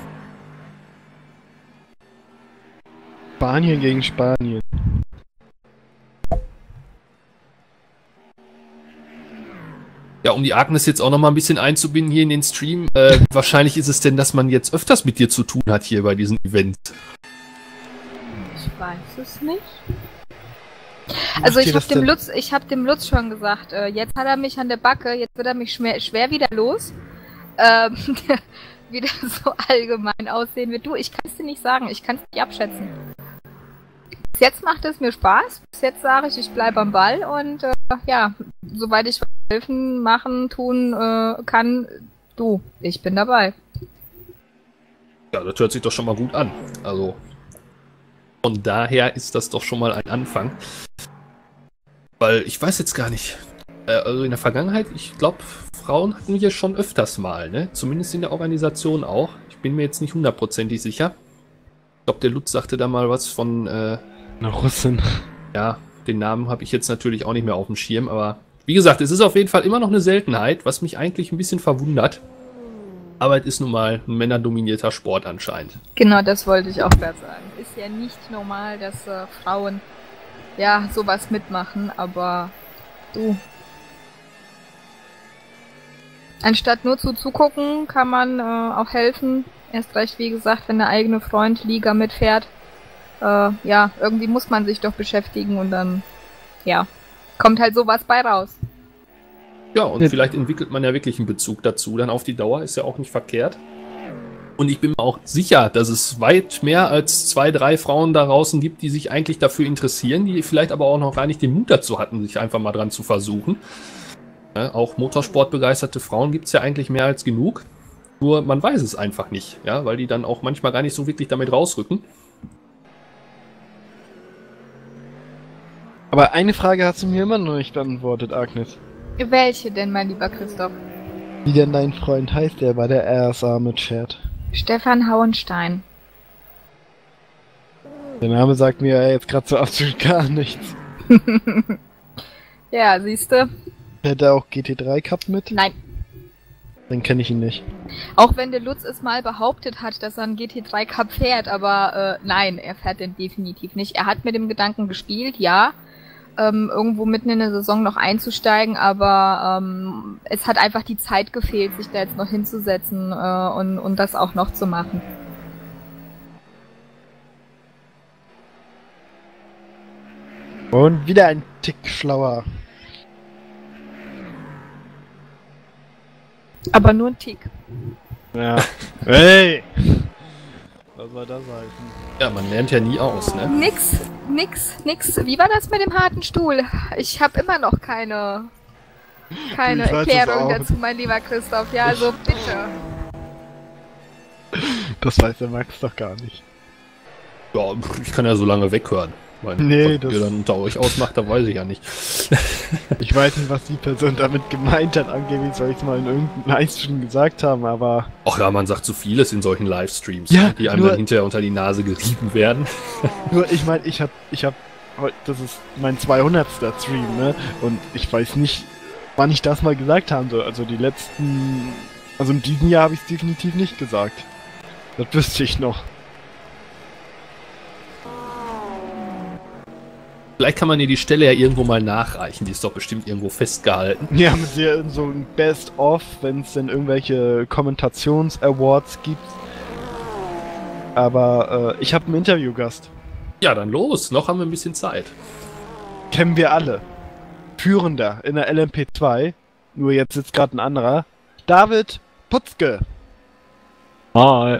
Spanien gegen Spanien. Ja, um die Agnes jetzt auch noch mal ein bisschen einzubinden hier in den Stream, äh, wahrscheinlich ist es denn, dass man jetzt öfters mit dir zu tun hat hier bei diesen Events. Ich weiß es nicht. Also ich habe dem Lutz, ich habe dem Lutz schon gesagt, äh, jetzt hat er mich an der Backe, jetzt wird er mich schwer, schwer wieder los. Ähm, wie das so allgemein aussehen wird. Du, ich kann es dir nicht sagen, ich kann es nicht abschätzen. Bis jetzt macht es mir Spaß, bis jetzt sage ich, ich bleibe am Ball und äh, ja, soweit ich helfen, machen, tun äh, kann, du, ich bin dabei. Ja, das hört sich doch schon mal gut an. Also von daher ist das doch schon mal ein Anfang. Weil ich weiß jetzt gar nicht, äh, also in der Vergangenheit, ich glaube, Frauen hatten wir schon öfters mal, ne? Zumindest in der Organisation auch. Ich bin mir jetzt nicht hundertprozentig sicher. Ich glaube, der Lutz sagte da mal was von äh, eine Russin. Ja, den Namen habe ich jetzt natürlich auch nicht mehr auf dem Schirm, aber wie gesagt, es ist auf jeden Fall immer noch eine Seltenheit, was mich eigentlich ein bisschen verwundert. Aber es ist nun mal ein männerdominierter Sport anscheinend. Genau, das wollte ich auch gerade sagen. Ist ja nicht normal, dass äh, Frauen ja sowas mitmachen, aber du. Anstatt nur zu zugucken, kann man äh, auch helfen. Erst recht, wie gesagt, wenn der eigene Freund Liga mitfährt. Äh, ja, irgendwie muss man sich doch beschäftigen und dann, ja, kommt halt sowas bei raus. Ja, und vielleicht entwickelt man ja wirklich einen Bezug dazu. Dann auf die Dauer ist ja auch nicht verkehrt. Und ich bin mir auch sicher, dass es weit mehr als zwei, drei Frauen da draußen gibt, die sich eigentlich dafür interessieren, die vielleicht aber auch noch gar nicht den Mut dazu hatten, sich einfach mal dran zu versuchen. Ja, auch motorsportbegeisterte Frauen gibt es ja eigentlich mehr als genug. Nur man weiß es einfach nicht, ja, weil die dann auch manchmal gar nicht so wirklich damit rausrücken. Aber eine Frage hast du mir immer noch nicht beantwortet, Agnes. Welche denn, mein lieber Christoph? Wie denn dein Freund heißt, der bei der R S A mitfährt? Stefan Hauenstein. Der Name sagt mir ja jetzt gerade so absolut gar nichts. Ja, siehste. Hätte er auch G T drei Cup mit? Nein. Dann kenne ich ihn nicht. Auch wenn der Lutz es mal behauptet hat, dass er einen G T drei Cup fährt, aber äh, nein, er fährt den definitiv nicht. Er hat mit dem Gedanken gespielt, ja, ähm, irgendwo mitten in der Saison noch einzusteigen, aber ähm, es hat einfach die Zeit gefehlt, sich da jetzt noch hinzusetzen äh, und, und das auch noch zu machen. Und wieder ein Tick schlauer. Aber nur ein Tick. Ja. Hey! Was soll das heißen? Ja, man lernt ja nie aus, ne? Nix, nix, nix. Wie war das mit dem harten Stuhl? Ich habe immer noch keine, keine Ich weiß Erklärung es auch. dazu, mein lieber Christoph. Ja, also bitte. Das weiß der Max doch gar nicht. Ja, ich kann ja so lange weghören. Meine, Nee, was das- ihr dann unter euch ausmacht, da weiß ich ja nicht. Ich weiß nicht, was die Person damit gemeint hat. Angeblich soll ich es mal in irgendeinem Livestream gesagt haben, aber... Ach ja, man sagt so vieles in solchen Livestreams, Ja, ne, die einem nur- dann hinterher unter die Nase gerieben werden. Nur, ich meine, ich hab, ich hab, heut- das ist mein zweihundertster Stream, ne? Und ich weiß nicht, wann ich das mal gesagt haben soll. Also die letzten, also in diesem Jahr habe ich es definitiv nicht gesagt. Das wüsste ich noch. Vielleicht kann man dir die Stelle ja irgendwo mal nachreichen, die ist doch bestimmt irgendwo festgehalten. Ja, mit dir so ein Best-of, wenn es denn irgendwelche Kommentations-Awards gibt. Aber äh, ich habe einen Interviewgast. Ja, dann los, noch haben wir ein bisschen Zeit. Kennen wir alle. Führender in der L M P zwei. Nur jetzt sitzt gerade ein anderer. David Putzke. Hi.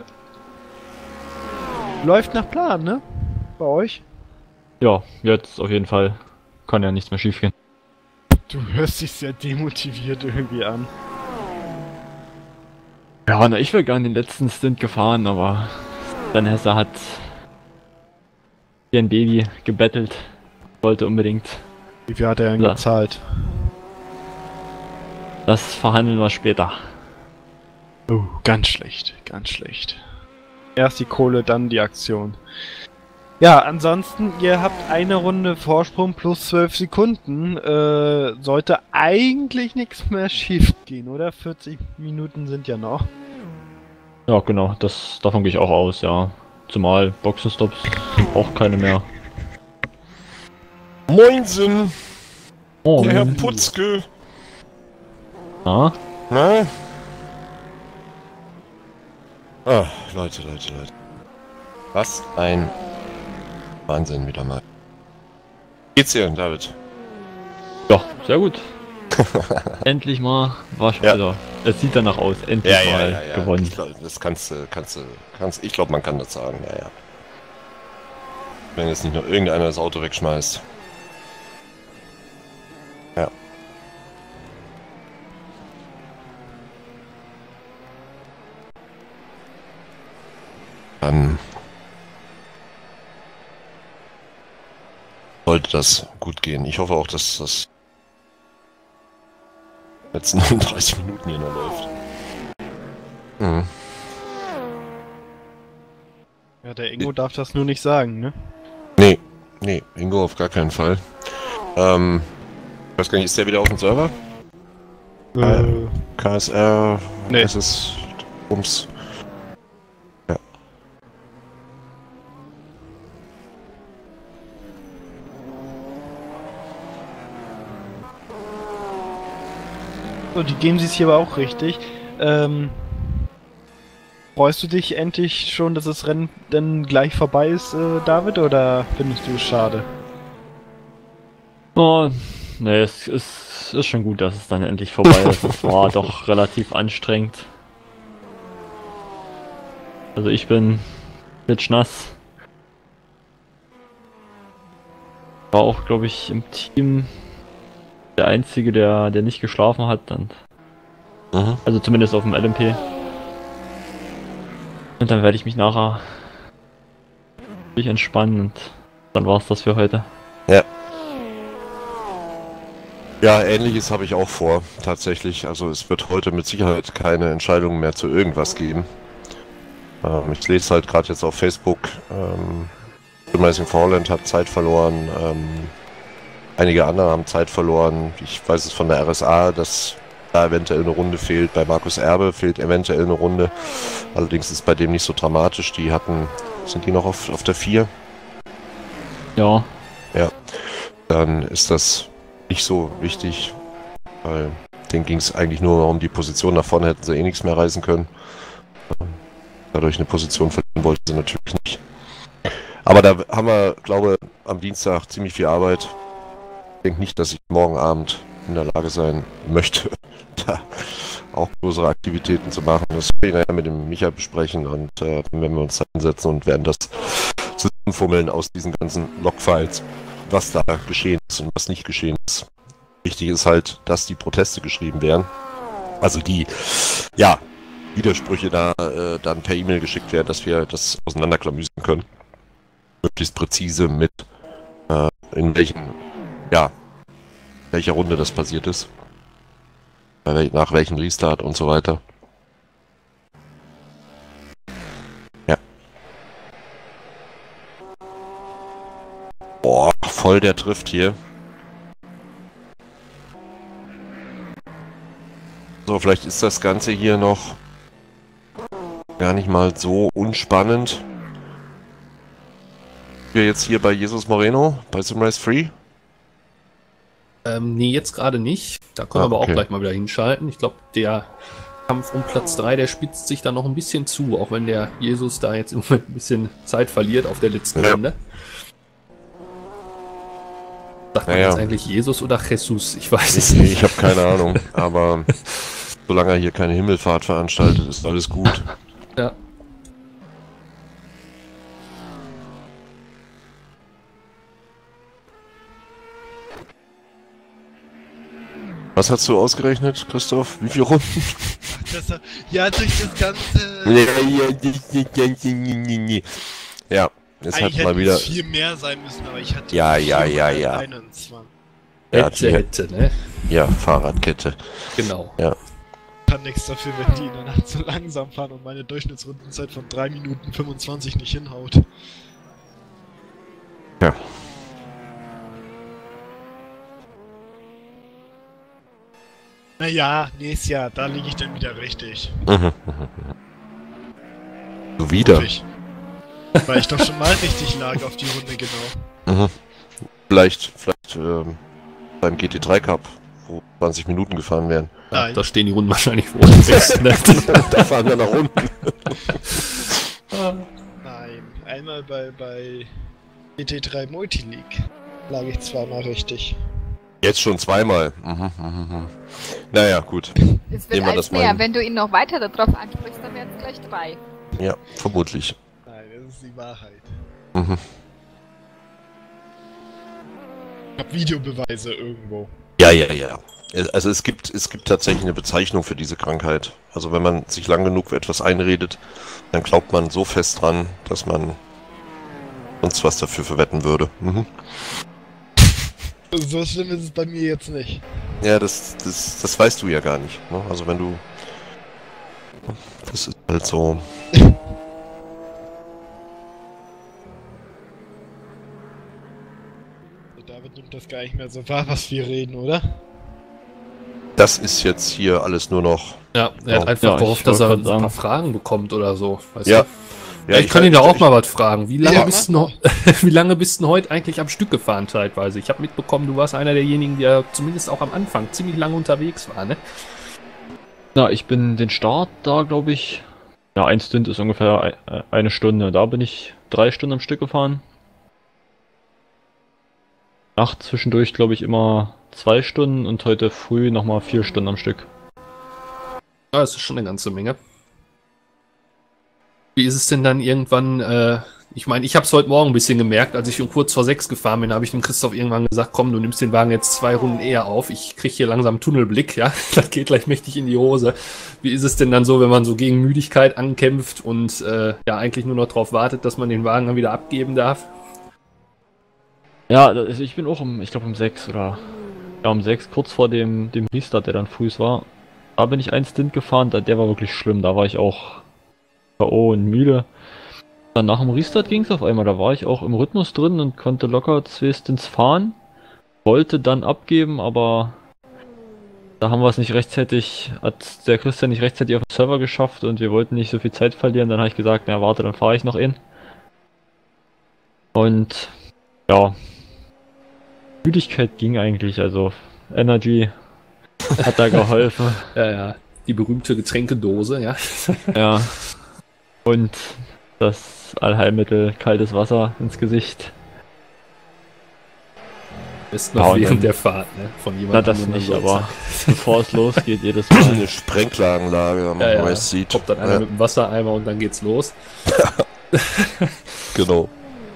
Läuft nach Plan, ne? Bei euch? Ja, jetzt auf jeden Fall. Kann ja nichts mehr schief gehen. Du hörst dich sehr demotiviert irgendwie an. Ja, na, ich wäre gerne den letzten Stint gefahren, aber Dan Hesse hat wie ein Baby gebettelt. Wollte unbedingt. Wie viel hat er denn Ja. gezahlt? Das verhandeln wir später. Oh, ganz schlecht, ganz schlecht. Erst die Kohle, dann die Aktion. Ja, ansonsten, ihr habt eine Runde Vorsprung plus zwölf Sekunden. Äh, sollte eigentlich nichts mehr schief gehen, oder? vierzig Minuten sind ja noch. Ja, genau, das, davon gehe ich auch aus, ja. Zumal Boxenstops sind auch keine mehr. Moinsen, Oh, der Herr Putzke. na? Na? Ah, Leute, Leute, Leute. Was ein Wahnsinn wieder mal. Geht's dir, David? Ja, sehr gut. Endlich mal war schon Ja. wieder. Es sieht danach aus, endlich mal gewonnen. Ich glaub, das kannst du, kannst du, kannst, ich glaube, man kann das sagen, ja, ja. Wenn jetzt nicht nur irgendeiner das Auto wegschmeißt. Ja. Dann sollte das gut gehen. Ich hoffe auch, dass das letzten neununddreißig Minuten hier noch läuft. Mhm. Ja, der Ingo darf das nur nicht sagen, ne? Nee, nee, Ingo auf gar keinen Fall. Ähm, ich weiß gar nicht, ist der wieder auf dem Server? Äh, K S R, Nee. es ist Bums. Ja. so, die geben sie es hier aber auch richtig. Ähm, freust du dich endlich schon, dass das Rennen dann gleich vorbei ist, äh, David, oder findest du es schade? Oh, nee, es ist, ist schon gut, dass es dann endlich vorbei ist. Es war doch relativ anstrengend. Also ich bin klitschnass. War auch, glaube ich, im Team der Einzige, der, der nicht geschlafen hat. Und, Mhm. also zumindest auf dem L M P. Und dann werde ich mich nachher durch entspannen und dann war's das für heute. Ja. Ja, ähnliches habe ich auch vor, tatsächlich. Also es wird heute mit Sicherheit keine Entscheidung mehr zu irgendwas geben. Ähm, ich lese halt gerade jetzt auf Facebook, ähm, Racing for Holland hat Zeit verloren, ähm, einige andere haben Zeit verloren. Ich weiß es von der R S A, dass da eventuell eine Runde fehlt. Bei Markus Erbe fehlt eventuell eine Runde. Allerdings ist bei dem nicht so dramatisch. Die hatten, sind die noch auf, auf der vier? Ja, Ja, dann ist das nicht so wichtig, weil denen ging es eigentlich nur um die Position. Nach vorne hätten sie eh nichts mehr reisen können. Dadurch eine Position verlieren wollten sie natürlich nicht. Aber da haben wir, glaube ich, am Dienstag ziemlich viel Arbeit. Ich denke nicht, dass ich morgen Abend in der Lage sein möchte, da auch größere Aktivitäten zu machen. Das will ich nachher mit dem Micha besprechen und äh, dann werden wir uns da hinsetzen und werden das zusammenfummeln aus diesen ganzen Logfiles, was da geschehen ist und was nicht geschehen ist. Wichtig ist halt, dass die Proteste geschrieben werden. Also die, ja, Widersprüche da äh, dann per E-Mail geschickt werden, dass wir das auseinanderklamüsern können. Möglichst präzise mit äh, in welchen, ja, welcher Runde das passiert ist. Bei wel nach welchem Restart und so weiter. Ja. Boah, voll der trifft hier. So, vielleicht ist das Ganze hier noch gar nicht mal so unspannend. Wir jetzt hier bei Jesus Moreno, bei Simrace Free. Ähm, nee, jetzt gerade nicht. Da können Ah, wir aber okay. auch gleich mal wieder hinschalten. Ich glaube, der Kampf um Platz drei, der spitzt sich da noch ein bisschen zu, auch wenn der Jesus da jetzt im Moment ein bisschen Zeit verliert auf der letzten Ja. Runde. Sagt man Naja. jetzt eigentlich Jesus oder Jesus? Ich weiß es Ich, nicht. ich habe keine Ahnung, aber solange er hier keine Himmelfahrt veranstaltet, ist alles gut. Ja. Was hast du ausgerechnet, Christoph? Wie viele Runden? Das, ja, durch das ganze... Ja, es Eigentlich hat hätte mal wieder... es viel mehr sein müssen, aber ich hatte... Ja, ja, ja, ja. einundzwanzig. Ja, Hätte, die- hätte, ne? Ja, Fahrradkette. Genau. Ich kann nichts dafür, wenn die in der Nacht so langsam fahren und meine Durchschnittsrundenzeit von drei Minuten fünfundzwanzig nicht hinhaut. Ja. Naja, nächstes Jahr, da liege ich dann wieder richtig. Mhm. Du wieder. Hoffe ich. Weil ich doch schon mal richtig lag auf die Runde genau. Mhm. Vielleicht, vielleicht ähm, beim G T drei Cup, wo zwanzig Minuten gefahren werden. Ja, Nein. da stehen die Runden wahrscheinlich vor uns fest, ne? Da fahren wir nach unten. Nein, einmal bei, bei G T drei Multileague lag ich zweimal richtig. Jetzt schon zweimal. Mhm, mhm, mhm. Naja, gut. Es wird Nehmen wir als das mal mehr. hin. Wenn du ihn noch weiter darauf ansprichst, dann werden es gleich drei. Ja, vermutlich. Nein, das ist die Wahrheit. Mhm. Ich hab Videobeweise irgendwo. Ja, ja, ja. Also es gibt, es gibt tatsächlich eine Bezeichnung für diese Krankheit. Also wenn man sich lang genug für etwas einredet, dann glaubt man so fest dran, dass man sonst was dafür verwetten würde. Mhm. So schlimm ist es bei mir jetzt nicht. Ja, das, das, das weißt du ja gar nicht. Ne? Also wenn du... Das ist halt so... David nimmt das gar nicht mehr so wahr, was wir reden, oder? Das ist jetzt hier alles nur noch... Ja, er hat Ja, einfach ich gehofft, dass er wollte ein gerade paar sagen. Fragen bekommt oder so. Weißt Ja. du? Ja, ich, kann ihn ja auch mal was fragen. Wie lange, Ja, bist mach du noch, wie lange bist du heute eigentlich am Stück gefahren teilweise? Ich habe mitbekommen, du warst einer derjenigen, der zumindest auch am Anfang ziemlich lange unterwegs war, ne? Na, ich bin den Start da, glaube ich. Ja, ein Stint ist ungefähr ei- eine Stunde. Da bin ich drei Stunden am Stück gefahren. Nacht zwischendurch, glaube ich, immer zwei Stunden und heute früh nochmal vier Stunden am Stück. Ja, das ist schon eine ganze Menge. Wie ist es denn dann irgendwann, äh, ich meine, ich habe es heute Morgen ein bisschen gemerkt, als ich um kurz vor sechs gefahren bin, habe ich dem Christoph irgendwann gesagt, komm, du nimmst den Wagen jetzt zwei Runden eher auf, ich kriege hier langsam Tunnelblick, ja, das geht gleich mächtig in die Hose. Wie ist es denn dann so, wenn man so gegen Müdigkeit ankämpft und äh, ja eigentlich nur noch darauf wartet, dass man den Wagen dann wieder abgeben darf? Ja, also ich bin auch um, ich glaube um sechs oder ja um sechs, kurz vor dem, dem Restart, der dann früh war. Da bin ich einen Stint gefahren, da- der war wirklich schlimm, da war ich auch K O und müde. Dann nach dem Restart ging es auf einmal, da war ich auch im Rhythmus drin und konnte locker zwei Stints fahren. Wollte dann abgeben, aber da haben wir es nicht rechtzeitig, hat der Christian nicht rechtzeitig auf den Server geschafft und wir wollten nicht so viel Zeit verlieren. Dann habe ich gesagt, na warte, dann fahre ich noch in. Und ja, Müdigkeit ging eigentlich, also Energy hat da geholfen. Ja, ja, die berühmte Getränkedose, ja. Ja. Und das Allheilmittel, kaltes Wasser ins Gesicht. Ist noch Ja, und während dann- der Fahrt, ne? Von Na, jemandem. das wo man nicht, so aber sagt, bevor es losgeht, jedes Mal. Eine Sprenkleranlage, wenn man Ja, ja, weiß sieht. kommt dann einer Ja, mit dem Wassereimer und dann geht's los. genau.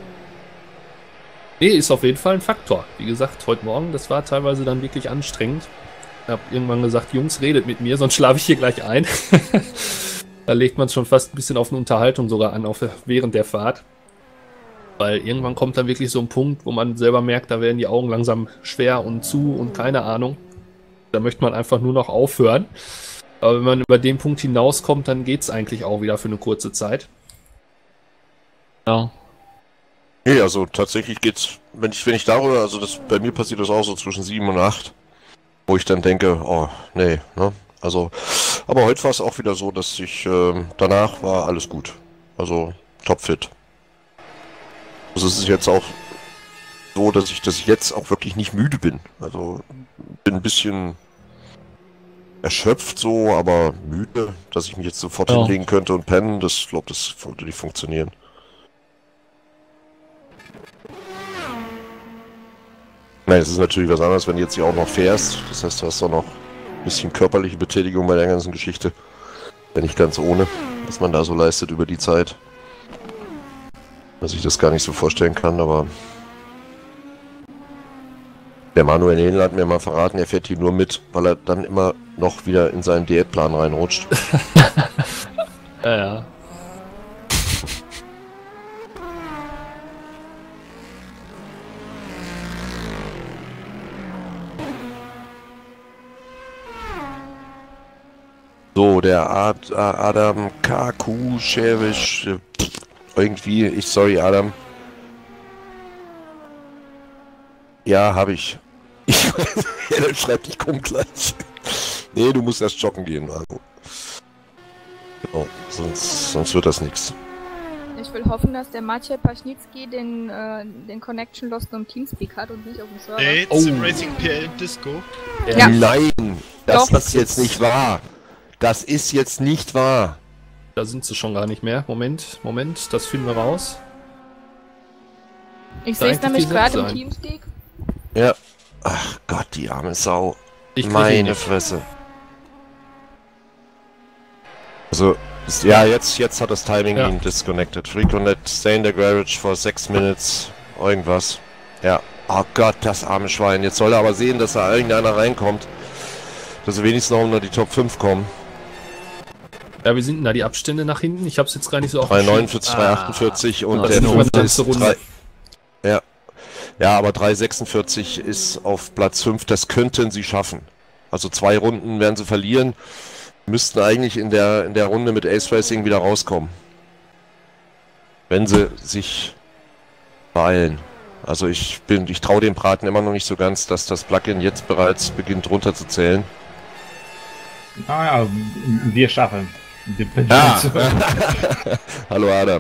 Nee, ist auf jeden Fall ein Faktor. Wie gesagt, heute Morgen, das war teilweise dann wirklich anstrengend. Ich habe irgendwann gesagt, Jungs, redet mit mir, sonst schlafe ich hier gleich ein. Da legt man schon fast ein bisschen auf eine Unterhaltung sogar an, auf, während der Fahrt. Weil irgendwann kommt dann wirklich so ein Punkt, wo man selber merkt, da werden die Augen langsam schwer und zu und keine Ahnung. Da möchte man einfach nur noch aufhören. Aber wenn man über den Punkt hinauskommt, dann geht's eigentlich auch wieder für eine kurze Zeit. Ja. Nee, also tatsächlich geht's, wenn ich, wenn ich darüber, also das, bei mir passiert das auch so zwischen sieben und acht, wo ich dann denke, oh, nee, ne, also, aber heute war es auch wieder so, dass ich, ähm, danach war alles gut, also topfit. Also es ist jetzt auch so, dass ich, dass ich jetzt auch wirklich nicht müde bin, also bin ein bisschen erschöpft so, aber müde, dass ich mich jetzt sofort Ja. hinlegen könnte und pennen, das glaube, das würde nicht funktionieren. Nein, es ist natürlich was anderes, wenn du jetzt hier auch noch fährst. Das heißt, du hast auch noch ein bisschen körperliche Betätigung bei der ganzen Geschichte. Wenn nicht ganz ohne, was man da so leistet über die Zeit. Dass ich das gar nicht so vorstellen kann, aber... Der Manuel Hähnel hat mir mal verraten, er fährt hier nur mit, weil er dann immer noch wieder in seinen Diätplan reinrutscht. Ja, ja. So, der Ad, Adam Kakuschewitsch, irgendwie, ich, sorry Adam. Ja, habe ich. ich ja, dann schreibt, ich komm gleich. Nee, du musst erst joggen gehen, Marco. Genau, sonst, sonst wird das nichts. Ich will hoffen, dass der Maciej Paschnicki den, äh, den Connection Lost um Teamspeak hat und nicht auf dem Server. Hey, Oh. Sim Racing P L Disco. Ja. Nein, das Doch. ist jetzt nicht wahr. Das ist jetzt nicht wahr. Da sind sie schon gar nicht mehr. Moment, Moment, das finden wir raus. Ich Da sehe es eigentlich nämlich die gerade im sein. Teamspeak. Ja. Ach Gott, die arme Sau. Ich krieg ihn Meine nicht. Fresse. Also, ist- ja, jetzt, jetzt hat das Timing Ja. ihn disconnected. Frequent stay in the garage for six minutes. Irgendwas. Ja. Oh Gott, das arme Schwein. Jetzt soll er aber sehen, dass da irgendeiner reinkommt. Dass wir wenigstens noch unter die Top fünf kommen. Ja, wie sind denn da die Abstände nach hinten? Ich hab's jetzt gar nicht so auf dem drei Schirm. neunundvierzig, drei achtundvierzig und das der ist noch fünfte eine ist ganze Runde. drei, ja. Ja, aber drei sechsundvierzig ist auf Platz fünf. Das könnten sie schaffen. Also zwei Runden werden sie verlieren. Müssten eigentlich in der, in der Runde mit Ace Racing wieder rauskommen. Wenn sie sich beeilen. Also ich bin, ich traue dem Braten immer noch nicht so ganz, dass das Plugin jetzt bereits beginnt runterzuzählen. Naja, wir schaffen. Die Ah. Hallo Adam.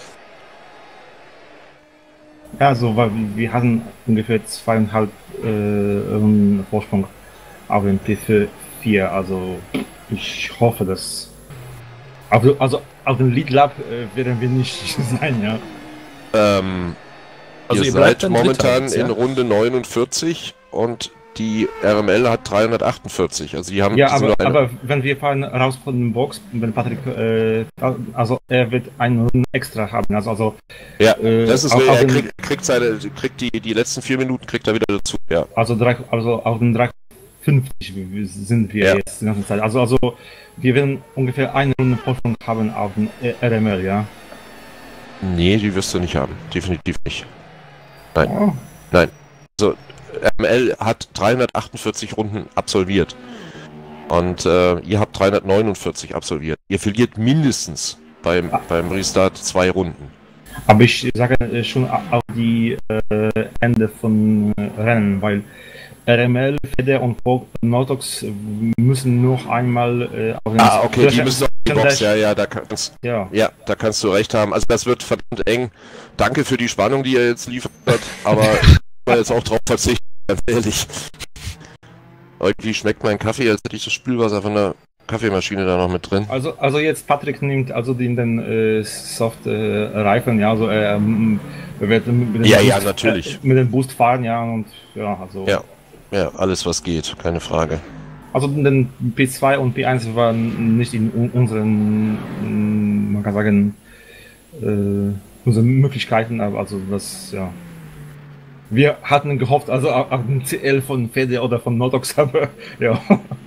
Ja, so, weil wir hatten ungefähr zweieinhalb äh, Runden Vorsprung auf dem P vier, also ich hoffe, dass auf, also auf dem Lead Lab äh, werden wir nicht sein, ja. Ähm, Also ihr ihr bleibt seid dann momentan Dritter jetzt, ja? in Runde neunundvierzig und die R M L hat dreihundertachtundvierzig. Also die haben Ja, die sind aber, nur eine, aber wenn wir fahren raus von dem Box, wenn Patrick, äh, also er wird eine Runde extra haben, also, also ja, äh, das ist auf- nur, auf er dem- kriegt, kriegt seine, kriegt die, die letzten vier Minuten kriegt er wieder dazu, ja. Also, drei, also auf den dreihundertfünfzig sind wir Ja. jetzt die ganze Zeit. Also, also wir werden ungefähr eine Runde Vorsprung haben auf den R M L, ja. Nee, die wirst du nicht haben. Definitiv nicht. Nein. Oh. Also R M L hat dreihundertachtundvierzig Runden absolviert. Und äh, ihr habt dreihundertneunundvierzig absolviert. Ihr verliert mindestens beim, beim Restart zwei Runden. Aber ich sage äh, schon au- auf die äh, Ende von äh, Rennen, weil R M L, Feder und Notox müssen noch einmal äh, auf den Ah, okay, die Fläche- müssen auf die Box. Ja, ja, da kannst, Ja. ja, da kannst du recht haben. Also das wird verdammt eng. Danke für die Spannung, die ihr jetzt liefert, aber ich will jetzt auch drauf verzichten, ganz ehrlich. Irgendwie schmeckt mein Kaffee, als hätte ich das Spülwasser von der Kaffeemaschine da noch mit drin. Also, also jetzt Patrick nimmt also den, den äh, Soft äh, Reifen, ja, also er ähm, wird mit dem Ja, ja, Boost, natürlich. Äh, mit dem Boost fahren, ja, und ja, also. Ja. Ja, alles was geht, keine Frage. Also den P zwei und P eins waren nicht in un- unseren, mm, man kann sagen, äh, unseren Möglichkeiten, aber also das, ja. Wir hatten gehofft, also auf auf den C L von Fede oder von Notox, aber ja.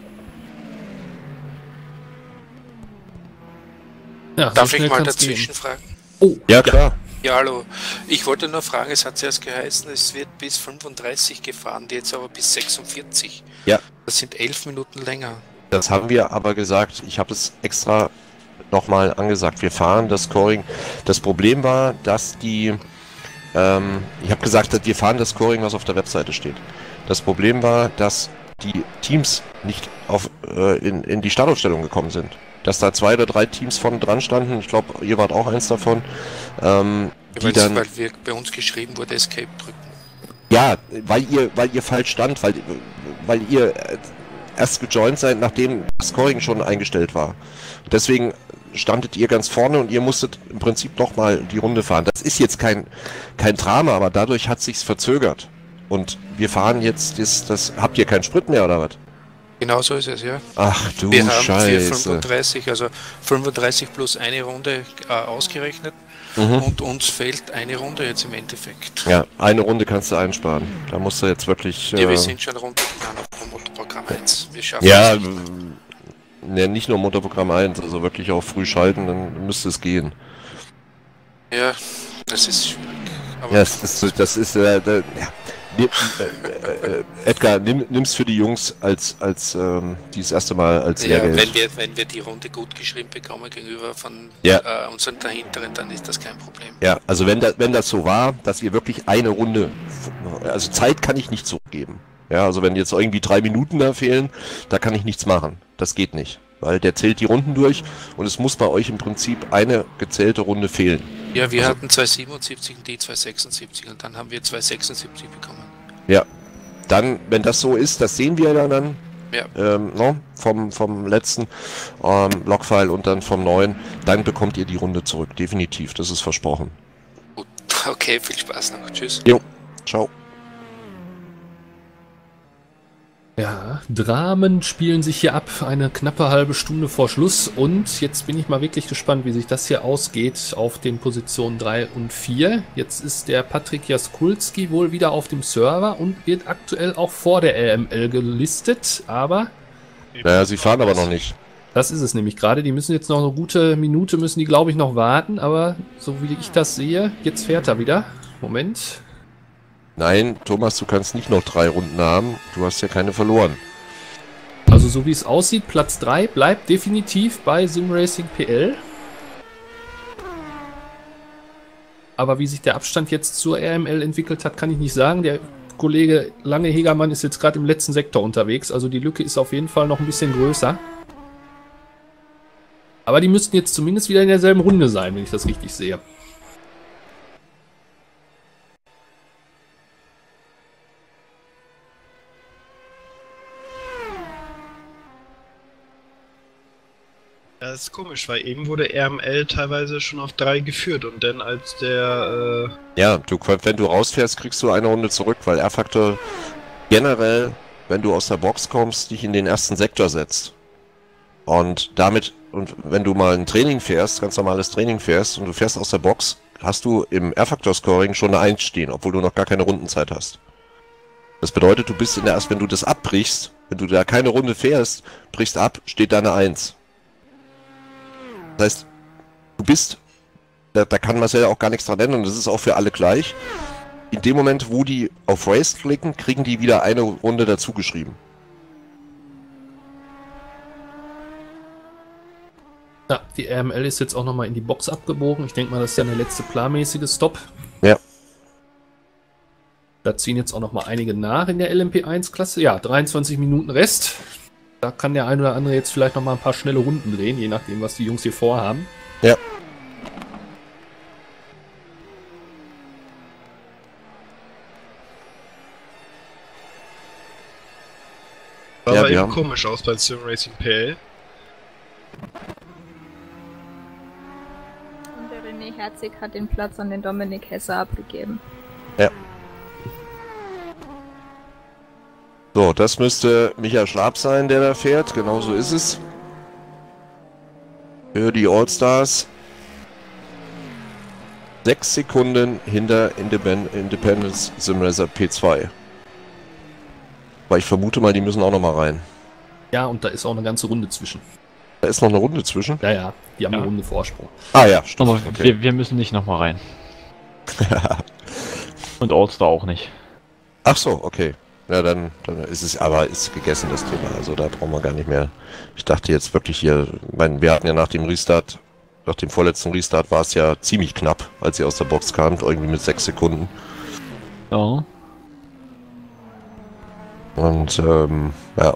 Ja, so Darf ich schnell mal kann's gehen. dazwischen fragen? Oh, Ja, klar. Ja, hallo. Ich wollte nur fragen, es hat zuerst geheißen, es wird bis fünfunddreißig gefahren, jetzt aber bis sechsundvierzig. Ja. Das sind elf Minuten länger. Das haben wir aber gesagt. Ich habe es extra nochmal angesagt. Wir fahren das Scoring. Das Problem war, dass die... Ähm, ich habe gesagt, dass wir fahren das Scoring, was auf der Webseite steht. Das Problem war, dass die Teams nicht auf, äh, in, in die Startaufstellung gekommen sind. Dass da zwei oder drei Teams vorne dran standen. Ich glaube, ihr wart auch eins davon. Ähm, die Weil, dann, weil wir bei uns geschrieben wurde, Escape drücken. ja, weil ihr, weil ihr falsch stand, weil, weil ihr äh, erst gejoint seid, nachdem das Scoring schon eingestellt war. Deswegen standet ihr ganz vorne und ihr musstet im Prinzip nochmal die Runde fahren. Das ist jetzt kein, kein Drama, aber dadurch hat sich's verzögert. Und wir fahren jetzt, das, das habt ihr keinen Sprit mehr oder was? Genau so ist es, ja. Ach du Wir haben Scheiße. vier fünfunddreißig, also fünfunddreißig plus eine Runde äh, ausgerechnet. Mhm. Und uns fehlt eine Runde jetzt im Endeffekt. Ja, eine Runde kannst du einsparen. Da musst du jetzt wirklich... Ja, äh, wir sind schon runtergegangen vom Motorprogramm eins. Wir schaffen Ja, es nicht. ne, nicht nur Motorprogramm eins, also wirklich auch früh schalten, dann müsste es gehen. Ja, das ist schwierig. Aber Ja, das ist, das ist äh, da, ja. Nimm, äh, äh, Edgar, nimm, nimm's für die Jungs als, als ähm, die das erste Mal als ja, Lehrgeld. wenn wir, wenn wir die Runde gut geschrieben bekommen gegenüber von Ja. äh, unseren Dahinteren, dann ist das kein Problem. Ja, also wenn das, wenn das so war, dass ihr wirklich eine Runde, also Zeit kann ich nicht zurückgeben. Ja, also wenn jetzt irgendwie drei Minuten da fehlen, da kann ich nichts machen. Das geht nicht. Weil der zählt die Runden durch und es muss bei euch im Prinzip eine gezählte Runde fehlen. Ja, wir Also- hatten zwei siebenundsiebzig und die zwei sechsundsiebzig und dann haben wir zwei sechsundsiebzig bekommen. Ja. Dann, wenn das so ist, das sehen wir dann, dann Ja. ähm, no, vom, vom letzten ähm, Logfile und dann vom neuen, dann bekommt ihr die Runde zurück. Definitiv, das ist versprochen. Gut, okay, viel Spaß noch. Tschüss. Jo, ciao. Ja, Dramen spielen sich hier ab, eine knappe halbe Stunde vor Schluss und jetzt bin ich mal wirklich gespannt, wie sich das hier ausgeht auf den Positionen drei und vier. Jetzt ist der Patrick Jaskulski wohl wieder auf dem Server und wird aktuell auch vor der L M L gelistet, aber Naja, sie fahren aber noch nicht. das ist es nämlich gerade. Die müssen jetzt noch eine gute Minute, müssen die glaube ich noch warten, aber so wie ich das sehe, jetzt fährt er wieder. Moment. Nein, Thomas, du kannst nicht noch drei Runden haben. Du hast ja keine verloren. Also so wie es aussieht, Platz drei bleibt definitiv bei SimRacing P L. Aber wie sich der Abstand jetzt zur R M L entwickelt hat, kann ich nicht sagen. Der Kollege Lange Hegermann ist jetzt gerade im letzten Sektor unterwegs. Also die Lücke ist auf jeden Fall noch ein bisschen größer. Aber die müssten jetzt zumindest wieder in derselben Runde sein, wenn ich das richtig sehe. Das ist komisch, weil eben wurde R M L teilweise schon auf drei geführt und dann als der, äh, Ja, du, wenn du rausfährst, kriegst du eine Runde zurück, weil R-Faktor generell, wenn du aus der Box kommst, dich in den ersten Sektor setzt. Und damit, und wenn du mal ein Training fährst, ganz normales Training fährst und du fährst aus der Box, hast du im R-Faktor-Scoring schon eine eins stehen, obwohl du noch gar keine Rundenzeit hast. Das bedeutet, du bist in der erst, wenn du das abbrichst, wenn du da keine Runde fährst, brichst ab, steht da eine eins. Das heißt, du bist, da, da kann Marcel auch gar nichts dran ändern, das ist auch für alle gleich. In dem Moment, wo die auf Race klicken, kriegen die wieder eine Runde dazu geschrieben. Ja, die R M L ist jetzt auch nochmal in die Box abgebogen. Ich denke mal, das ist ja der letzte planmäßige Stop. Ja. Da ziehen jetzt auch nochmal einige nach in der L M P eins Klasse. Ja, dreiundzwanzig Minuten Rest. Da kann der ein oder andere jetzt vielleicht nochmal ein paar schnelle Runden drehen, je nachdem, was die Jungs hier vorhaben. Ja. sah Ja, aber wir eben haben- komisch aus bei SimRacing P L. Und der René Herzig hat den Platz an den Dominik Hesse abgegeben. So, das müsste Michael Schlab sein, der da fährt. Genau so ist es. Für die All-Stars. Sechs Sekunden hinter Independ Independence Simracer P zwei. Weil ich vermute mal, die müssen auch noch mal rein. Ja, und da ist auch eine ganze Runde zwischen. Da ist noch eine Runde zwischen. Ja, ja, die haben Ja. eine Runde Vorsprung. Ah ja, stimmt. Aber Okay. wir, wir müssen nicht nochmal rein. Und All-Star auch nicht. Ach so, okay. Ja, dann, dann ist es, aber ist gegessen, das Thema. Also da brauchen wir gar nicht mehr. Ich dachte jetzt wirklich hier, ich meine, wir hatten ja nach dem Restart, nach dem vorletzten Restart war es ja ziemlich knapp, als ihr aus der Box kamt, irgendwie mit sechs Sekunden. Ja. Und, ähm, ja.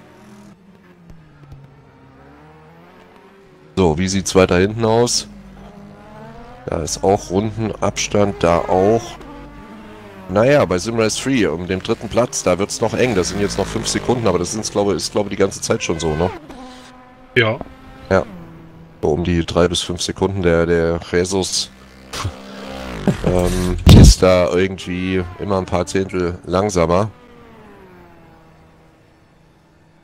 So, wie sieht's weiter hinten aus? Da ist auch Rundenabstand, da auch. Naja, bei Simrace drei, um den dritten Platz, da wird's noch eng. Das sind jetzt noch fünf Sekunden, aber das sind's, glaube, ist, glaube ich, die ganze Zeit schon so, ne? Ja. So um die drei bis fünf Sekunden. Der, der Jesus ähm, ist da irgendwie immer ein paar Zehntel langsamer.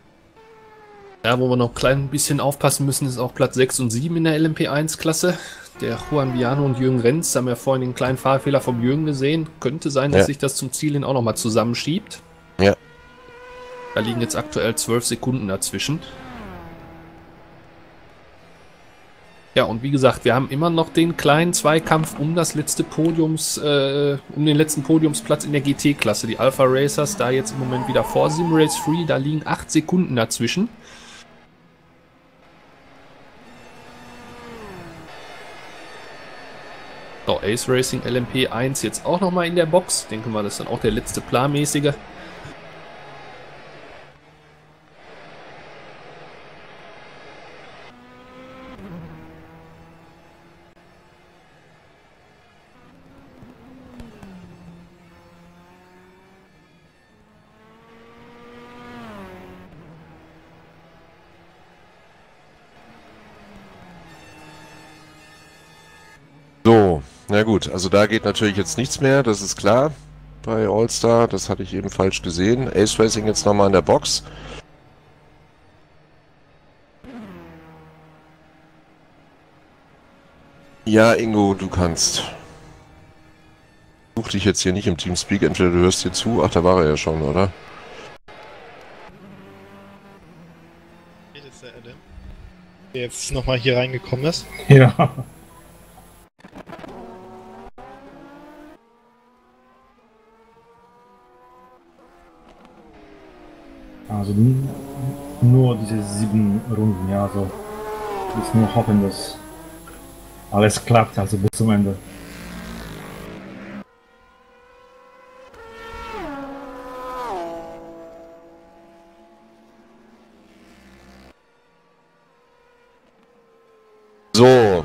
Ja, wo wir noch ein klein bisschen aufpassen müssen, ist auch Platz sechs und sieben in der L M P eins Klasse. der Juan Viano und Jürgen Renz, haben wir vorhin den kleinen Fahrfehler vom Jürgen gesehen. Könnte sein, dass Ja. sich das zum Ziel hin auch nochmal zusammenschiebt. Ja. Da liegen jetzt aktuell zwölf Sekunden dazwischen. Ja, und wie gesagt, wir haben immer noch den kleinen Zweikampf um das letzte Podiums, äh, um den letzten Podiumsplatz in der G T-Klasse. Die Alpha Racers da jetzt im Moment wieder vor Simrace Free, da liegen acht Sekunden dazwischen. So, Ace Racing L M P eins jetzt auch nochmal in der Box. Denke mal, das ist dann auch der letzte planmäßige. So, na gut, also da geht natürlich jetzt nichts mehr, das ist klar. Bei All-Star, das hatte ich eben falsch gesehen. Ace Racing jetzt nochmal in der Box. Ja, Ingo, du kannst. Such dich jetzt hier nicht im Teamspeak, entweder du hörst dir zu. Ach, da war er ja schon, oder? Das ist der Adam, der jetzt nochmal hier reingekommen ist. Ja. Also n- nur diese sieben Runden, ja, also jetzt nur hoffen, dass alles klappt, also bis zum Ende. So.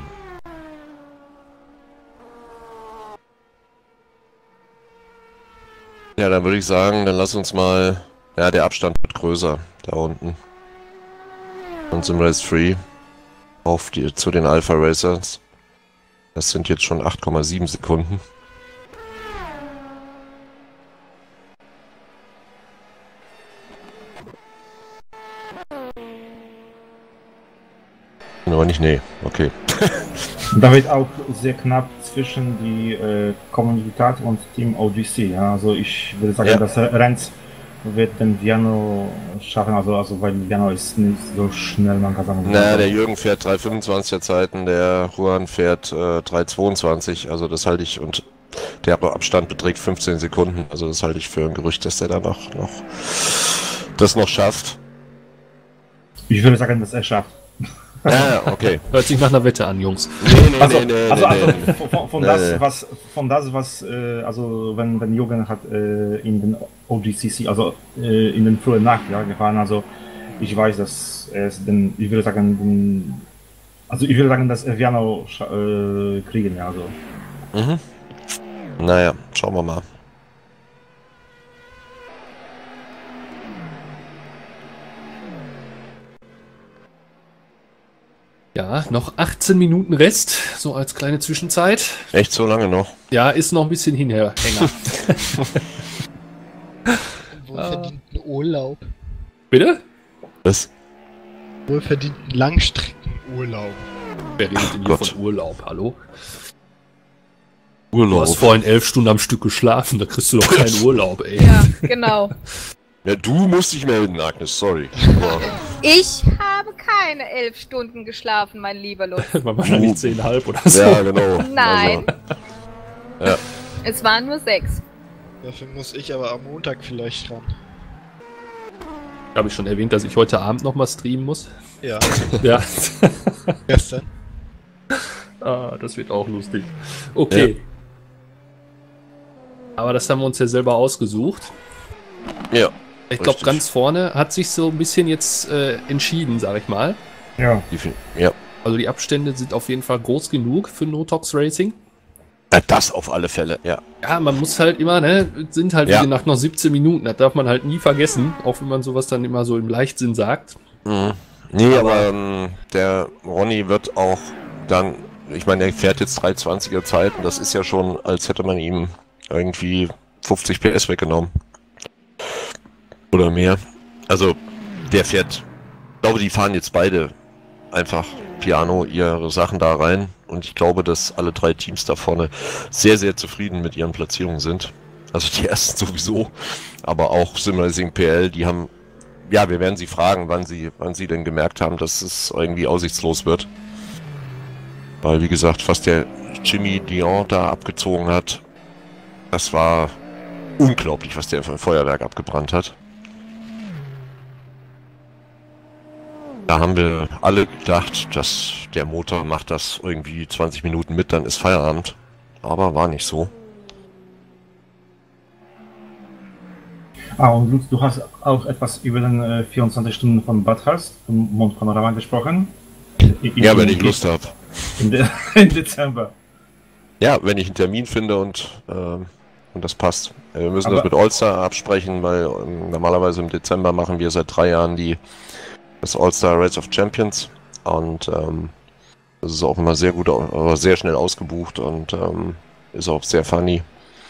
Ja, dann würde ich sagen, dann lass uns mal... Ja, der Abstand wird größer, da unten. Und Simrace Free auf die, zu den Alpha Racers. Das sind jetzt schon acht Komma sieben Sekunden. Aber nicht, nee, okay. Da wird auch sehr knapp zwischen die äh, Kommunität und Team O G C, ja, also ich würde sagen, Ja. dass Renz wird den Viano schaffen, also, also weil Viano ist nicht so schnell, man kann sagen. Naja, der Jürgen fährt drei fünfundzwanziger Zeiten, der Juan fährt äh, drei zweiundzwanzig, also das halte ich, und der Abstand beträgt fünfzehn Sekunden, also das halte ich für ein Gerücht, dass der da noch, noch das noch schafft. Ich würde sagen, dass er schafft. Ah, okay. Hört sich nach einer Wette an, Jungs. Nee, nee, Also, nee, nee, also, also nee. von, von, von Nee, das, nee. was, von das, was, äh, also wenn, wenn Jürgen hat äh, in den O G C C, also äh, in den frühen Nacht, ja, gefahren, also ich weiß, dass er es den, ich würde sagen, den, also ich würde sagen, dass er Viano äh, kriegen, ja, also. Mhm. Naja, schauen wir mal. Ja, noch achtzehn Minuten Rest, so als kleine Zwischenzeit. Echt so lange noch? Ja, ist noch ein bisschen hinher, Hänger. Wohlverdienten Urlaub. Bitte? Was? Wohlverdienten Langstreckenurlaub. Wer redet denn hier Gott. von Urlaub? Hallo? Du Urlaub. hast vorhin elf Stunden am Stück geschlafen, da kriegst du doch keinen Urlaub, ey. Ja, genau. Ja, du musst dich melden, Agnes, sorry. Aber Ich habe keine elf Stunden geschlafen, mein lieber Lutz. War wahrscheinlich zehn Komma fünf oder so. ja, genau. Nein, Also, ja. es waren nur sechs. Dafür muss ich aber am Montag vielleicht ran. Habe ich schon erwähnt, dass ich heute Abend nochmal streamen muss? Ja, Ja. gestern. Ah, das wird auch lustig. Okay. Aber das haben wir uns ja selber ausgesucht. Ja, Ich glaube, Richtig. ganz vorne hat sich so ein bisschen jetzt äh, entschieden, sag ich mal. Ja. die fin- ja. Also die Abstände sind auf jeden Fall groß genug für Notox Racing. Ja, das auf alle Fälle, ja. Ja, man muss halt immer, ne, es sind halt Ja. wie gesagt noch siebzehn Minuten, das darf man halt nie vergessen, auch wenn man sowas dann immer so im Leichtsinn sagt. Mhm. Nee, aber ähm, der Ronny wird auch dann, ich meine, er fährt jetzt drei zwanziger Zeiten, das ist ja schon, als hätte man ihm irgendwie fünfzig P S weggenommen. Oder mehr. Also, der fährt, ich glaube, die fahren jetzt beide einfach Piano ihre Sachen da rein und ich glaube, dass alle drei Teams da vorne sehr, sehr zufrieden mit ihren Platzierungen sind. Also die ersten sowieso, aber auch Simracing P L, die haben, ja, wir werden sie fragen, wann sie, wann sie denn gemerkt haben, dass es irgendwie aussichtslos wird. Weil, wie gesagt, was der Jimmy Dion da abgezogen hat, das war unglaublich, was der für ein Feuerwerk abgebrannt hat. Da haben wir alle gedacht, dass der Motor macht das irgendwie zwanzig Minuten mit, dann ist Feierabend. Aber war nicht so. Ah, und Lutz, du hast auch etwas über den äh, vierundzwanzig Stunden von Bathurst, von Mont Panorama gesprochen. In, ja, wenn ich Lust habe. Im Dezember. Ja, wenn ich einen Termin finde und, äh, und das passt. Wir müssen Aber das mit All-Star absprechen, weil äh, normalerweise im Dezember machen wir seit drei Jahren die das All-Star Race of Champions und ähm, das ist auch immer sehr gut, aber sehr schnell ausgebucht und ähm, ist auch sehr funny.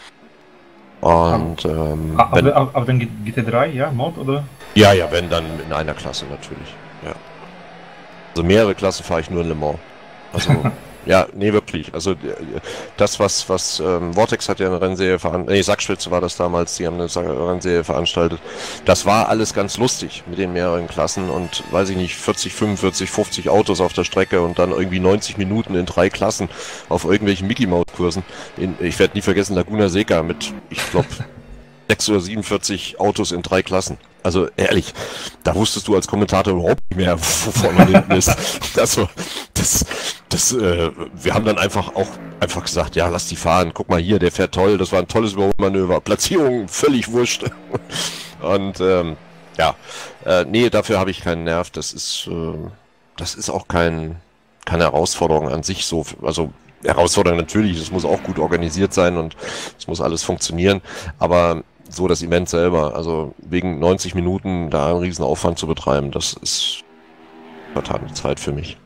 Und ähm, aber, wenn, aber, aber dann G T drei, ja, Mod oder? Ja, ja, wenn dann in einer Klasse natürlich. Ja. Also mehrere Klassen fahre ich nur in Le Mans. Also ja, nee, wirklich. Also das, was was ähm, Vortex hat ja eine Rennserie veranstaltet, nee, Sackschwitz war das damals, die haben eine Rennserie veranstaltet. Das war alles ganz lustig mit den mehreren Klassen und, weiß ich nicht, vierzig, fünfundvierzig, fünfzig Autos auf der Strecke und dann irgendwie neunzig Minuten in drei Klassen auf irgendwelchen Mickey-Maus-Kursen. Ich werde nie vergessen, Laguna Seca mit, ich glaube, sechs oder siebenundvierzig Autos in drei Klassen. Also ehrlich, da wusstest du als Kommentator überhaupt nicht mehr, wo vorne und hinten ist. Das, das, das, äh, wir haben dann einfach auch einfach gesagt, ja, lass die fahren. Guck mal hier, der fährt toll. Das war ein tolles Überholmanöver. Platzierung völlig wurscht. Und ähm, ja, äh, nee, dafür habe ich keinen Nerv. Das ist, äh, das ist auch kein, keine Herausforderung an sich so. Also Herausforderung natürlich. Es muss auch gut organisiert sein und es muss alles funktionieren. Aber so das Event selber, also wegen neunzig Minuten da einen riesen Aufwand zu betreiben, das ist vertane Zeit für mich.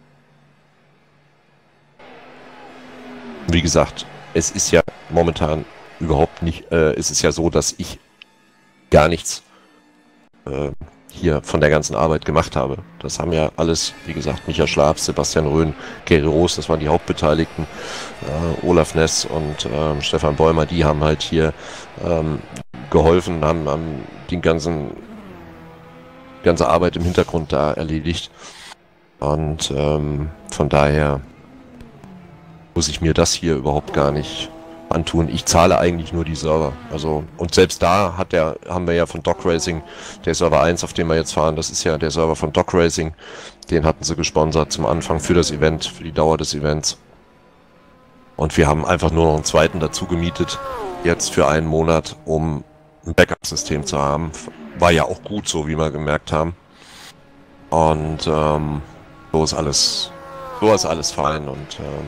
Wie gesagt, es ist ja momentan überhaupt nicht, äh, es ist ja so, dass ich gar nichts äh, hier von der ganzen Arbeit gemacht habe. Das haben ja alles, wie gesagt, Micha Schlaf, Sebastian Röhn, Gary Roos, das waren die Hauptbeteiligten, äh, Olaf Ness und ähm, Stefan Bäumer, die haben halt hier ähm, geholfen, haben, haben die ganzen, ganze Arbeit im Hintergrund da erledigt. Und ähm, von daher muss ich mir das hier überhaupt gar nicht antun. Ich zahle eigentlich nur die Server. Also, und selbst da hat der, haben wir ja von Dock Racing, der Server eins, auf dem wir jetzt fahren, das ist ja der Server von Dock Racing. Den hatten sie gesponsert zum Anfang für das Event, für die Dauer des Events. Und wir haben einfach nur noch einen zweiten dazu gemietet, jetzt für einen Monat, um ein Backup-System zu haben. War ja auch gut so, wie wir gemerkt haben. Und ähm, so ist alles, so ist alles fein und ähm,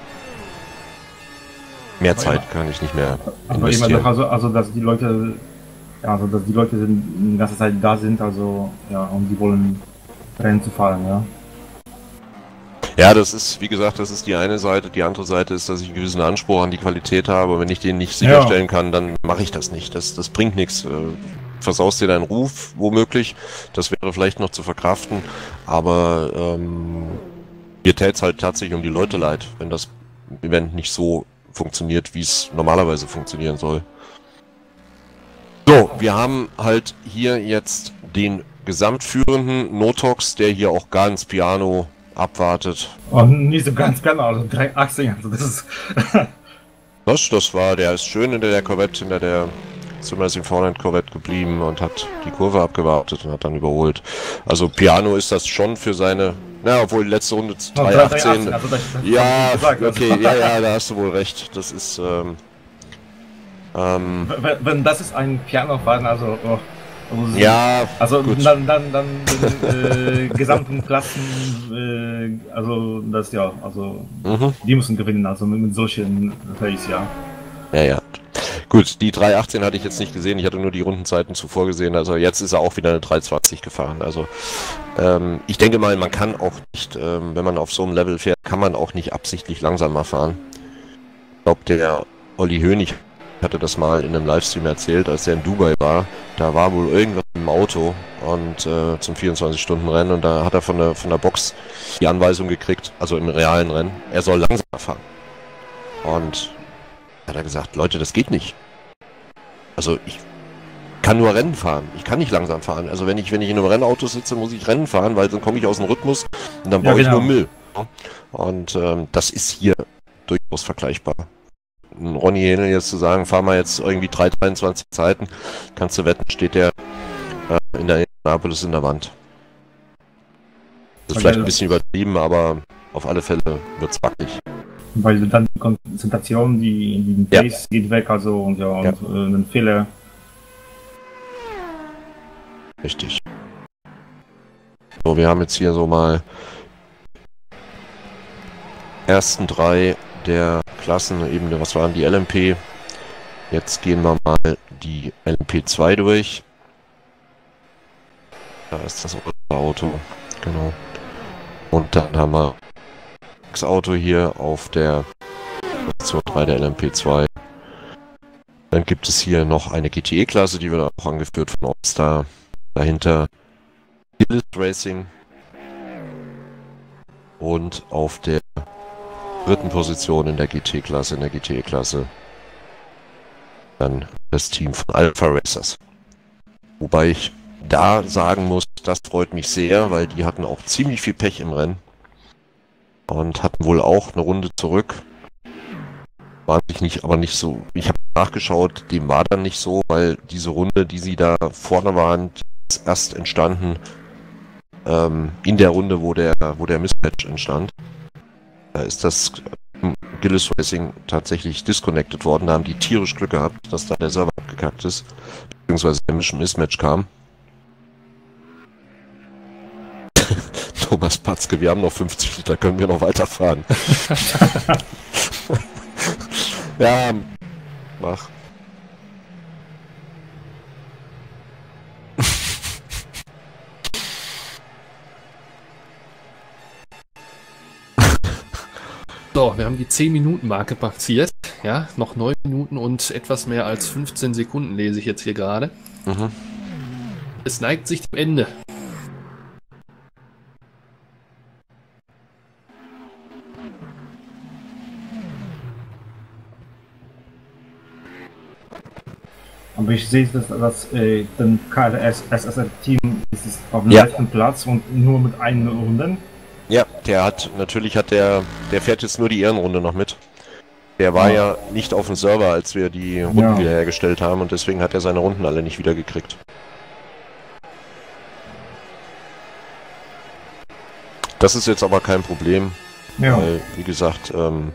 mehr Zeit kann ich nicht mehr investieren. Aber also, also, dass die Leute, ja, also, dass die Leute die ganze Zeit da sind, also, ja, und die wollen Rennen zu fahren, ja. Ja, das ist, wie gesagt, das ist die eine Seite. Die andere Seite ist, dass ich einen gewissen Anspruch an die Qualität habe. Wenn ich den nicht sicherstellen ja. kann, dann mache ich das nicht. Das, das bringt nichts. Versaust dir deinen Ruf, womöglich. Das wäre vielleicht noch zu verkraften. Aber ähm, mir täte es halt tatsächlich um die Leute leid, wenn das Event nicht so funktioniert, wie es normalerweise funktionieren soll. So, wir haben halt hier jetzt den gesamtführenden Notox, der hier auch ganz piano abwartet. Oh, nicht so ganz piano, also drei achtzehn, also das ist... Was? Das war, der ist schön hinter der Corvette, hinter der Simracing Foreland Corvette geblieben und hat die Kurve abgewartet und hat dann überholt. Also Piano ist das schon für seine, na, obwohl die letzte Runde drei achtzehn, also das, das ja, gesagt, okay, also. ja, ja, da hast du wohl recht. Das ist, ähm, ähm, wenn, wenn das ist ein Piano-Fahren, also, oh, also ja, also gut. dann, dann, dann den äh, gesamten Klassen, äh, also das ja, also mhm. die müssen gewinnen, also mit, mit solchen Race, ja. Ja, ja. Gut, die drei achtzehn hatte ich jetzt nicht gesehen, ich hatte nur die Rundenzeiten zuvor gesehen, also jetzt ist er auch wieder eine drei zwanzig gefahren, also ähm, ich denke mal, man kann auch nicht, ähm, wenn man auf so einem Level fährt, kann man auch nicht absichtlich langsamer fahren. Ich glaube, der Olli Hönig hatte das mal in einem Livestream erzählt, als er in Dubai war, da war wohl irgendwas im Auto und äh, zum vierundzwanzig-Stunden-Rennen und da hat er von der, von der Box die Anweisung gekriegt, also im realen Rennen, er soll langsamer fahren. Und hat er gesagt, Leute, das geht nicht. Also ich kann nur Rennen fahren, ich kann nicht langsam fahren. Also wenn ich, wenn ich in einem Rennauto sitze, muss ich Rennen fahren, weil dann komme ich aus dem Rhythmus und dann Ja, baue ich genau. nur Müll. Und ähm, das ist hier durchaus vergleichbar. Ein Ronny Hähnel jetzt zu sagen, fahr mal jetzt irgendwie drei dreiundzwanzig Zeiten, kannst du wetten, steht der äh, in der Indianapolis in der Wand. Das ist vielleicht ein bisschen übertrieben, aber auf alle Fälle wird's wackelig. Weil dann die Konzentration, die, die Ja. Pace geht weg, also und ja, und Ja. äh, ein Fehler. Richtig. So, wir haben jetzt hier so mal ersten drei der Klassen, eben, was waren die L M P? Jetzt gehen wir mal die L M P zwei durch. Da ist das Auto, genau. Und dann haben wir das Auto hier auf der Position drei der L M P zwei. Dann gibt es hier noch eine G T E-Klasse, die wird auch angeführt von All-Star. Dahinter Gillis Racing. Und auf der dritten Position in der G T-Klasse, in der G T E-Klasse, dann das Team von Alpha Racers. Wobei ich da sagen muss, das freut mich sehr, weil die hatten auch ziemlich viel Pech im Rennen. Und hatten wohl auch eine Runde zurück. War sich nicht, aber nicht so. Ich habe nachgeschaut, dem war dann nicht so, weil diese Runde, die sie da vorne waren, die ist erst entstanden ähm, in der Runde, wo der, wo der Mismatch entstand. Da ist das Gillis Racing tatsächlich disconnected worden. Da haben die tierisch Glück gehabt, dass da der Server abgekackt ist, beziehungsweise der Mission Mismatch kam. Thomas Patzke, wir haben noch fünfzig Liter, können wir noch weiterfahren. Ja, mach. So, wir haben die zehn Minuten Marke passiert. Ja, noch neun Minuten und etwas mehr als fünfzehn Sekunden lese ich jetzt hier gerade. Mhm. Es neigt sich dem Ende. Aber ich sehe, dass, dass äh, den K R S S S R-Team ist es auf dem Ja. letzten Platz und nur mit einer Runde. Ja, der hat, natürlich hat der, der fährt jetzt nur die Ehrenrunde noch mit. Der war ja, Ja. nicht auf dem Server, als wir die Runden Ja. wiederhergestellt haben und deswegen hat er seine Runden alle nicht wiedergekriegt. Das ist jetzt aber kein Problem, Ja. weil, wie gesagt, ähm,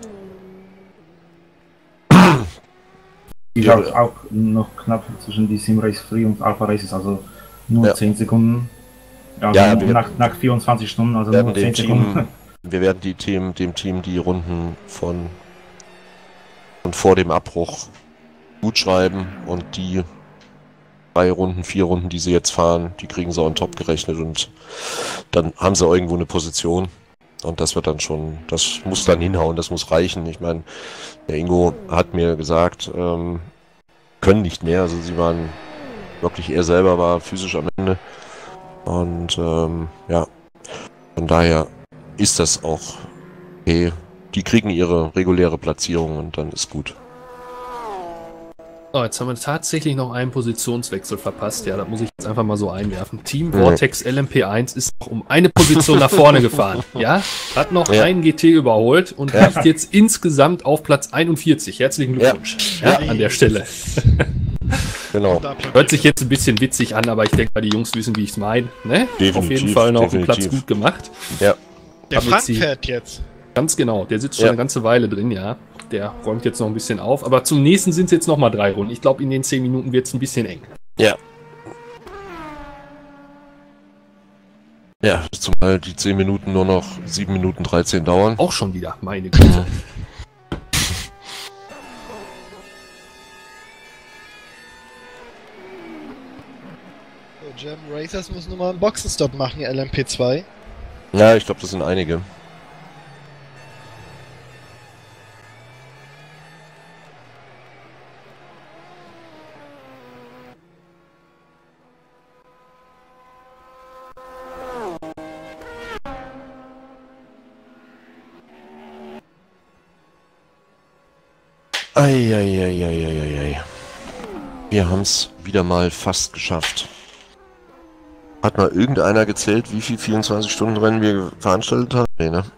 Ich Ja. habe auch noch knapp zwischen die Sim Race Free und Alpha Races, also nur Ja. zehn Sekunden. Ja, Ja, also wir- nach, nach vierundzwanzig Stunden, also werden nur dem zehn Sekunden. Team, wir werden die Team, dem Team die Runden von, von vor dem Abbruch gut schreiben und die drei Runden, vier Runden, die sie jetzt fahren, die kriegen sie on top gerechnet und dann haben sie irgendwo eine Position und das wird dann schon, das muss dann hinhauen, das muss reichen. Ich meine, der Ingo hat mir gesagt, ähm, können nicht mehr, also sie waren wirklich, er selber war physisch am Ende und ähm, ja, von daher ist das auch okay. Die kriegen ihre reguläre Platzierung und dann ist gut. Oh, jetzt haben wir tatsächlich noch einen Positionswechsel verpasst. Ja, das muss ich jetzt einfach mal so einwerfen. Team Mhm. Vortex L M P eins ist noch um eine Position nach vorne gefahren. Ja, hat noch Ja. einen G T überholt und Ja. liegt jetzt insgesamt auf Platz einundvierzig. Herzlichen Glückwunsch. Ja, an der Stelle. Genau. Hört sich jetzt ein bisschen witzig an, aber ich denke mal, die Jungs wissen, wie ich es meine. Ne? Auf jeden Definitiv, Fall noch einen Platz definitiv. gut gemacht. Ja, Der Damit Frank sie- fährt jetzt. Ganz genau. Der sitzt schon Ja. eine ganze Weile drin, ja. Der räumt jetzt noch ein bisschen auf. Aber zum nächsten sind es jetzt noch mal drei Runden. Ich glaube, in den zehn Minuten wird es ein bisschen eng. ja. Ja, zumal die zehn Minuten nur noch sieben Minuten dreizehn dauern. Auch schon wieder, meine Güte. So, German Racers muss nur mal einen Boxenstopp machen, L M P zwei. Ja, ich glaube, das sind einige. Eieieiei. Wir haben es wieder mal fast geschafft. Hat mal irgendeiner gezählt, wie viel vierundzwanzig-Stunden-Rennen wir veranstaltet haben? Nee, ne?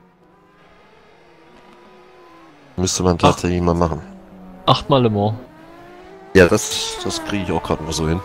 Müsste man tatsächlich Ach. mal machen. Achtmal Le Mans. Ja, das, das kriege ich auch gerade mal so hin.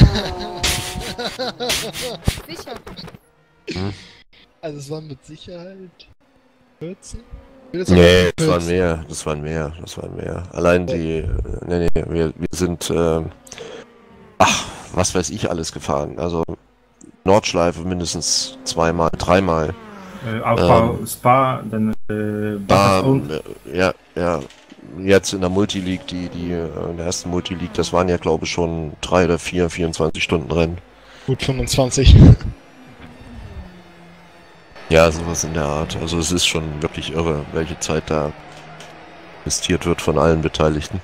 Sicher. Hm? Also es waren mit Sicherheit vierzehn? Nee, das waren mehr, das waren mehr, das waren mehr. Allein die, nee, nee, wir, wir sind, ähm, ach, was weiß ich alles gefahren. Also Nordschleife mindestens zweimal, dreimal. Äh, auch ähm, Spa, dann äh, Spa, und ja, ja. Jetzt in der Multileague, die, die, in der ersten Multileague, das waren ja glaube ich schon drei oder vier vierundzwanzig Stunden Rennen. Gut fünfundzwanzig. Ja, sowas in der Art. Also es ist schon wirklich irre, welche Zeit da investiert wird von allen Beteiligten.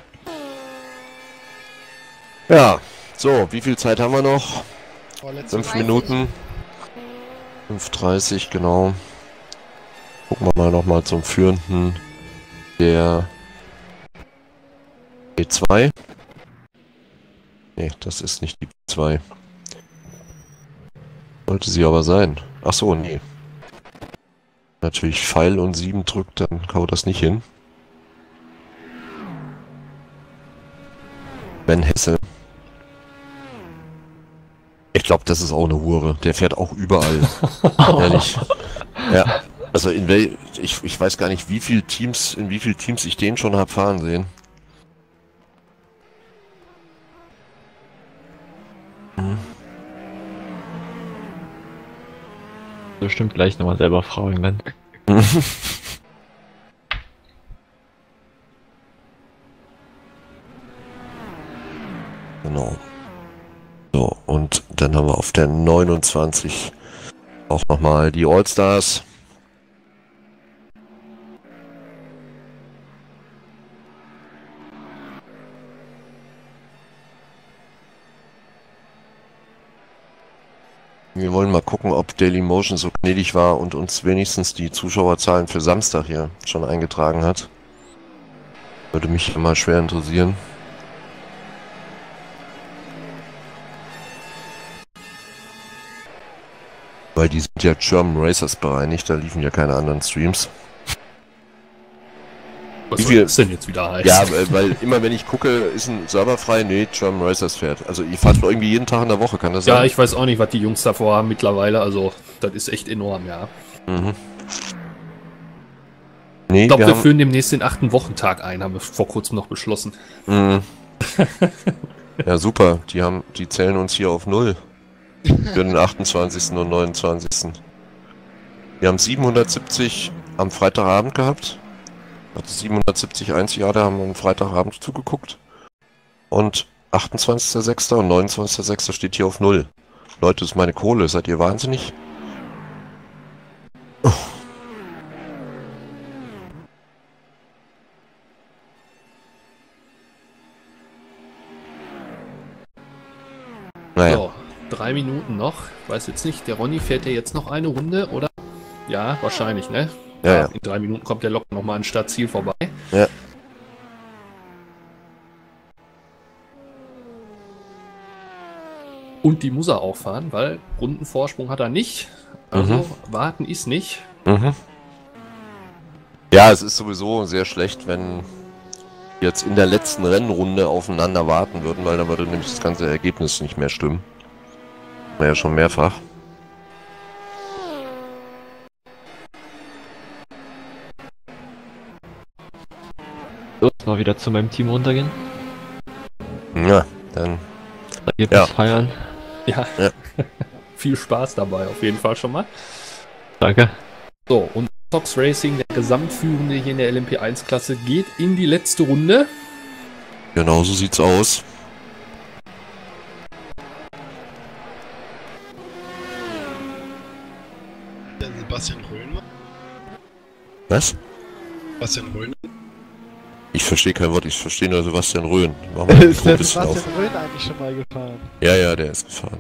Ja, so, wie viel Zeit haben wir noch? Fünf Minuten. fünf dreißig, genau. Gucken wir mal nochmal zum Führenden der B zwei. Ne, das ist nicht die B zwei. Sollte sie aber sein. Ach so, nee. Natürlich Pfeil und sieben drückt, dann haut das nicht hin. Ben Hesse. Ich glaube, das ist auch eine Hure. Der fährt auch überall. Ehrlich. Ja. Also in wel ich, ich weiß gar nicht, wie viele Teams, in wie viele Teams ich den schon habe fahren sehen. Hm. Bestimmt gleich nochmal selber fragen dann. Genau. So, und dann haben wir auf der neunundzwanzig auch nochmal die All-Stars. Wir wollen mal gucken, ob Dailymotion so gnädig war und uns wenigstens die Zuschauerzahlen für Samstag hier schon eingetragen hat. Würde mich mal schwer interessieren. Weil die sind ja German Racers bereinigt, da liefen ja keine anderen Streams. Was Wie soll das denn jetzt wieder heißen? Ja, weil immer wenn ich gucke, ist ein Server frei, nee, German Racers fährt. Also ihr fahrt irgendwie jeden Tag in der Woche, kann das sein? Ja, ich weiß auch nicht, was die Jungs davor haben mittlerweile, also das ist echt enorm, ja. Mhm. Nee, ich glaube, wir, wir haben... führen demnächst den achten Wochentag ein, haben wir vor kurzem noch beschlossen. Mhm. Ja, super, die haben, die zählen uns hier auf null. Für den achtundzwanzigsten und neunundzwanzigsten Wir haben siebenhundertsiebzig am Freitagabend gehabt. Also siebenhundertsiebzig Einzigartige haben am Freitagabend zugeguckt. Und achtundzwanzigster sechster und neunundzwanzigster sechster steht hier auf null. Leute, das ist meine Kohle. Seid ihr wahnsinnig? Oh. Naja. So, drei Minuten noch. Weiß jetzt nicht, der Ronny fährt ja jetzt noch eine Runde, oder? Ja, wahrscheinlich, ne? Ja, ja. In drei Minuten kommt der locker nochmal an Startziel vorbei. Ja. Und die muss er auch fahren, weil Rundenvorsprung hat er nicht. Also mhm. warten ist nicht. Mhm. Ja, es ist sowieso sehr schlecht, wenn jetzt in der letzten Rennrunde aufeinander warten würden, weil dann würde nämlich das ganze Ergebnis nicht mehr stimmen. War ja schon mehrfach. So, mal wieder zu meinem Team runtergehen. Ja, dann. Ergebnis ja. feiern. Ja. ja. Viel Spaß dabei, auf jeden Fall schon mal. Danke. So, und Fox Racing, der Gesamtführende hier in der L M P eins Klasse, geht in die letzte Runde. Genau so sieht's aus. Der Sebastian Röhn. Was? Sebastian Röhn. Ich verstehe kein Wort, ich verstehe nur Sebastian Röhn. Ist der Sebastian auf. Röhn eigentlich schon mal gefahren? Ja, ja, der ist gefahren.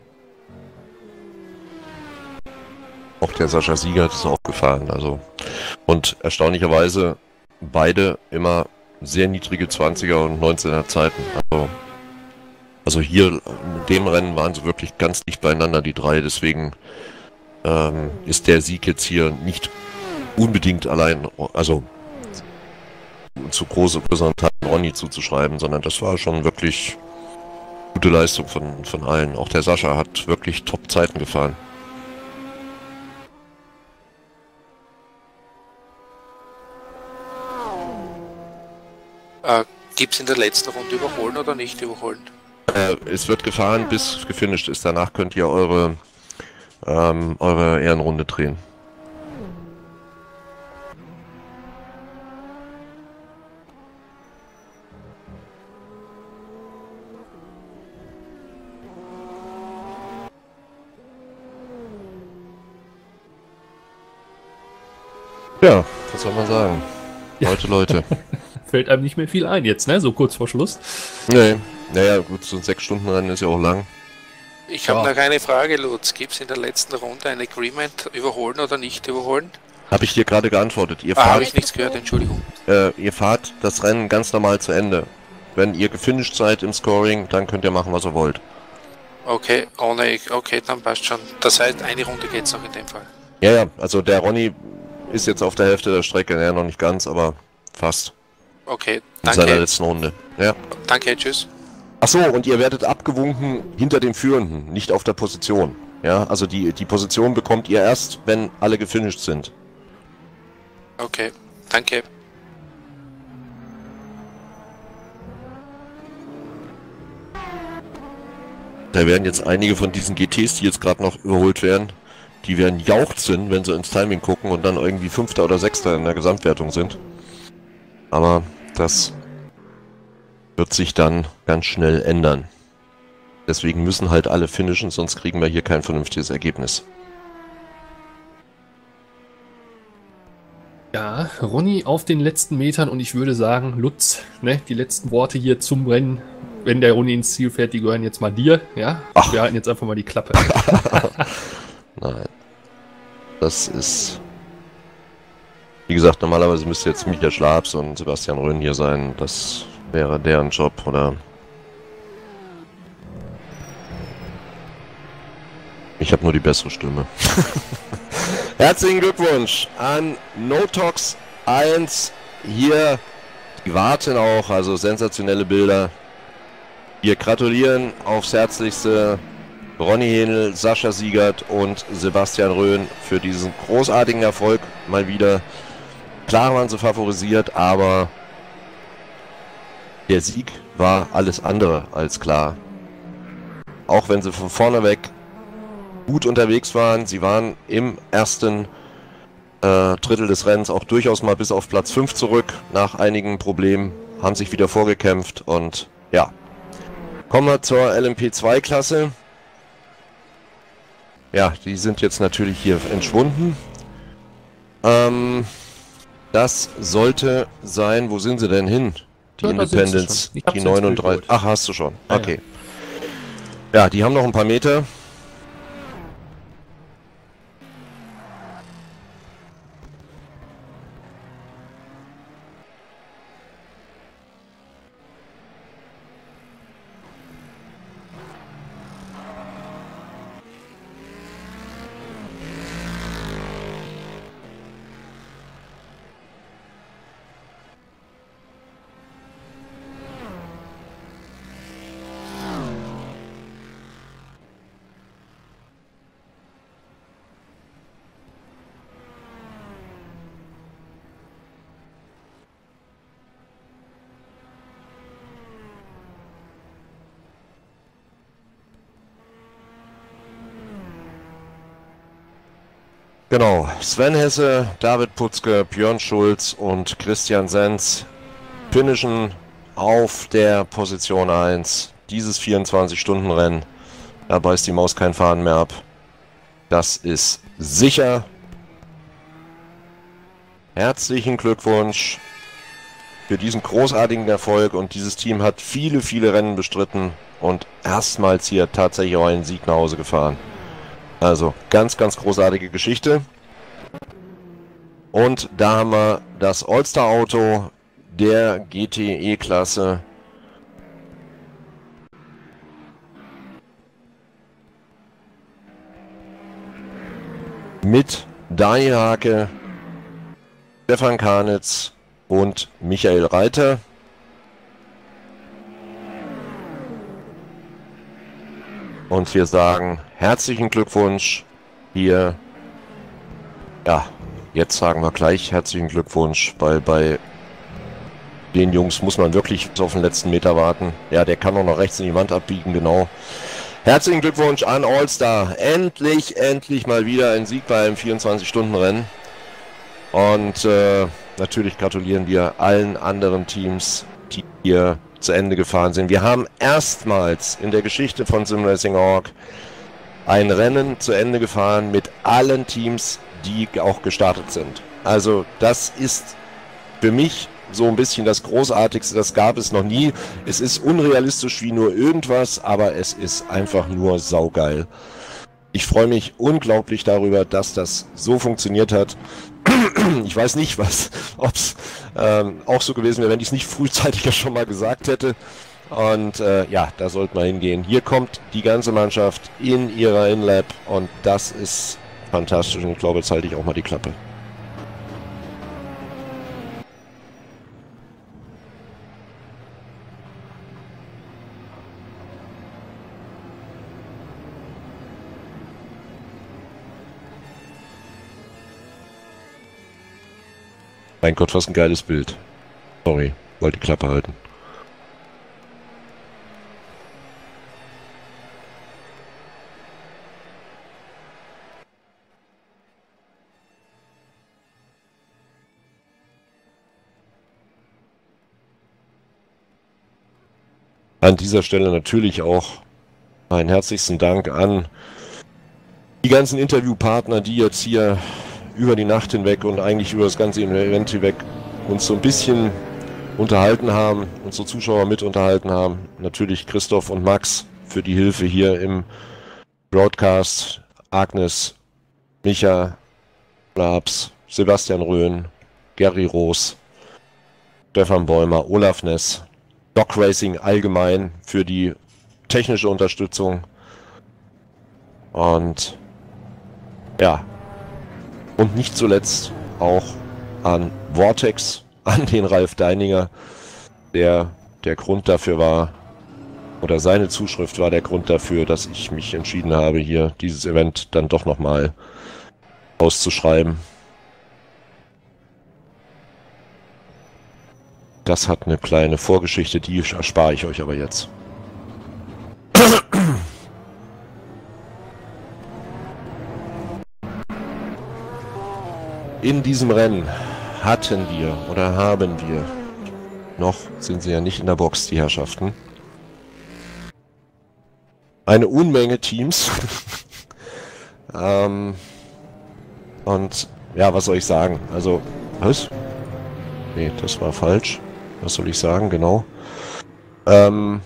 Auch der Sascha Siegert ist auch gefahren, also. Und erstaunlicherweise beide immer sehr niedrige zwanziger und neunzehner Zeiten. Also, also hier in dem Rennen waren sie wirklich ganz dicht beieinander, die drei. Deswegen ähm, ist der Sieg jetzt hier nicht unbedingt allein, also zu große Besonderheiten Ronny zuzuschreiben, sondern das war schon wirklich gute Leistung von, von allen. Auch der Sascha hat wirklich Top-Zeiten gefahren. Äh, Gibt es in der letzten Runde überholen oder nicht überholen? Äh, es wird gefahren, bis gefinisht ist. Danach könnt ihr eure, ähm, eure Ehrenrunde drehen. Ja, was soll man sagen? Ja. Leute, Leute. Fällt einem nicht mehr viel ein jetzt, ne? So kurz vor Schluss. Nee, naja, gut, so ein sechs Stunden Rennen ist ja auch lang. Ich habe Ja. noch eine Frage, Lutz. Gibt es in der letzten Runde ein Agreement, überholen oder nicht überholen? Habe ich dir gerade geantwortet. Ihr Ah, habe fahrt, ich nichts gehört, Entschuldigung. äh, ihr fahrt das Rennen ganz normal zu Ende. Wenn ihr gefinisht seid im Scoring, dann könnt ihr machen, was ihr wollt. Okay, ohne, okay, dann passt schon. Das heißt, eine Runde geht's noch in dem Fall. Ja, ja, also der Ronny ist jetzt auf der Hälfte der Strecke, ja, noch nicht ganz, aber fast. Okay, In seiner danke. letzten Runde. Ja. Danke, tschüss. Achso, und ihr werdet abgewunken hinter dem Führenden, nicht auf der Position. Ja, also die, die Position bekommt ihr erst, wenn alle gefinisht sind. Okay, danke. Da werden jetzt einige von diesen G Ts, die jetzt gerade noch überholt werden, die werden jauchzen, wenn sie ins Timing gucken und dann irgendwie Fünfter oder Sechster in der Gesamtwertung sind. Aber das wird sich dann ganz schnell ändern. Deswegen müssen halt alle finishen, sonst kriegen wir hier kein vernünftiges Ergebnis. Ja, Ronny auf den letzten Metern und ich würde sagen, Lutz, ne, die letzten Worte hier zum Rennen. Wenn der Ronny ins Ziel fährt, die gehören jetzt mal dir, ja? Ach. Wir halten jetzt einfach mal die Klappe. Nein. Das ist... Wie gesagt, normalerweise müsste jetzt Michael Schlabs und Sebastian Röhn hier sein. Das wäre deren Job, oder... Ich habe nur die bessere Stimme. Herzlichen Glückwunsch an Notox eins. Hier, die warten auch, also sensationelle Bilder. Wir gratulieren aufs Herzlichste Ronny Hähnel, Sascha Siegert und Sebastian Röhn für diesen großartigen Erfolg. Mal wieder. Klar waren sie favorisiert, aber der Sieg war alles andere als klar. Auch wenn sie von vorne weg gut unterwegs waren. Sie waren im ersten äh, Drittel des Rennens auch durchaus mal bis auf Platz fünf zurück. Nach einigen Problemen haben sich wieder vorgekämpft und ja. Kommen wir zur L M P zwei Klasse. Ja, die sind jetzt natürlich hier entschwunden. Ähm, das sollte sein, wo sind sie denn hin? Die Ja, da sind sie Independence, schon. Ich hab's die ins Bild neununddreißig. geholt. Ach, hast du schon. Ja, Okay. Ja, die haben noch ein paar Meter. Genau, Sven Hesse, David Putzke, Björn Schulz und Christian Senz finishen auf der Position eins. Dieses vierundzwanzig-Stunden-Rennen, da beißt die Maus kein Faden mehr ab. Das ist sicher. Herzlichen Glückwunsch für diesen großartigen Erfolg und dieses Team hat viele, viele Rennen bestritten und erstmals hier tatsächlich auch einen Sieg nach Hause gefahren. Also, ganz, ganz großartige Geschichte. Und da haben wir das All-Star-Auto der G T E-Klasse. Mit Daniel Hake, Stefan Karnitz und Michael Reiter. Und wir sagen herzlichen Glückwunsch hier. Ja, jetzt sagen wir gleich herzlichen Glückwunsch, weil bei den Jungs muss man wirklich auf den letzten Meter warten. Ja, der kann auch noch rechts in die Wand abbiegen, genau. Herzlichen Glückwunsch an All-Star. Endlich, endlich mal wieder ein Sieg bei einem vierundzwanzig-Stunden-Rennen. Und äh, natürlich gratulieren wir allen anderen Teams, die hier zu Ende gefahren sind. Wir haben erstmals in der Geschichte von SimRacing Punkt org ein Rennen zu Ende gefahren mit allen Teams, die auch gestartet sind. Also das ist für mich so ein bisschen das Großartigste, das gab es noch nie. Es ist unrealistisch wie nur irgendwas, aber es ist einfach nur saugeil. Ich freue mich unglaublich darüber, dass das so funktioniert hat. Ich weiß nicht, was, ob es ähm, auch so gewesen wäre, wenn ich es nicht frühzeitiger schon mal gesagt hätte. Und äh, ja, da sollten wir hingehen. Hier kommt die ganze Mannschaft in ihrer InLab und das ist fantastisch. Und ich glaube, jetzt halte ich auch mal die Klappe. Mein Gott, was ein geiles Bild. Sorry, wollte die Klappe halten. An dieser Stelle natürlich auch meinen herzlichsten Dank an die ganzen Interviewpartner, die jetzt hier über die Nacht hinweg und eigentlich über das ganze Event hinweg uns so ein bisschen unterhalten haben, unsere Zuschauer mit unterhalten haben. Natürlich Christoph und Max für die Hilfe hier im Broadcast, Agnes, Micha, Labs, Sebastian Röhn, Gary Roos, Stefan Bäumer, Olaf Ness, Doc Racing allgemein für die technische Unterstützung und ja, und nicht zuletzt auch an Vortex, an den Ralf Deininger, der der Grund dafür war, oder seine Zuschrift war der Grund dafür, dass ich mich entschieden habe, hier dieses Event dann doch nochmal auszuschreiben. Das hat eine kleine Vorgeschichte, die erspare ich euch aber jetzt. In diesem Rennen hatten wir oder haben wir, noch sind sie ja nicht in der Box, die Herrschaften, eine Unmenge Teams. ähm, und ja, was soll ich sagen? Also, was? Nee, das war falsch. Was soll ich sagen? Genau. Ähm,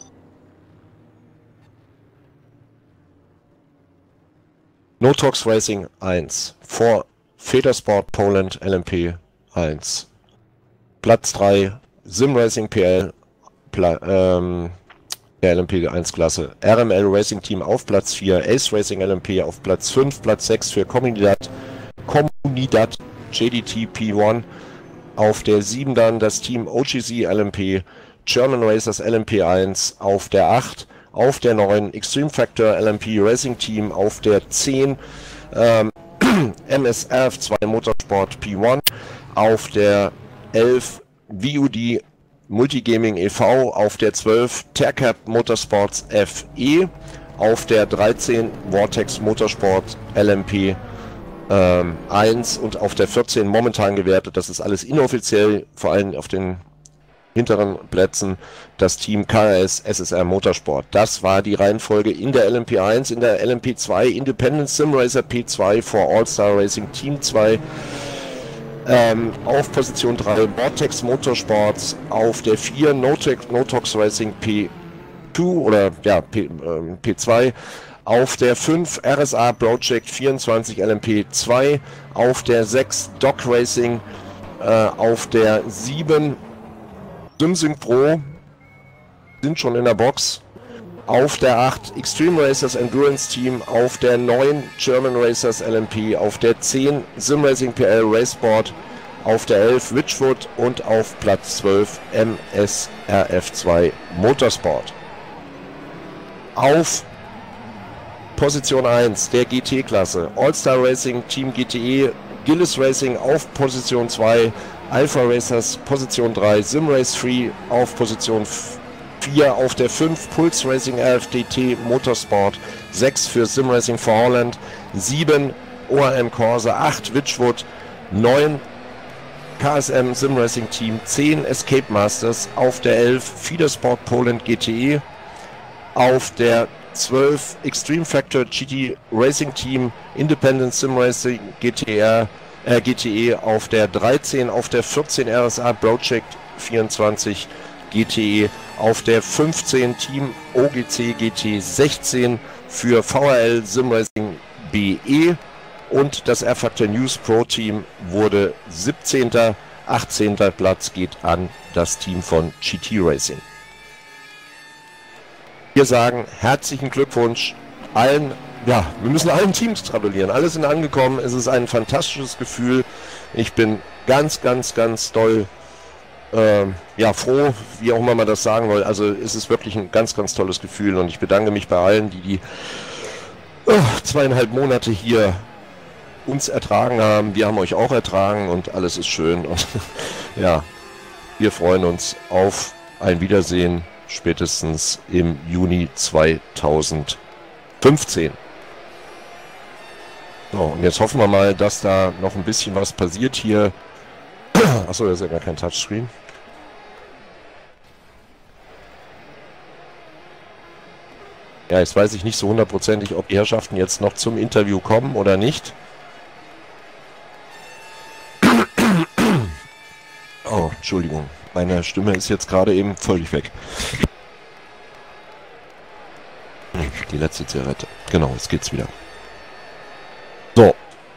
Notox Racing eins vor Federsport Poland L M P eins. Platz drei SimRacing P L Pla ähm, der L M P eins Klasse. R M L Racing Team auf Platz vier. Ace Racing L M P auf Platz fünf. Platz sechs für Comunidad, Comunidad J D T P eins. Auf der sieben dann das Team O G C L M P, German Racers L M P eins auf der acht. Auf der neun Extreme Factor L M P Racing Team. Auf der zehn ähm, M S R F zwei Motorsport P eins, auf der elf V U D Multigaming e V, auf der zwölf Tercap Motorsports F E, auf der dreizehn Vortex Motorsport L M P ähm, eins und auf der vierzehn momentan gewertet, das ist alles inoffiziell, vor allem auf den hinteren Plätzen, das Team K R S S S R Motorsport. Das war die Reihenfolge in der L M P eins, in der L M P zwei Independent Sim Racer P zwei vor All-Star Racing Team zwei, ähm, auf Position drei Vortex Motorsports, auf der vier Notox, Notox Racing P zwei oder ja P, äh, P zwei, auf der fünf R S A Project vierundzwanzig L M P zwei, auf der sechs Doc Racing, äh, auf der sieben SimSync Pro sind schon in der Box. Auf der acht Extreme Racers Endurance Team, auf der neun German Racers L M P, auf der zehn SimRacing P L Raceboard, auf der elf Witchwood und auf Platz zwölf M S R F zwei Motorsport. Auf Position eins der G T-Klasse All-Star Racing Team G T E, Gillis Racing auf Position zwei, Alpha Racers Position drei, SimRace Free auf Position vier, auf der fünf Pulse Racing R F D T Motorsport, sechs für SimRacing for Holland, sieben O R M Corsa, acht Witchwood, neun K S M SimRacing Team, zehn Escape Masters, auf der elf Feedersport Poland G T E, auf der zwölf Extreme Factor G T Racing Team Independent SimRacing G T R, äh, G T E, auf der dreizehn, auf der vierzehn R S A Project vierundzwanzig G T E, auf der fünfzehn Team O G C G T sechzehn für V R L SimRacing B E und das R-Factor News Pro Team wurde siebzehnter achtzehnter Platz geht an das Team von G T Racing. Wir sagen herzlichen Glückwunsch allen, ja, wir müssen allen Teams gratulieren, alle sind angekommen, es ist ein fantastisches Gefühl, ich bin ganz, ganz, ganz doll Ähm, ja, froh, wie auch immer man das sagen will. Also es ist wirklich ein ganz, ganz tolles Gefühl und ich bedanke mich bei allen, die die oh, zweieinhalb Monate hier uns ertragen haben. Wir haben euch auch ertragen und alles ist schön und ja, wir freuen uns auf ein Wiedersehen spätestens im Juni zweitausendfünfzehn. So, und jetzt hoffen wir mal, dass da noch ein bisschen was passiert hier. Achso, das ist ja gar kein Touchscreen. Ja, jetzt weiß ich nicht so hundertprozentig, ob die Herrschaften jetzt noch zum Interview kommen oder nicht. Oh, Entschuldigung. Meine Stimme ist jetzt gerade eben völlig weg. Die letzte Zigarette. Genau, jetzt geht's wieder. So.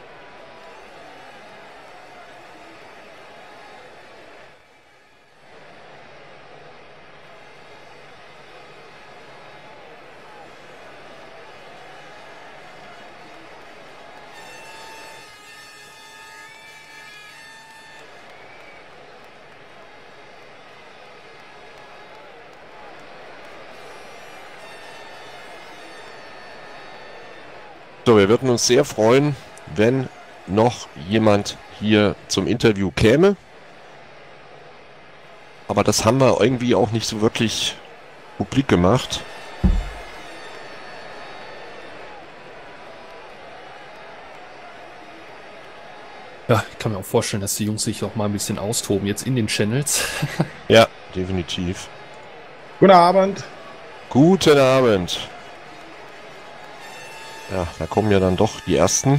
So, wir würden uns sehr freuen, wenn noch jemand hier zum Interview käme. Aber das haben wir irgendwie auch nicht so wirklich publik gemacht. Ja, ich kann mir auch vorstellen, dass die Jungs sich auch mal ein bisschen austoben jetzt in den Channels. Ja, definitiv. Guten Abend. Guten Abend. Ja, da kommen ja dann doch die ersten.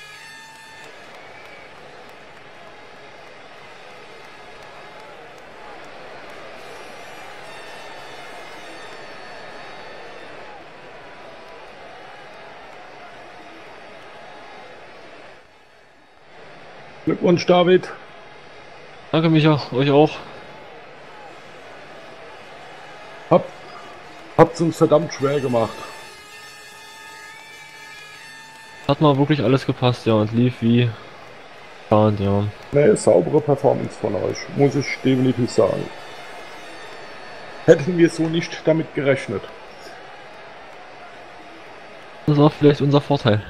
Glückwunsch, David. Danke, Micha. Euch auch. Hab, habt's uns verdammt schwer gemacht. Hat mal wirklich alles gepasst, ja, und lief wie geplant, ja. Eine saubere Performance von euch, muss ich definitiv sagen. Hätten wir so nicht damit gerechnet. Das war vielleicht unser Vorteil.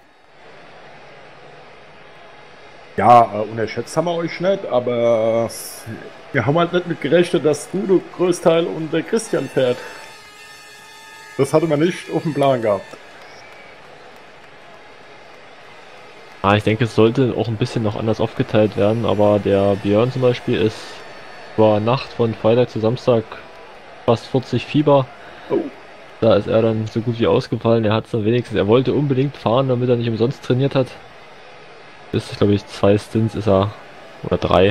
Ja, äh, unterschätzt haben wir euch nicht, aber wir haben halt nicht mit gerechnet, dass du, du Größteil und der Christian fährt. Das hatte man nicht auf dem Plan gehabt. Ah, ich denke, es sollte auch ein bisschen noch anders aufgeteilt werden, aber der Björn zum Beispiel ist war Nacht von Freitag zu Samstag fast vierzig Fieber. Oh. Da ist er dann so gut wie ausgefallen. Er hat es dann wenigstens, er wollte unbedingt fahren, damit er nicht umsonst trainiert hat. Bis, glaube ich, zwei Stints ist er, oder drei.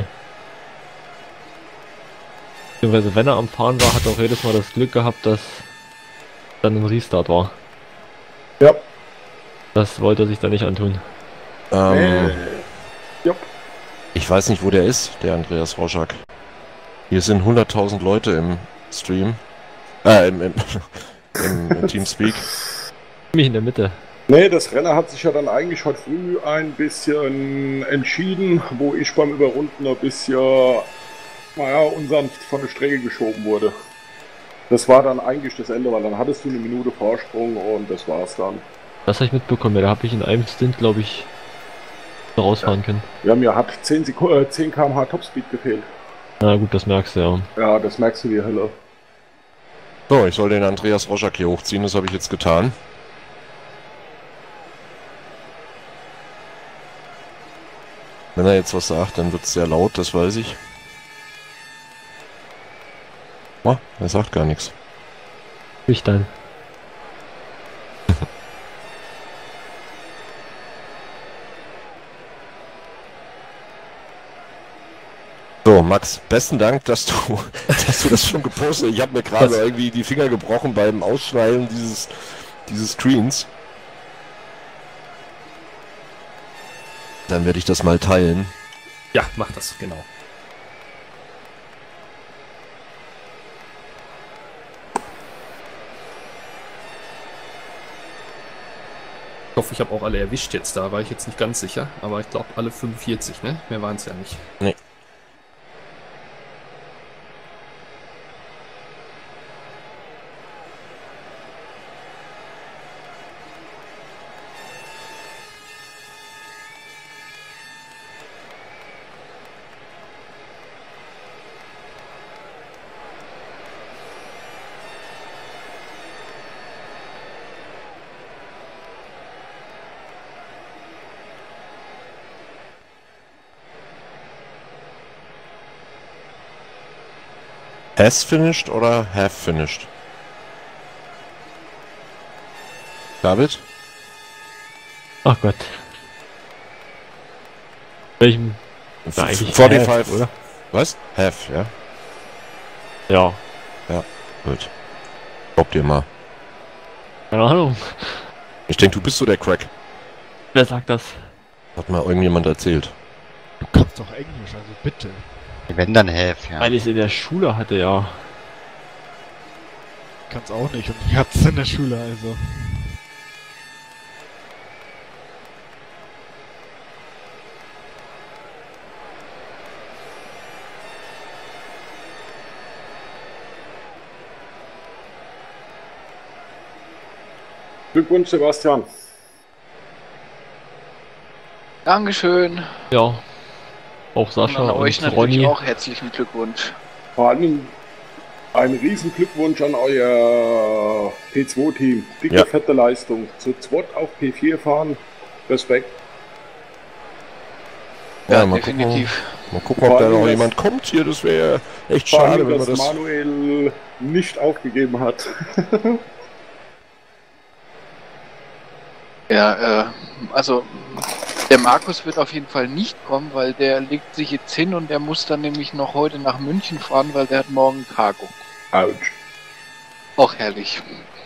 Beziehungsweise wenn er am Fahren war, hat er auch jedes Mal das Glück gehabt, dass dann ein Restart war. Ja. Das wollte er sich dann nicht antun. Ähm, Äh, ja. Ich weiß nicht, wo der ist, der Andreas Rauschak. Hier sind hunderttausend Leute im Stream. Äh, im, im, im, im Teamspeak. Mich in der Mitte. Nee, das Rennen hat sich ja dann eigentlich heute früh ein bisschen entschieden, wo ich beim Überrunden ein bisschen, naja, unsanft von der Strecke geschoben wurde. Das war dann eigentlich das Ende, weil dann hattest du eine Minute Vorsprung und das war's dann. Das habe ich mitbekommen, ja, da habe ich in einem Stint, glaube ich, rausfahren können. Ja, mir hat zehn Sekunden, äh, zehn Kilometer pro Stunde Topspeed gefehlt. Na gut, das merkst du ja. Ja, das merkst du wie Hölle. So, ich soll den Andreas Roschak hier hochziehen, das habe ich jetzt getan. Wenn er jetzt was sagt, dann wird es sehr laut, das weiß ich. Oh, er sagt gar nichts. Ich dann. So, Max, besten Dank, dass du, dass du das schon gepostet hast. Ich habe mir gerade irgendwie die Finger gebrochen beim Ausschneiden dieses, dieses Screens. Dann werde ich das mal teilen. Ja, mach das, genau. Ich hoffe, ich habe auch alle erwischt jetzt. Da war ich jetzt nicht ganz sicher, aber ich glaube alle fünfundvierzig, ne? Mehr waren es ja nicht. Nee. Has finished oder have finished? David? Ach Gott. Welchem? Na, eigentlich fünfundvierzig, have, oder? Was? Have, ja? Ja. Ja, gut. Glaubt dir mal. Keine Ahnung. Ich denke, du bist so der Crack. Wer sagt das? Hat mal irgendjemand erzählt. Du kannst doch Englisch, also bitte. Wenn dann have, ja. Weil ich es in der Schule hatte, ja. Kannst auch nicht und ich hab's in der Schule, also. Glückwunsch, Sebastian. Dankeschön. Ja. Auch Sascha und an euch und natürlich Ronny. auch herzlichen Glückwunsch. Vor allem ein riesen Glückwunsch an euer P zwei Team. Dicke, Ja. fette Leistung. Zu zweit auf P vier fahren. Respekt. Ja, Ja, mal definitiv. gucken, mal gucken, ob Vor da allem, noch dass- jemand kommt hier. Das wäre echt Vor schade, allem, wenn dass wir das... Manuel nicht aufgegeben hat. Ja, äh, also der Markus wird auf jeden Fall nicht kommen, weil der legt sich jetzt hin und der muss dann nämlich noch heute nach München fahren, weil der hat morgen Tagung. Autsch. Auch herrlich.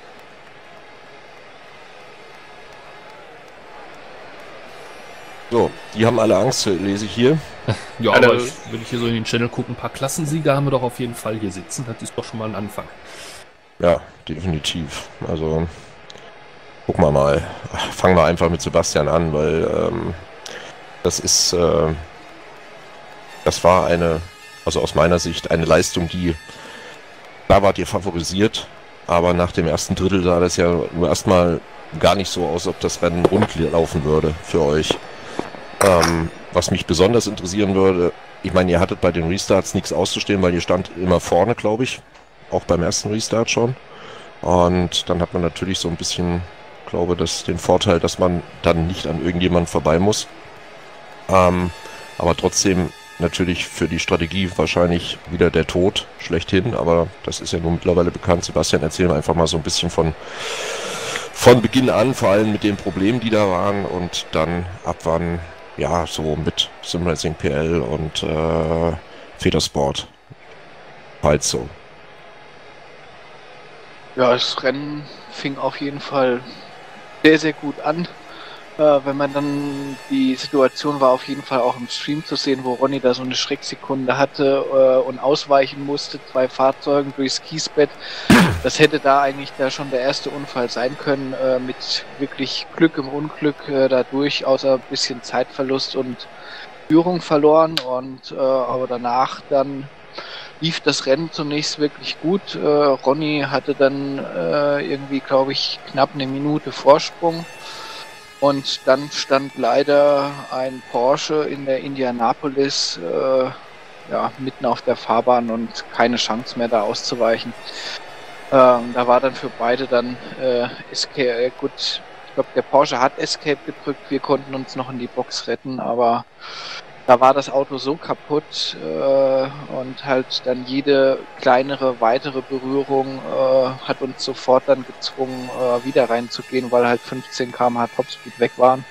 So, die haben alle Angst, lese ich hier. Ja, Alle- aber ich, wenn ich hier so in den Channel gucke, ein paar Klassensieger haben wir doch auf jeden Fall hier sitzen. Das ist doch schon mal ein Anfang. Ja, definitiv. Also, gucken wir mal. Fangen wir einfach mit Sebastian an, weil ähm, das ist, äh, das war eine, also aus meiner Sicht, eine Leistung, die, da wart ihr favorisiert, aber nach dem ersten Drittel sah das ja nur erstmal gar nicht so aus, ob das Rennen rund laufen würde für euch. Ähm, was mich besonders interessieren würde, ich meine, ihr hattet bei den Restarts nichts auszustehen, weil ihr stand immer vorne, glaube ich. Auch beim ersten Restart schon. Und dann hat man natürlich so ein bisschen, glaube das den Vorteil, dass man dann nicht an irgendjemand vorbei muss. Ähm, aber trotzdem natürlich für die Strategie wahrscheinlich wieder der Tod schlechthin. Aber das ist ja nun mittlerweile bekannt. Sebastian, erzähl mir einfach mal so ein bisschen von, von Beginn an, vor allem mit den Problemen, die da waren und dann ab wann, ja, so mit Simracing P L und äh, Federsport. Halt so. Ja, das Rennen fing auf jeden Fall sehr, sehr gut an. Äh, wenn man dann, die Situation war auf jeden Fall auch im Stream zu sehen, wo Ronny da so eine Schrecksekunde hatte äh, und ausweichen musste, zwei Fahrzeugen durchs Kiesbett. Das hätte da eigentlich da schon der erste Unfall sein können, äh, mit wirklich Glück im Unglück äh, dadurch, außer ein bisschen Zeitverlust und Führung verloren. Und äh, aber danach dann lief das Rennen zunächst wirklich gut. Äh, Ronny hatte dann äh, irgendwie, glaube ich, knapp eine Minute Vorsprung. Und dann stand leider ein Porsche in der Indianapolis äh, ja, mitten auf der Fahrbahn und keine Chance mehr da auszuweichen. Ähm, da war dann für beide dann äh, Escape, äh, gut, ich glaube der Porsche hat Escape gedrückt, wir konnten uns noch in die Box retten, aber da war das Auto so kaputt äh, und halt dann jede kleinere weitere Berührung äh, hat uns sofort dann gezwungen, äh, wieder reinzugehen, weil halt fünfzehn Kilometer pro Stunde Topspeed weg waren.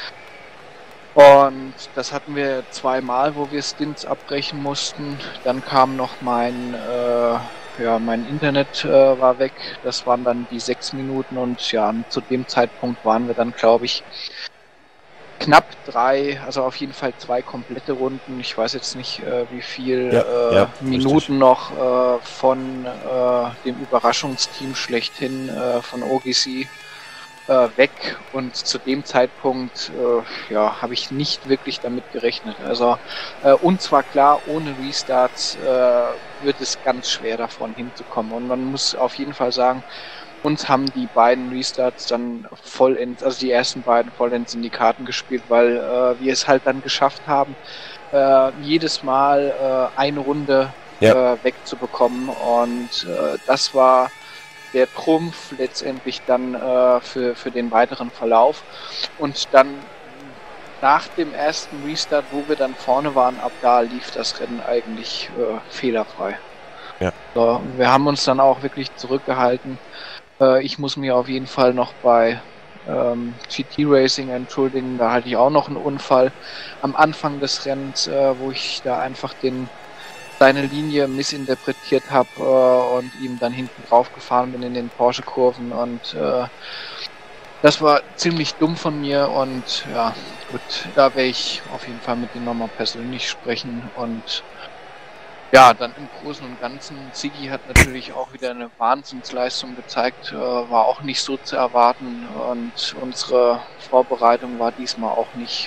Und das hatten wir zweimal, wo wir Stints abbrechen mussten. Dann kam noch mein, äh, ja, mein Internet äh, war weg. Das waren dann die sechs Minuten und ja, zu dem Zeitpunkt waren wir dann, glaube ich, knapp drei, also auf jeden Fall zwei komplette Runden. Ich weiß jetzt nicht, äh, wie viel Ja, äh, ja, Minuten richtig. noch äh, von äh, dem Überraschungsteam schlechthin äh, von O G C äh, weg. Und zu dem Zeitpunkt äh, ja, habe ich nicht wirklich damit gerechnet. Also äh, uns war klar, ohne Restarts äh, wird es ganz schwer davon hinzukommen. Und man muss auf jeden Fall sagen, uns haben die beiden Restarts dann vollends, also die ersten beiden vollends in die Karten gespielt, weil äh, wir es halt dann geschafft haben, äh, jedes Mal äh, eine Runde Ja. äh, wegzubekommen. Und äh, das war der Trumpf letztendlich dann äh, für, für den weiteren Verlauf. Und dann nach dem ersten Restart, wo wir dann vorne waren, ab da lief das Rennen eigentlich äh, fehlerfrei. Ja. So, wir haben uns dann auch wirklich zurückgehalten. Ich muss mich auf jeden Fall noch bei ähm, G T Racing entschuldigen. Da hatte ich auch noch einen Unfall am Anfang des Rennens, äh, wo ich da einfach den, seine Linie missinterpretiert habe äh, und ihm dann hinten drauf gefahren bin in den Porsche-Kurven. Und äh, das war ziemlich dumm von mir. Und ja, gut, da werde ich auf jeden Fall mit ihm nochmal persönlich sprechen. Und ja, dann im Großen und Ganzen, Ziggy hat natürlich auch wieder eine Wahnsinnsleistung gezeigt, äh, war auch nicht so zu erwarten und unsere Vorbereitung war diesmal auch nicht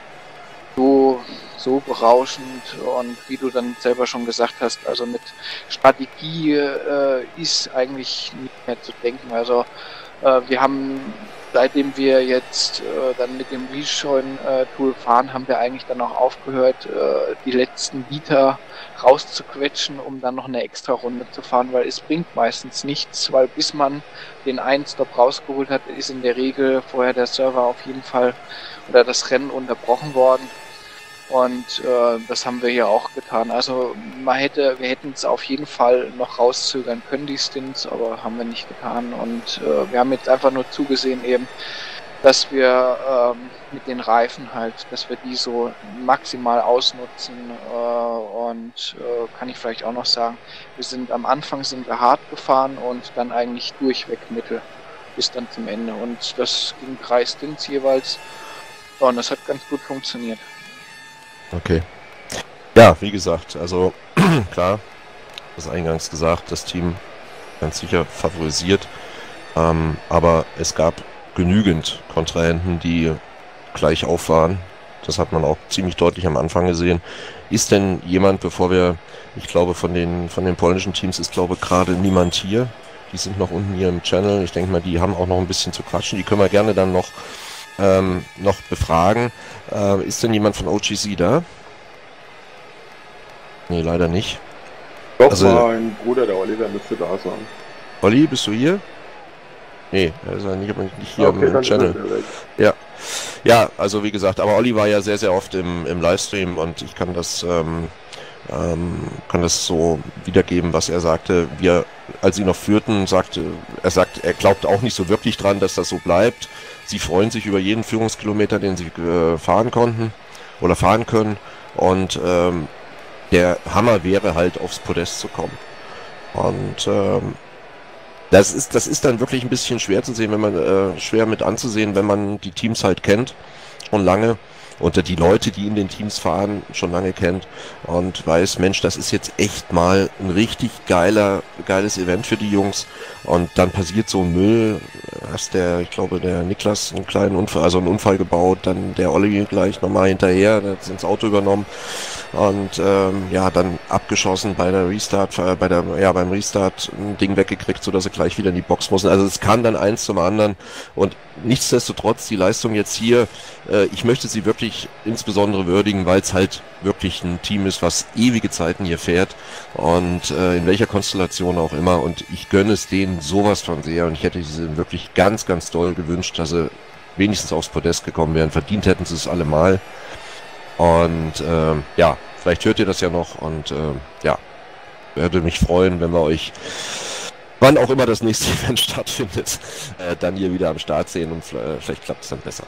so, so berauschend und wie du dann selber schon gesagt hast, also mit Strategie äh, ist eigentlich nicht mehr zu denken. Also äh, wir haben, seitdem wir jetzt äh, dann mit dem Reshoin-Tool fahren, haben wir eigentlich dann auch aufgehört, äh, die letzten Liter rauszuquetschen, um dann noch eine extra Runde zu fahren, weil es bringt meistens nichts, weil bis man den einen Stop rausgeholt hat, ist in der Regel vorher der Server auf jeden Fall oder das Rennen unterbrochen worden. Und äh, das haben wir hier auch getan. Also man hätte, wir hätten es auf jeden Fall noch rauszögern können, die Stints, aber haben wir nicht getan. Und äh, wir haben jetzt einfach nur zugesehen eben, dass wir ähm, mit den Reifen halt, dass wir die so maximal ausnutzen äh, und äh, kann ich vielleicht auch noch sagen, wir sind am Anfang sind wir hart gefahren und dann eigentlich durchweg Mittel bis dann zum Ende und das ging drei Stints jeweils und das hat ganz gut funktioniert. Okay. Ja, wie gesagt, also klar, das eingangs gesagt, das Team ganz sicher favorisiert, ähm, aber es gab genügend Kontrahenten, die gleich auf waren. Das hat man auch ziemlich deutlich am Anfang gesehen. Ist denn jemand, bevor wir, ich glaube von den von den polnischen Teams ist glaube gerade niemand hier. Die sind noch unten hier im Channel. Ich denke mal, die haben auch noch ein bisschen zu quatschen. Die können wir gerne dann noch ähm, noch befragen. Äh, ist denn jemand von O G C da? Nee, leider nicht. Doch, Also, mein Bruder, der Oliver, müsste da sein. Olli, bist du hier? Nee, er ist ja nicht, nicht hier Okay, im dann Channel. ist er weg. Ja. Ja, also wie gesagt, aber Olli war ja sehr, sehr oft im, im Livestream und ich kann das, ähm, ähm, kann das so wiedergeben, was er sagte. Wir, als sie noch führten, sagte, er sagt, er glaubt auch nicht so wirklich dran, dass das so bleibt. Sie freuen sich über jeden Führungskilometer, den sie äh, fahren konnten oder fahren können und ähm, der Hammer wäre halt aufs Podest zu kommen. Und ähm, Das ist, das ist dann wirklich ein bisschen schwer zu sehen, wenn man, äh, schwer mit anzusehen, wenn man die Teams halt kennt, schon lange, und die Leute, die in den Teams fahren, schon lange kennt und weiß, Mensch, das ist jetzt echt mal ein richtig geiler, geiles Event für die Jungs, und dann passiert so ein Müll, hast der, ich glaube, der Niklas einen kleinen Unfall, also einen Unfall gebaut, dann der Olli gleich nochmal hinterher, der hat ins Auto übernommen und ähm, ja, dann abgeschossen bei der Restart, äh, bei der, ja, beim Restart ein Ding weggekriegt, sodass sie gleich wieder in die Box mussten. Also es kam dann eins zum anderen, und nichtsdestotrotz die Leistung jetzt hier, äh, ich möchte sie wirklich insbesondere würdigen, weil es halt wirklich ein Team ist, was ewige Zeiten hier fährt, und äh, in welcher Konstellation auch immer, und ich gönne es denen sowas von sehr, und ich hätte sie wirklich ganz, ganz doll gewünscht, dass sie wenigstens aufs Podest gekommen wären. Verdient hätten sie es allemal. Und ähm, ja, vielleicht hört ihr das ja noch, und ähm, ja, würde mich freuen, wenn wir euch, wann auch immer das nächste Event stattfindet, äh, dann hier wieder am Start sehen, und äh, vielleicht klappt es dann besser.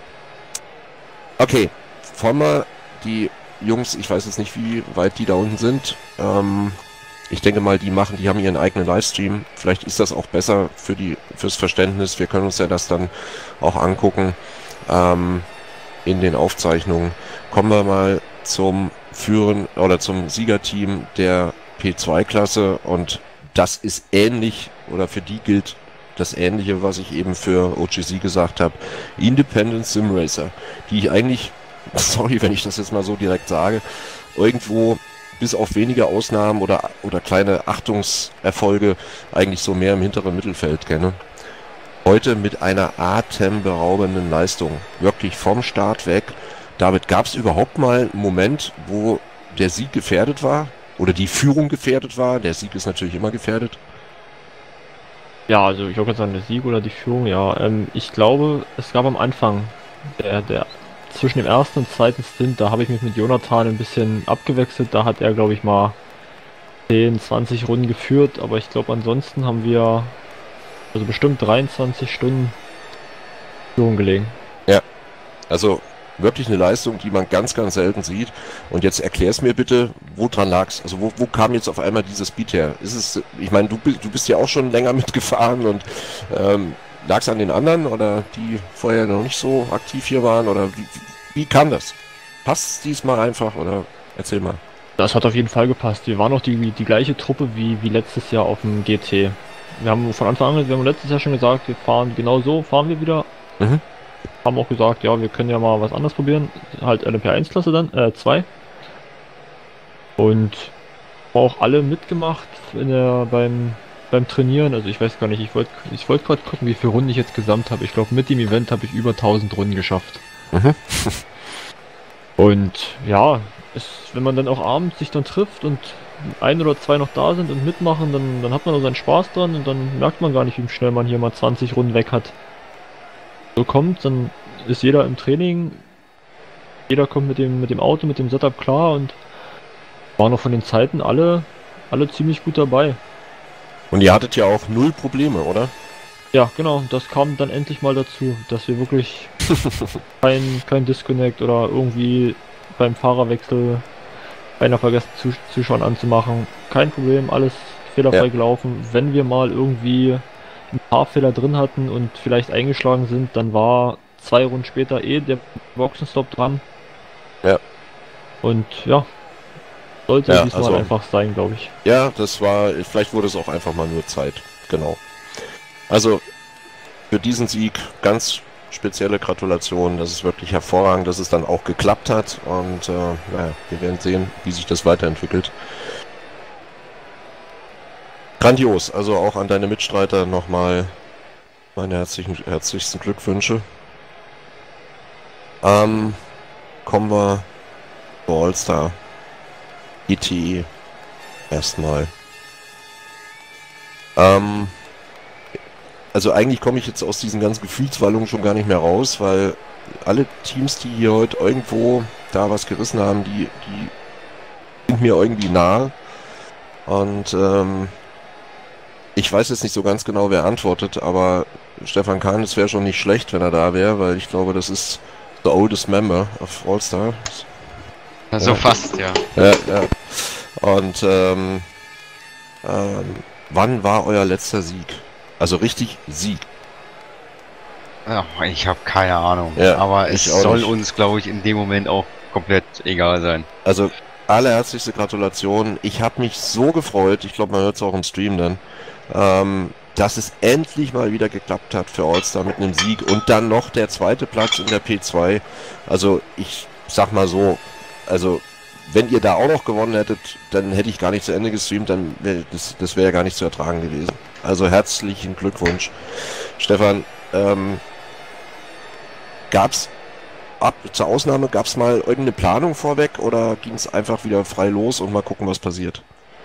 Okay, fahren wir die Jungs, ich weiß jetzt nicht, wie weit die da unten sind. Ähm, ich denke mal, die machen, die haben ihren eigenen Livestream. Vielleicht ist das auch besser für die, fürs Verständnis. Wir können uns ja das dann auch angucken ähm, in den Aufzeichnungen. Kommen wir mal zum Führen oder zum Siegerteam der P zwei Klasse, und das ist ähnlich, oder für die gilt das Ähnliche, was ich eben für O G C gesagt habe. Independent Sim Racer, die ich eigentlich, sorry, wenn ich das jetzt mal so direkt sage, irgendwo bis auf wenige Ausnahmen oder, oder kleine Achtungserfolge eigentlich so mehr im hinteren Mittelfeld kenne. Heute mit einer atemberaubenden Leistung, wirklich vom Start weg. David, gab es überhaupt mal einen Moment, wo der Sieg gefährdet war? Oder die Führung gefährdet war? Der Sieg ist natürlich immer gefährdet. Ja, also ich würde sagen, der Sieg oder die Führung, ja. Ähm, ich glaube, es gab am Anfang, der, der zwischen dem ersten und zweiten Stint, da habe ich mich mit Jonathan ein bisschen abgewechselt. Da hat er, glaube ich, mal zehn, zwanzig Runden geführt. Aber ich glaube, ansonsten haben wir also bestimmt dreiundzwanzig Stunden Führung gelegen. Ja, also wirklich eine Leistung, die man ganz, ganz selten sieht. Und jetzt erklär's mir bitte, woran lag's? Also wo, wo kam jetzt auf einmal dieses Speed her? Ist es, ich meine, du, du bist ja auch schon länger mitgefahren, und ähm, lag's an den anderen, oder die vorher noch nicht so aktiv hier waren, oder wie, wie kam das? Passt diesmal einfach, oder erzähl mal. Das hat auf jeden Fall gepasst. Wir waren auch die, die gleiche Truppe wie, wie letztes Jahr auf dem G T. Wir haben von Anfang an, wir haben letztes Jahr schon gesagt, wir fahren genau so, fahren wir wieder. Mhm. Haben auch gesagt, ja, wir können ja mal was anderes probieren. Halt L M P eins Klasse dann, äh, zwei. Und auch alle mitgemacht in der, beim, beim Trainieren. Also ich weiß gar nicht, ich wollte ich wollte gerade gucken, wie viele Runden ich jetzt gesamt habe. Ich glaube, mit dem Event habe ich über tausend Runden geschafft. Mhm. Und ja, es, wenn man dann auch abends sich dann trifft und ein oder zwei noch da sind und mitmachen, dann, dann hat man auch seinen Spaß dran, und dann merkt man gar nicht, wie schnell man hier mal zwanzig Runden weg hat. So kommt, dann ist jeder im Training, jeder kommt mit dem mit dem Auto, mit dem Setup klar, und waren auch von den Zeiten alle alle ziemlich gut dabei. Und ihr hattet ja auch null Probleme, oder? Ja, genau, das kam dann endlich mal dazu, dass wir wirklich kein, kein Disconnect oder irgendwie beim Fahrerwechsel einer vergessen zu, Zuschauern anzumachen. Kein Problem, alles fehlerfrei ja. gelaufen. Wenn wir mal irgendwie ein paar Fehler drin hatten und vielleicht eingeschlagen sind, dann war zwei Runden später eh der Boxenstopp dran. Ja. Und ja, sollte ja, diesmal also, einfach sein, glaube ich. Ja, das war, vielleicht wurde es auch einfach mal nur Zeit. Genau. Also, für diesen Sieg ganz spezielle Gratulation. Das ist wirklich hervorragend, dass es dann auch geklappt hat. Und äh, naja, wir werden sehen, wie sich das weiterentwickelt. Grandios, also auch an deine Mitstreiter nochmal meine herzlichen, herzlichsten Glückwünsche. Ähm, kommen wir zu All-Star E T E erstmal. Ähm, also eigentlich komme ich jetzt aus diesen ganzen Gefühlswallungen schon gar nicht mehr raus, weil alle Teams, die hier heute irgendwo da was gerissen haben, die, die sind mir irgendwie nahe. Und ähm, ich weiß jetzt nicht so ganz genau, wer antwortet, aber Stefan Kahn, es wäre schon nicht schlecht, wenn er da wäre, weil ich glaube, das ist the oldest member of All-Star. Also ja. fast, ja. Ja, ja. Und ähm, ähm, wann war euer letzter Sieg? Also richtig Sieg. Ach, ich habe keine Ahnung. Ja, aber es ich auch soll nicht. uns, glaube ich, in dem Moment auch komplett egal sein. Also allerherzlichste Gratulation. Ich habe mich so gefreut, ich glaube, man hört es auch im Stream dann, ähm, dass es endlich mal wieder geklappt hat für All-Star mit einem Sieg und dann noch der zweite Platz in der P zwei. Also ich sag mal so, also wenn ihr da auch noch gewonnen hättet, dann hätte ich gar nicht zu Ende gestreamt, dann wäre das, das wäre ja gar nicht zu ertragen gewesen. Also herzlichen Glückwunsch. Stefan, ähm, gab's ab zur Ausnahme, gab's mal irgendeine Planung vorweg oder ging es einfach wieder frei los und mal gucken, was passiert?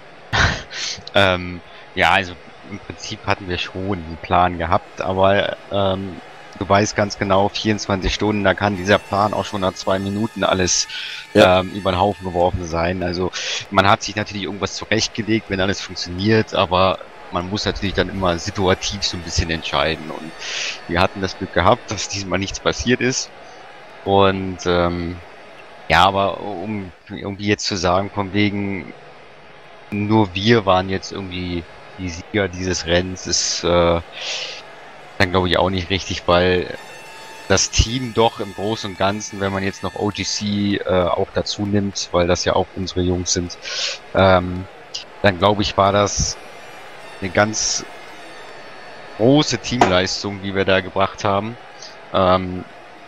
ähm, ja, also im Prinzip hatten wir schon einen Plan gehabt, aber ähm, du weißt ganz genau, vierundzwanzig Stunden, da kann dieser Plan auch schon nach zwei Minuten alles Ja. ähm, über den Haufen geworfen sein. Also man hat sich natürlich irgendwas zurechtgelegt, wenn alles funktioniert, aber man muss natürlich dann immer situativ so ein bisschen entscheiden. Und wir hatten das Glück gehabt, dass diesmal nichts passiert ist. Und ähm, ja, aber um irgendwie jetzt zu sagen, von wegen nur wir waren jetzt irgendwie die Sieger dieses Rennens, ist äh, dann glaube ich auch nicht richtig, weil das Team doch im Großen und Ganzen, wenn man jetzt noch O G C äh, auch dazu nimmt, weil das ja auch unsere Jungs sind, ähm, dann glaube ich, war das eine ganz große Teamleistung, die wir da gebracht haben, ähm,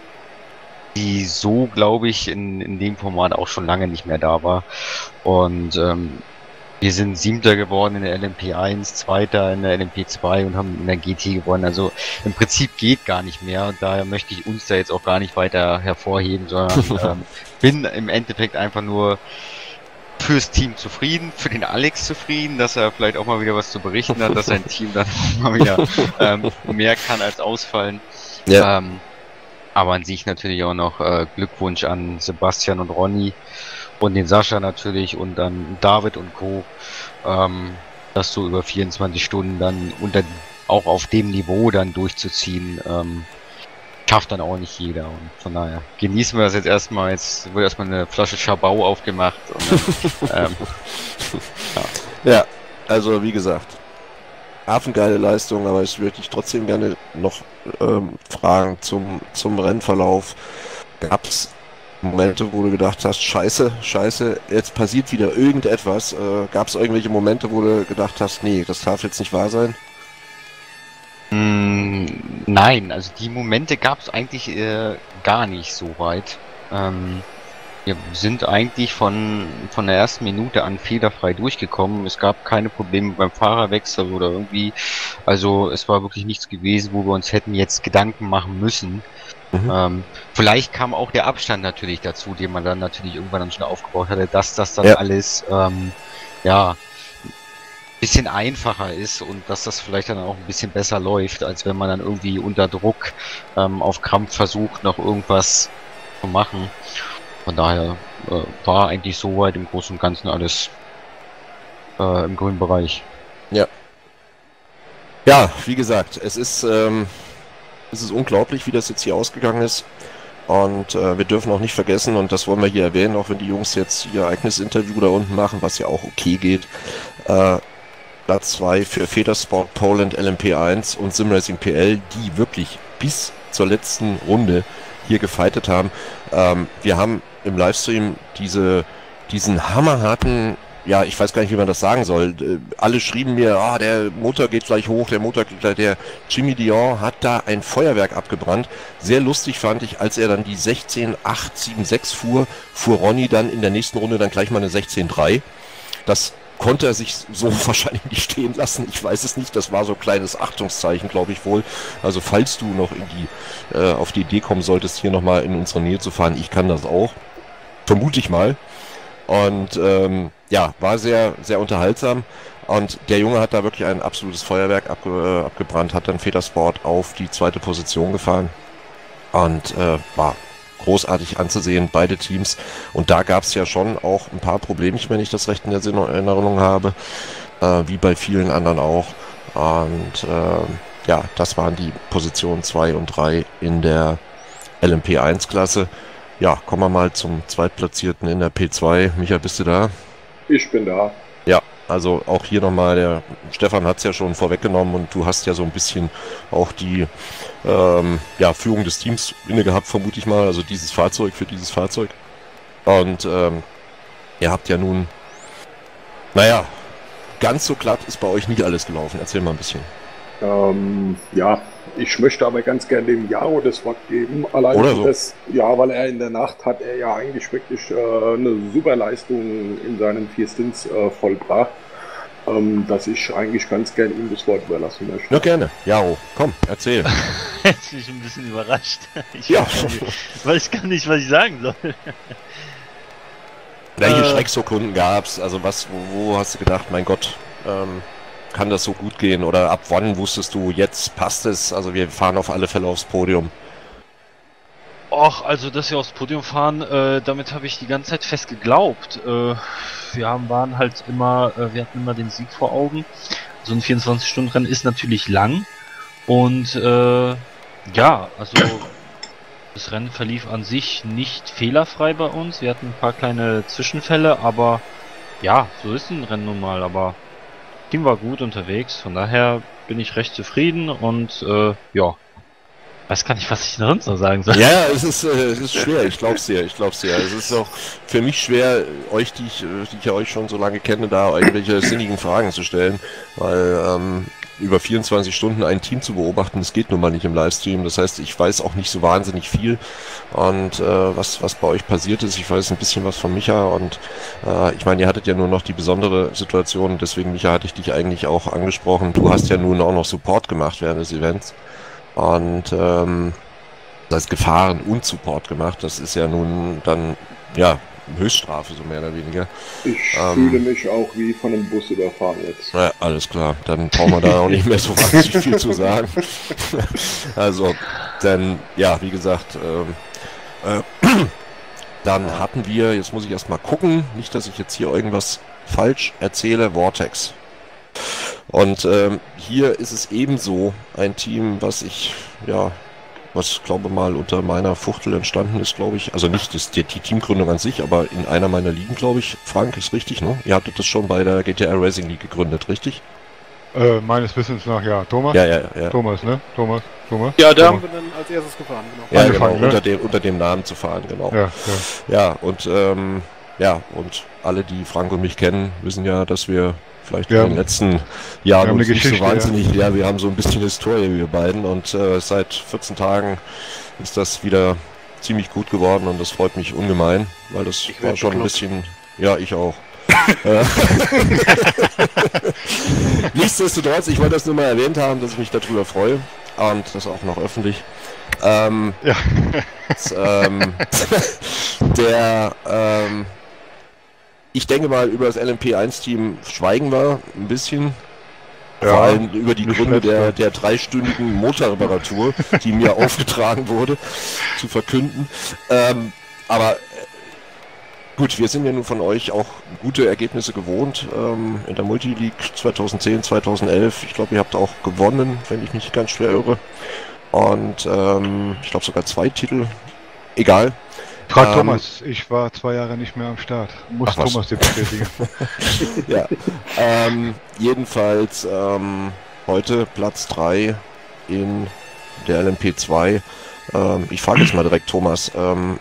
die so, glaube ich, in, in dem Format auch schon lange nicht mehr da war. Und ähm, wir sind Siebter geworden in der L M P eins, Zweiter in der L M P zwei und haben in der G T gewonnen. Also im Prinzip geht gar nicht mehr. Und daher möchte ich uns da jetzt auch gar nicht weiter hervorheben, sondern ähm, bin im Endeffekt einfach nur fürs Team zufrieden, für den Alex zufrieden, dass er vielleicht auch mal wieder was zu berichten hat, dass sein Team dann mal wieder ähm, mehr kann als ausfallen. Ja. Ähm, aber an sich natürlich auch noch äh, Glückwunsch an Sebastian und Ronny und den Sascha natürlich und dann David und Co. Ähm, das so über vierundzwanzig Stunden dann unter auch auf dem Niveau dann durchzuziehen, ähm, schafft dann auch nicht jeder. Und von daher genießen wir das jetzt erstmal. Jetzt wird erstmal eine Flasche Chabau aufgemacht. Und dann, ähm, ja. ja, also wie gesagt, affengeile Leistung, aber ich würde dich trotzdem gerne noch ähm, fragen zum, zum Rennverlauf. Gab's Momente, wo du gedacht hast, scheiße, scheiße, jetzt passiert wieder irgendetwas? Äh, Gab es irgendwelche Momente, wo du gedacht hast, nee, das darf jetzt nicht wahr sein? Mm, nein, also die Momente gab es eigentlich äh, gar nicht so weit. Ähm, wir sind eigentlich von, von der ersten Minute an fehlerfrei durchgekommen. Es gab keine Probleme beim Fahrerwechsel oder irgendwie. Also es war wirklich nichts gewesen, wo wir uns hätten jetzt Gedanken machen müssen. Mhm. Ähm, vielleicht kam auch der Abstand natürlich dazu, den man dann natürlich irgendwann dann schon aufgebaut hatte, dass das dann ja. alles ähm, ja bisschen einfacher ist und dass das vielleicht dann auch ein bisschen besser läuft, als wenn man dann irgendwie unter Druck ähm, auf Krampf versucht, noch irgendwas zu machen. Von daher äh, war eigentlich soweit im Großen und Ganzen alles äh, im grünen Bereich. Ja. Ja, wie gesagt, es ist ähm, es ist unglaublich, wie das jetzt hier ausgegangen ist. Und äh, wir dürfen auch nicht vergessen, und das wollen wir hier erwähnen, auch wenn die Jungs jetzt ihr eigenes Interview da unten machen, was ja auch okay geht. Äh, Platz zwei für Federsport Poland L M P eins und Simracing P L, die wirklich bis zur letzten Runde hier gefightet haben. Ähm, wir haben im Livestream diese, diesen hammerharten, ja, ich weiß gar nicht, wie man das sagen soll. Äh, alle schrieben mir, ah, der Motor geht gleich hoch, der Motor geht gleich, der Jimmy Dion hat da ein Feuerwerk abgebrannt. Sehr lustig fand ich, als er dann die sechzehn acht sieben sechs fuhr, fuhr Ronny dann in der nächsten Runde dann gleich mal eine sechzehn drei. Das konnte er sich so wahrscheinlich nicht stehen lassen. Ich weiß es nicht. Das war so ein kleines Achtungszeichen, glaube ich wohl. Also falls du noch in die, äh, auf die Idee kommen solltest, hier nochmal in unsere Nähe zu fahren, ich kann das auch. Vermute ich mal. Und ähm, ja, war sehr, sehr unterhaltsam. Und der Junge hat da wirklich ein absolutes Feuerwerk abge äh, abgebrannt, hat dann Federsport auf die zweite Position gefahren. Und äh, war großartig anzusehen, beide Teams. Und da gab es ja schon auch ein paar Problemchen, wenn ich das recht in der Erinnerung habe, äh, wie bei vielen anderen auch. Und äh, ja, das waren die Positionen zwei und drei in der L M P eins Klasse. Ja, kommen wir mal zum Zweitplatzierten in der P zwei. Micha, bist du da? Ich bin da. Ja, Also auch hier nochmal, der Stefan hat es ja schon vorweggenommen und du hast ja so ein bisschen auch die ähm, ja, Führung des Teams inne gehabt, vermute ich mal, also dieses Fahrzeug für dieses Fahrzeug. Und ähm, ihr habt ja nun, naja, ganz so glatt ist bei euch nicht alles gelaufen. Erzähl mal ein bisschen. Ähm, ja, ich möchte aber ganz gerne dem Jaro das Wort geben. Allein Oder so. das, ja, weil er in der Nacht hat er ja eigentlich wirklich äh, eine super Leistung in seinen vier Stints äh, vollbracht, ähm, dass ich eigentlich ganz gerne ihm das Wort überlassen möchte. Ja, gerne. Jaro, komm, erzähl. Jetzt bin ich ein bisschen überrascht. Ich Ja. weiß, gar nicht, weiß gar nicht, was ich sagen soll. Welche Äh. Schrecksekunden gab's? Also was, wo, wo hast du gedacht, mein Gott, ähm, kann das so gut gehen? Oder ab wann wusstest du, jetzt passt es? Also wir fahren auf alle Fälle aufs Podium. Och, also dass wir aufs Podium fahren, äh, damit habe ich die ganze Zeit fest geglaubt. Äh, wir haben, waren halt immer, äh, wir hatten immer den Sieg vor Augen. So ein vierundzwanzig-Stunden-Rennen ist natürlich lang. Und äh, ja, also das Rennen verlief an sich nicht fehlerfrei bei uns. Wir hatten ein paar kleine Zwischenfälle, aber ja, so ist ein Rennen nun mal. Aber das Team war gut unterwegs, von daher bin ich recht zufrieden und äh, ja, weiß gar nicht, was ich denn sonst noch sagen soll. Ja, ja, es ist, äh, es ist schwer, ich glaub's dir, ich glaub's dir. Es ist auch für mich schwer, euch, die ich, äh, die ich ja euch schon so lange kenne, da irgendwelche sinnigen Fragen zu stellen, weil ähm, über vierundzwanzig Stunden ein Team zu beobachten, das geht nun mal nicht im Livestream. Das heißt, ich weiß auch nicht so wahnsinnig viel und äh, was was bei euch passiert ist. Ich weiß ein bisschen was von Micha und äh, ich meine, ihr hattet ja nur noch die besondere Situation, deswegen Micha hatte ich dich eigentlich auch angesprochen. Du hast ja nun auch noch Support gemacht während des Events und ähm, das heißt Gefahren und Support gemacht. Das ist ja nun dann ja Höchststrafe, so mehr oder weniger. Ich Ähm, fühle mich auch wie von einem Bus überfahren jetzt. Na, alles klar, dann brauchen wir da auch nicht mehr so wahnsinnig viel zu sagen. Also, dann, ja, wie gesagt, ähm, äh, dann hatten wir, jetzt muss ich erstmal gucken, nicht, dass ich jetzt hier irgendwas falsch erzähle, Vortex. Und ähm, hier ist es ebenso ein Team, was ich, ja, was glaube mal unter meiner Fuchtel entstanden ist, glaube ich. Also nicht das, die, die Teamgründung an sich, aber in einer meiner Ligen, glaube ich. Frank, ist richtig, ne? Ihr hattet das schon bei der G T R Racing League gegründet, richtig? Äh, meines Wissens nach, ja. Thomas? Ja, ja, ja. Thomas, ne? Thomas? Thomas? Ja, da haben Thomas. wir dann als erstes gefahren, genau. Ja, Angefangen, genau, ne? unter, dem, unter dem Namen zu fahren, genau. Ja, ja. Ja, und ähm, ja, und alle, die Frank und mich kennen, wissen ja, dass wir vielleicht Wir in haben- den letzten wir Jahren haben uns eine nicht so Geschichte, wahnsinnig, ja. wir haben so ein bisschen Historie, wir beiden, und äh, seit vierzehn Tagen ist das wieder ziemlich gut geworden und das freut mich ungemein, weil das Ich war werd schon ein bekloppt. bisschen, ja, ich auch. Äh, Nichtsdestotrotz, ich wollte das nur mal erwähnt haben, dass ich mich darüber freue und das auch noch öffentlich. Ähm, Ja. s- ähm, der, ähm, ich denke mal, über das L M P eins Team schweigen wir ein bisschen. Ja, Vor allem über die nicht Gründe schlecht, der, ja. der dreistündigen Motorreparatur, die mir aufgetragen wurde, zu verkünden. Ähm, aber äh, gut, wir sind ja nun von euch auch gute Ergebnisse gewohnt ähm, in der Multileague zweitausendzehn, zweitausendelf. Ich glaube, ihr habt auch gewonnen, wenn ich mich ganz schwer irre. Und ähm, ich glaube sogar zwei Titel. Egal. Frag Ähm, Thomas, ich war zwei Jahre nicht mehr am Start. Muss Ach, was? Thomas dir bestätigen. Ja, ähm, jedenfalls ähm, heute Platz drei in der L M P zwei. Ähm, ich frage jetzt mal direkt Thomas, ähm,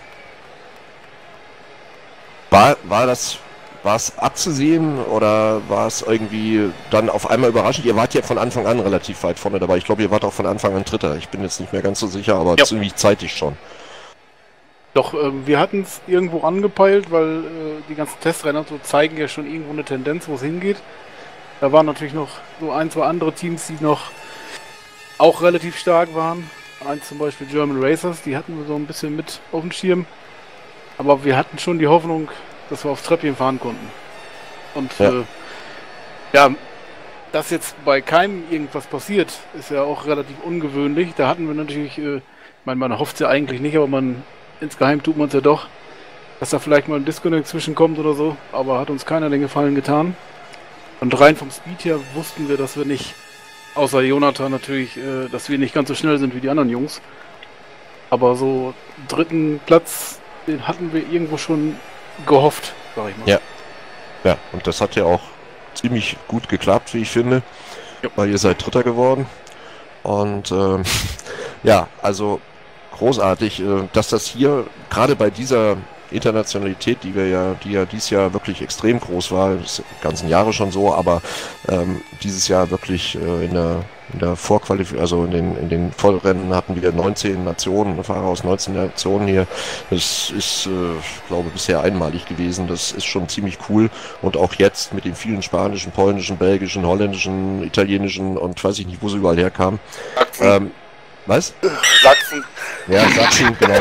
war, war das war es abzusehen oder war es irgendwie dann auf einmal überraschend? Ihr wart ja von Anfang an relativ weit vorne dabei. Ich glaube, ihr wart auch von Anfang an Dritter. Ich bin jetzt nicht mehr ganz so sicher, aber Ja. ziemlich zeitig schon. Doch, ähm, wir hatten es irgendwo angepeilt, weil äh, die ganzen Testrennen und so zeigen ja schon irgendwo eine Tendenz, wo es hingeht. Da waren natürlich noch so ein, zwei andere Teams, die noch auch relativ stark waren. Eins zum Beispiel German Racers, die hatten wir so ein bisschen mit auf dem Schirm. Aber wir hatten schon die Hoffnung, dass wir aufs Treppchen fahren konnten. Und Ja. äh, ja, dass jetzt bei keinem irgendwas passiert, ist ja auch relativ ungewöhnlich. Da hatten wir natürlich, äh, ich meine, man hofft es ja eigentlich nicht, aber man insgeheim tut man es ja doch, dass da vielleicht mal ein Disconnect zwischenkommt oder so, aber hat uns keiner den Gefallen getan. Und rein vom Speed her wussten wir, dass wir nicht, außer Jonathan natürlich, äh, dass wir nicht ganz so schnell sind wie die anderen Jungs. Aber so dritten Platz, den hatten wir irgendwo schon gehofft, sag ich mal. Ja. Ja, und das hat ja auch ziemlich gut geklappt, wie ich finde, weil ihr seid Dritter geworden. Und ähm, ja, also großartig, äh, dass das hier gerade bei dieser Internationalität, die wir ja, die ja dieses Jahr wirklich extrem groß war, das die ganzen Jahre schon so, aber ähm, dieses Jahr wirklich äh, in der in der Vorqualifizierung, also in den in den Vollrennen hatten wir neunzehn Nationen, Fahrer aus neunzehn Nationen hier. Das ist, äh, ich glaube, bisher einmalig gewesen. Das ist schon ziemlich cool. Und auch jetzt mit den vielen spanischen, polnischen, belgischen, holländischen, italienischen und weiß ich nicht, wo sie überall herkamen. Sachsen. Ähm, was? Sachsen. Ja, Sachsen, genau.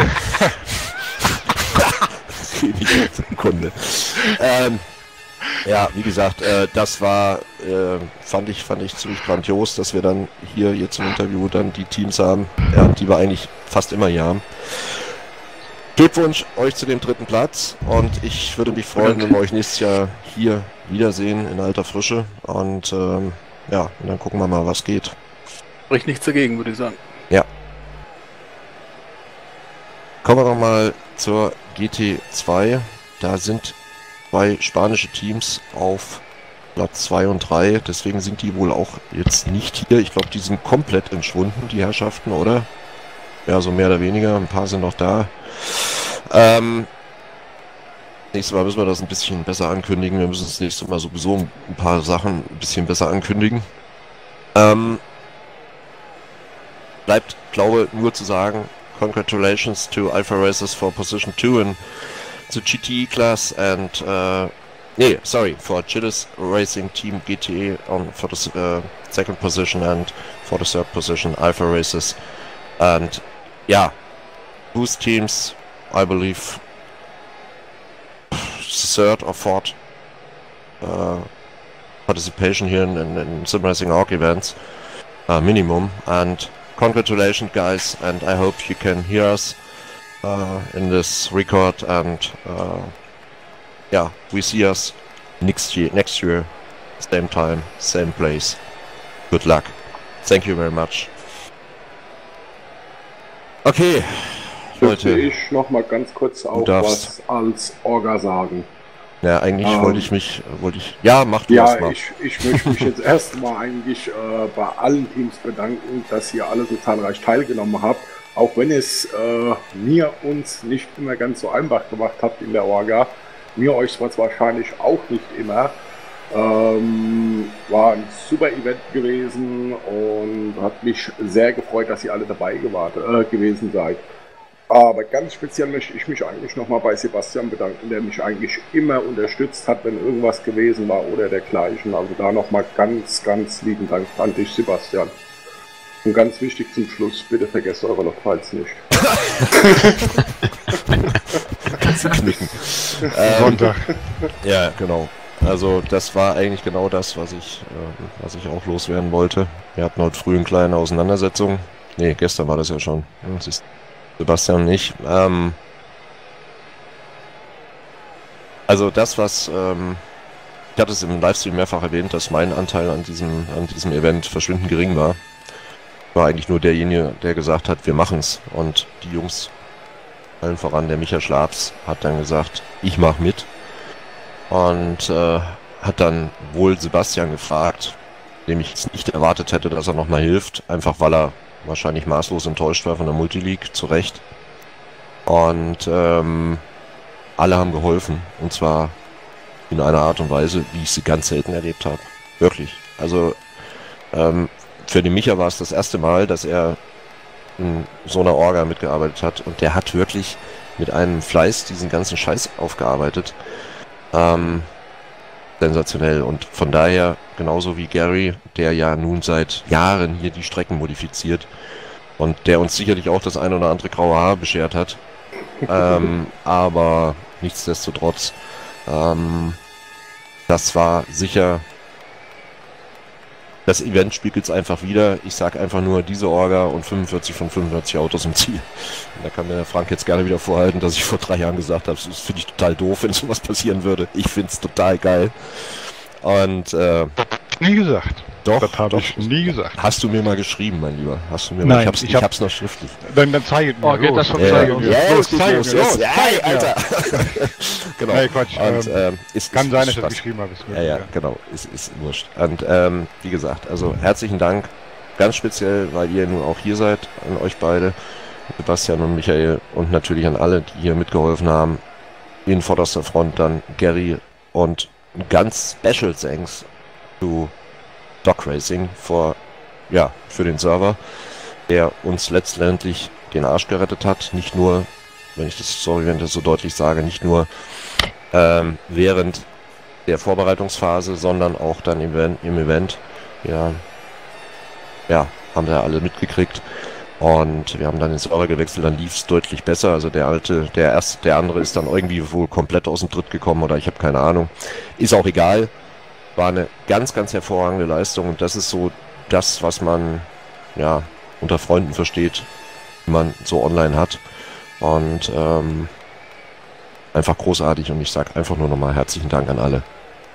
Sekunde. Ähm, ja, wie gesagt, äh, das war, äh, fand ich, fand ich ziemlich grandios, dass wir dann hier jetzt im Interview dann die Teams haben, ja, die wir eigentlich fast immer hier haben. Glückwunsch euch zu dem dritten Platz und ich würde mich freuen, wenn wir euch nächstes Jahr hier wiedersehen in alter Frische und ähm, ja, und dann gucken wir mal, was geht. Spricht nichts dagegen, würde ich sagen. Ja. Kommen wir noch mal zur G T zwei. Da sind zwei spanische Teams auf Platz zwei und drei. Deswegen sind die wohl auch jetzt nicht hier. Ich glaube, die sind komplett entschwunden, die Herrschaften, oder? Ja, so mehr oder weniger. Ein paar sind noch da. Ähm, nächstes Mal müssen wir das ein bisschen besser ankündigen. Wir müssen das nächste Mal sowieso ein paar Sachen ein bisschen besser ankündigen. Ähm, bleibt, glaube nur zu sagen, congratulations to Alpha Racers for position two in the G T E class and uh, nee, sorry, for Gilles Racing Team G T E on for the uh, second position and for the third position Alpha Racers and yeah, whose teams I believe third or fourth uh, participation here in, in, in Sim Racing Org events uh, minimum, and congratulations guys, and I hope you can hear us uh, in this record, and uh, yeah, we see us next year, next year, same time, same place. Good luck. Thank you very much. Okay, Dürfte Leute. ich noch mal ganz kurz auch darfst. was als Orga sagen? Ja, eigentlich Ähm, wollte ich mich, wollte ich, ja, mach du Ja, erst mal. ich, ich möchte mich jetzt erstmal eigentlich äh, bei allen Teams bedanken, dass ihr alle so zahlreich teilgenommen habt. Auch wenn es äh, mir uns nicht immer ganz so einfach gemacht habt in der Orga. Mir euch zwar wahrscheinlich auch nicht immer. Ähm, war ein super Event gewesen und hat mich sehr gefreut, dass ihr alle dabei gewart, äh, gewesen seid. Aber ganz speziell möchte ich mich eigentlich nochmal bei Sebastian bedanken, der mich eigentlich immer unterstützt hat, wenn irgendwas gewesen war oder dergleichen. Also da nochmal ganz, ganz lieben Dank an dich, Sebastian. Und ganz wichtig zum Schluss, bitte vergesst eure Lokfiles nicht. Zu knicken. Ähm, Sonntag. Ja, genau. Also das war eigentlich genau das, was ich, äh, was ich auch loswerden wollte. Wir hatten heute früh eine kleine Auseinandersetzung. Ne, gestern war das ja schon. Das ist Sebastian und ich. Ähm, also das, was ähm, ich hatte es im Livestream mehrfach erwähnt, dass mein Anteil an diesem, an diesem Event verschwindend gering war. War eigentlich nur derjenige, der gesagt hat, wir machen's. Und die Jungs, allen voran der Micha Schlaps, hat dann gesagt, ich mach mit. Und äh, hat dann wohl Sebastian gefragt, dem ich es nicht erwartet hätte, dass er nochmal hilft, einfach weil er wahrscheinlich maßlos enttäuscht war von der Multileague, zu Recht. Und ähm, alle haben geholfen, und zwar in einer Art und Weise, wie ich sie ganz selten erlebt habe. Wirklich. Also ähm, für den Micha war es das erste Mal, dass er in so einer Orga mitgearbeitet hat, und der hat wirklich mit einem Fleiß diesen ganzen Scheiß aufgearbeitet. Ähm, sensationell, und von daher genauso wie Gary, der ja nun seit Jahren hier die Strecken modifiziert und der uns sicherlich auch das eine oder andere graue Haar beschert hat, ähm, aber nichtsdestotrotz, ähm, das war sicher, das Event spiegelt es einfach wieder. Ich sag einfach nur, diese Orga und fünfundvierzig von fünfundvierzig Autos im Ziel. Und da kann mir der Frank jetzt gerne wieder vorhalten, dass ich vor drei Jahren gesagt habe, das finde ich total doof, wenn sowas passieren würde. Ich finde es total geil. Und äh, Nie gesagt. Doch, Das habe doch. ich nie gesagt. Hast du mir mal geschrieben, mein Lieber? Hast du mir Nein, mal, ich hab's, ich ich hab- hab's noch schriftlich. Dann, dann zeig es mir. Oh, geht los. das schon Ja, wieder ja, los? ja, Los, es geht zeig los. mir, Los. los, Ja, zeig mir. Alter. Genau. Nee, Quatsch. Und, ähm, ähm, ist, kann ist, sein, ist dass ich das Spaß. geschrieben habe. ist Ja, möglich, ja, genau. Ist, ist wurscht. Und ähm, wie gesagt, also herzlichen Dank. Ganz speziell, weil ihr nun auch hier seid, an euch beide, Sebastian und Michael, und natürlich an alle, die hier mitgeholfen haben. In vorderster Front dann Gary und ganz Special Thanks zu Dog Racing vor, ja, für den Server, der uns letztendlich den Arsch gerettet hat. Nicht nur, wenn ich das, sorry, wenn ich das so deutlich sage, nicht nur ähm, während der Vorbereitungsphase, sondern auch dann im Event. Im Event. Ja, ja, haben wir alle mitgekriegt. Und wir haben dann den Server gewechselt, dann lief es deutlich besser. Also der alte, der erste, der andere ist dann irgendwie wohl komplett aus dem Tritt gekommen oder ich habe keine Ahnung. Ist auch egal. War eine ganz, ganz hervorragende Leistung und das ist so das, was man ja unter Freunden versteht, die man so online hat. Und ähm, einfach großartig und ich sage einfach nur nochmal herzlichen Dank an alle.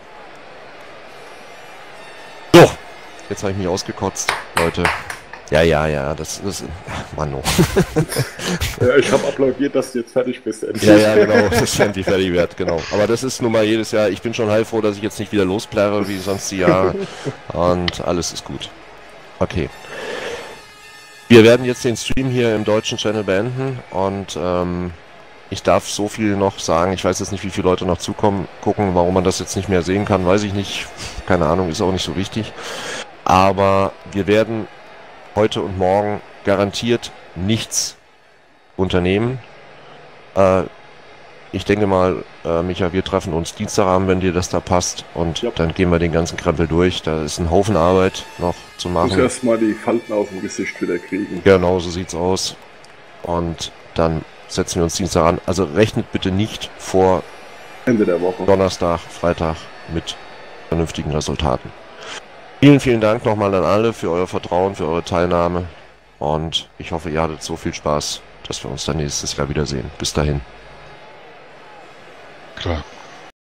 So, jetzt habe ich mich ausgekotzt, Leute. Ja, ja, ja, das ist... Mann, oh. Ja, ich habe applaudiert, dass du jetzt fertig bist. Endlich. Ja, ja, genau, dass es endlich fertig wird, genau. Aber das ist nun mal jedes Jahr, ich bin schon heilfroh, dass ich jetzt nicht wieder losplärre wie sonst die Jahre. Und alles ist gut. Okay. Wir werden jetzt den Stream hier im deutschen Channel beenden und ähm, ich darf so viel noch sagen. Ich weiß jetzt nicht, wie viele Leute noch zukommen, gucken, warum man das jetzt nicht mehr sehen kann, weiß ich nicht. Keine Ahnung, ist auch nicht so wichtig. Aber wir werden heute und morgen garantiert nichts unternehmen. Äh, ich denke mal, äh, Micha, wir treffen uns Dienstagabend, wenn dir das da passt. Und ja, dann gehen wir den ganzen Krempel durch. Da ist ein Haufen Arbeit noch zu machen. Ich muss erstmal die Falten aus dem Gesicht wieder kriegen. Genau, so sieht's aus. Und dann setzen wir uns Dienstag an. Also rechnet bitte nicht vor Ende der Woche. Donnerstag, Freitag mit vernünftigen Resultaten. Vielen, vielen Dank nochmal an alle für euer Vertrauen, für eure Teilnahme. Und ich hoffe, ihr hattet so viel Spaß, dass wir uns dann nächstes Jahr wiedersehen. Bis dahin. Klar.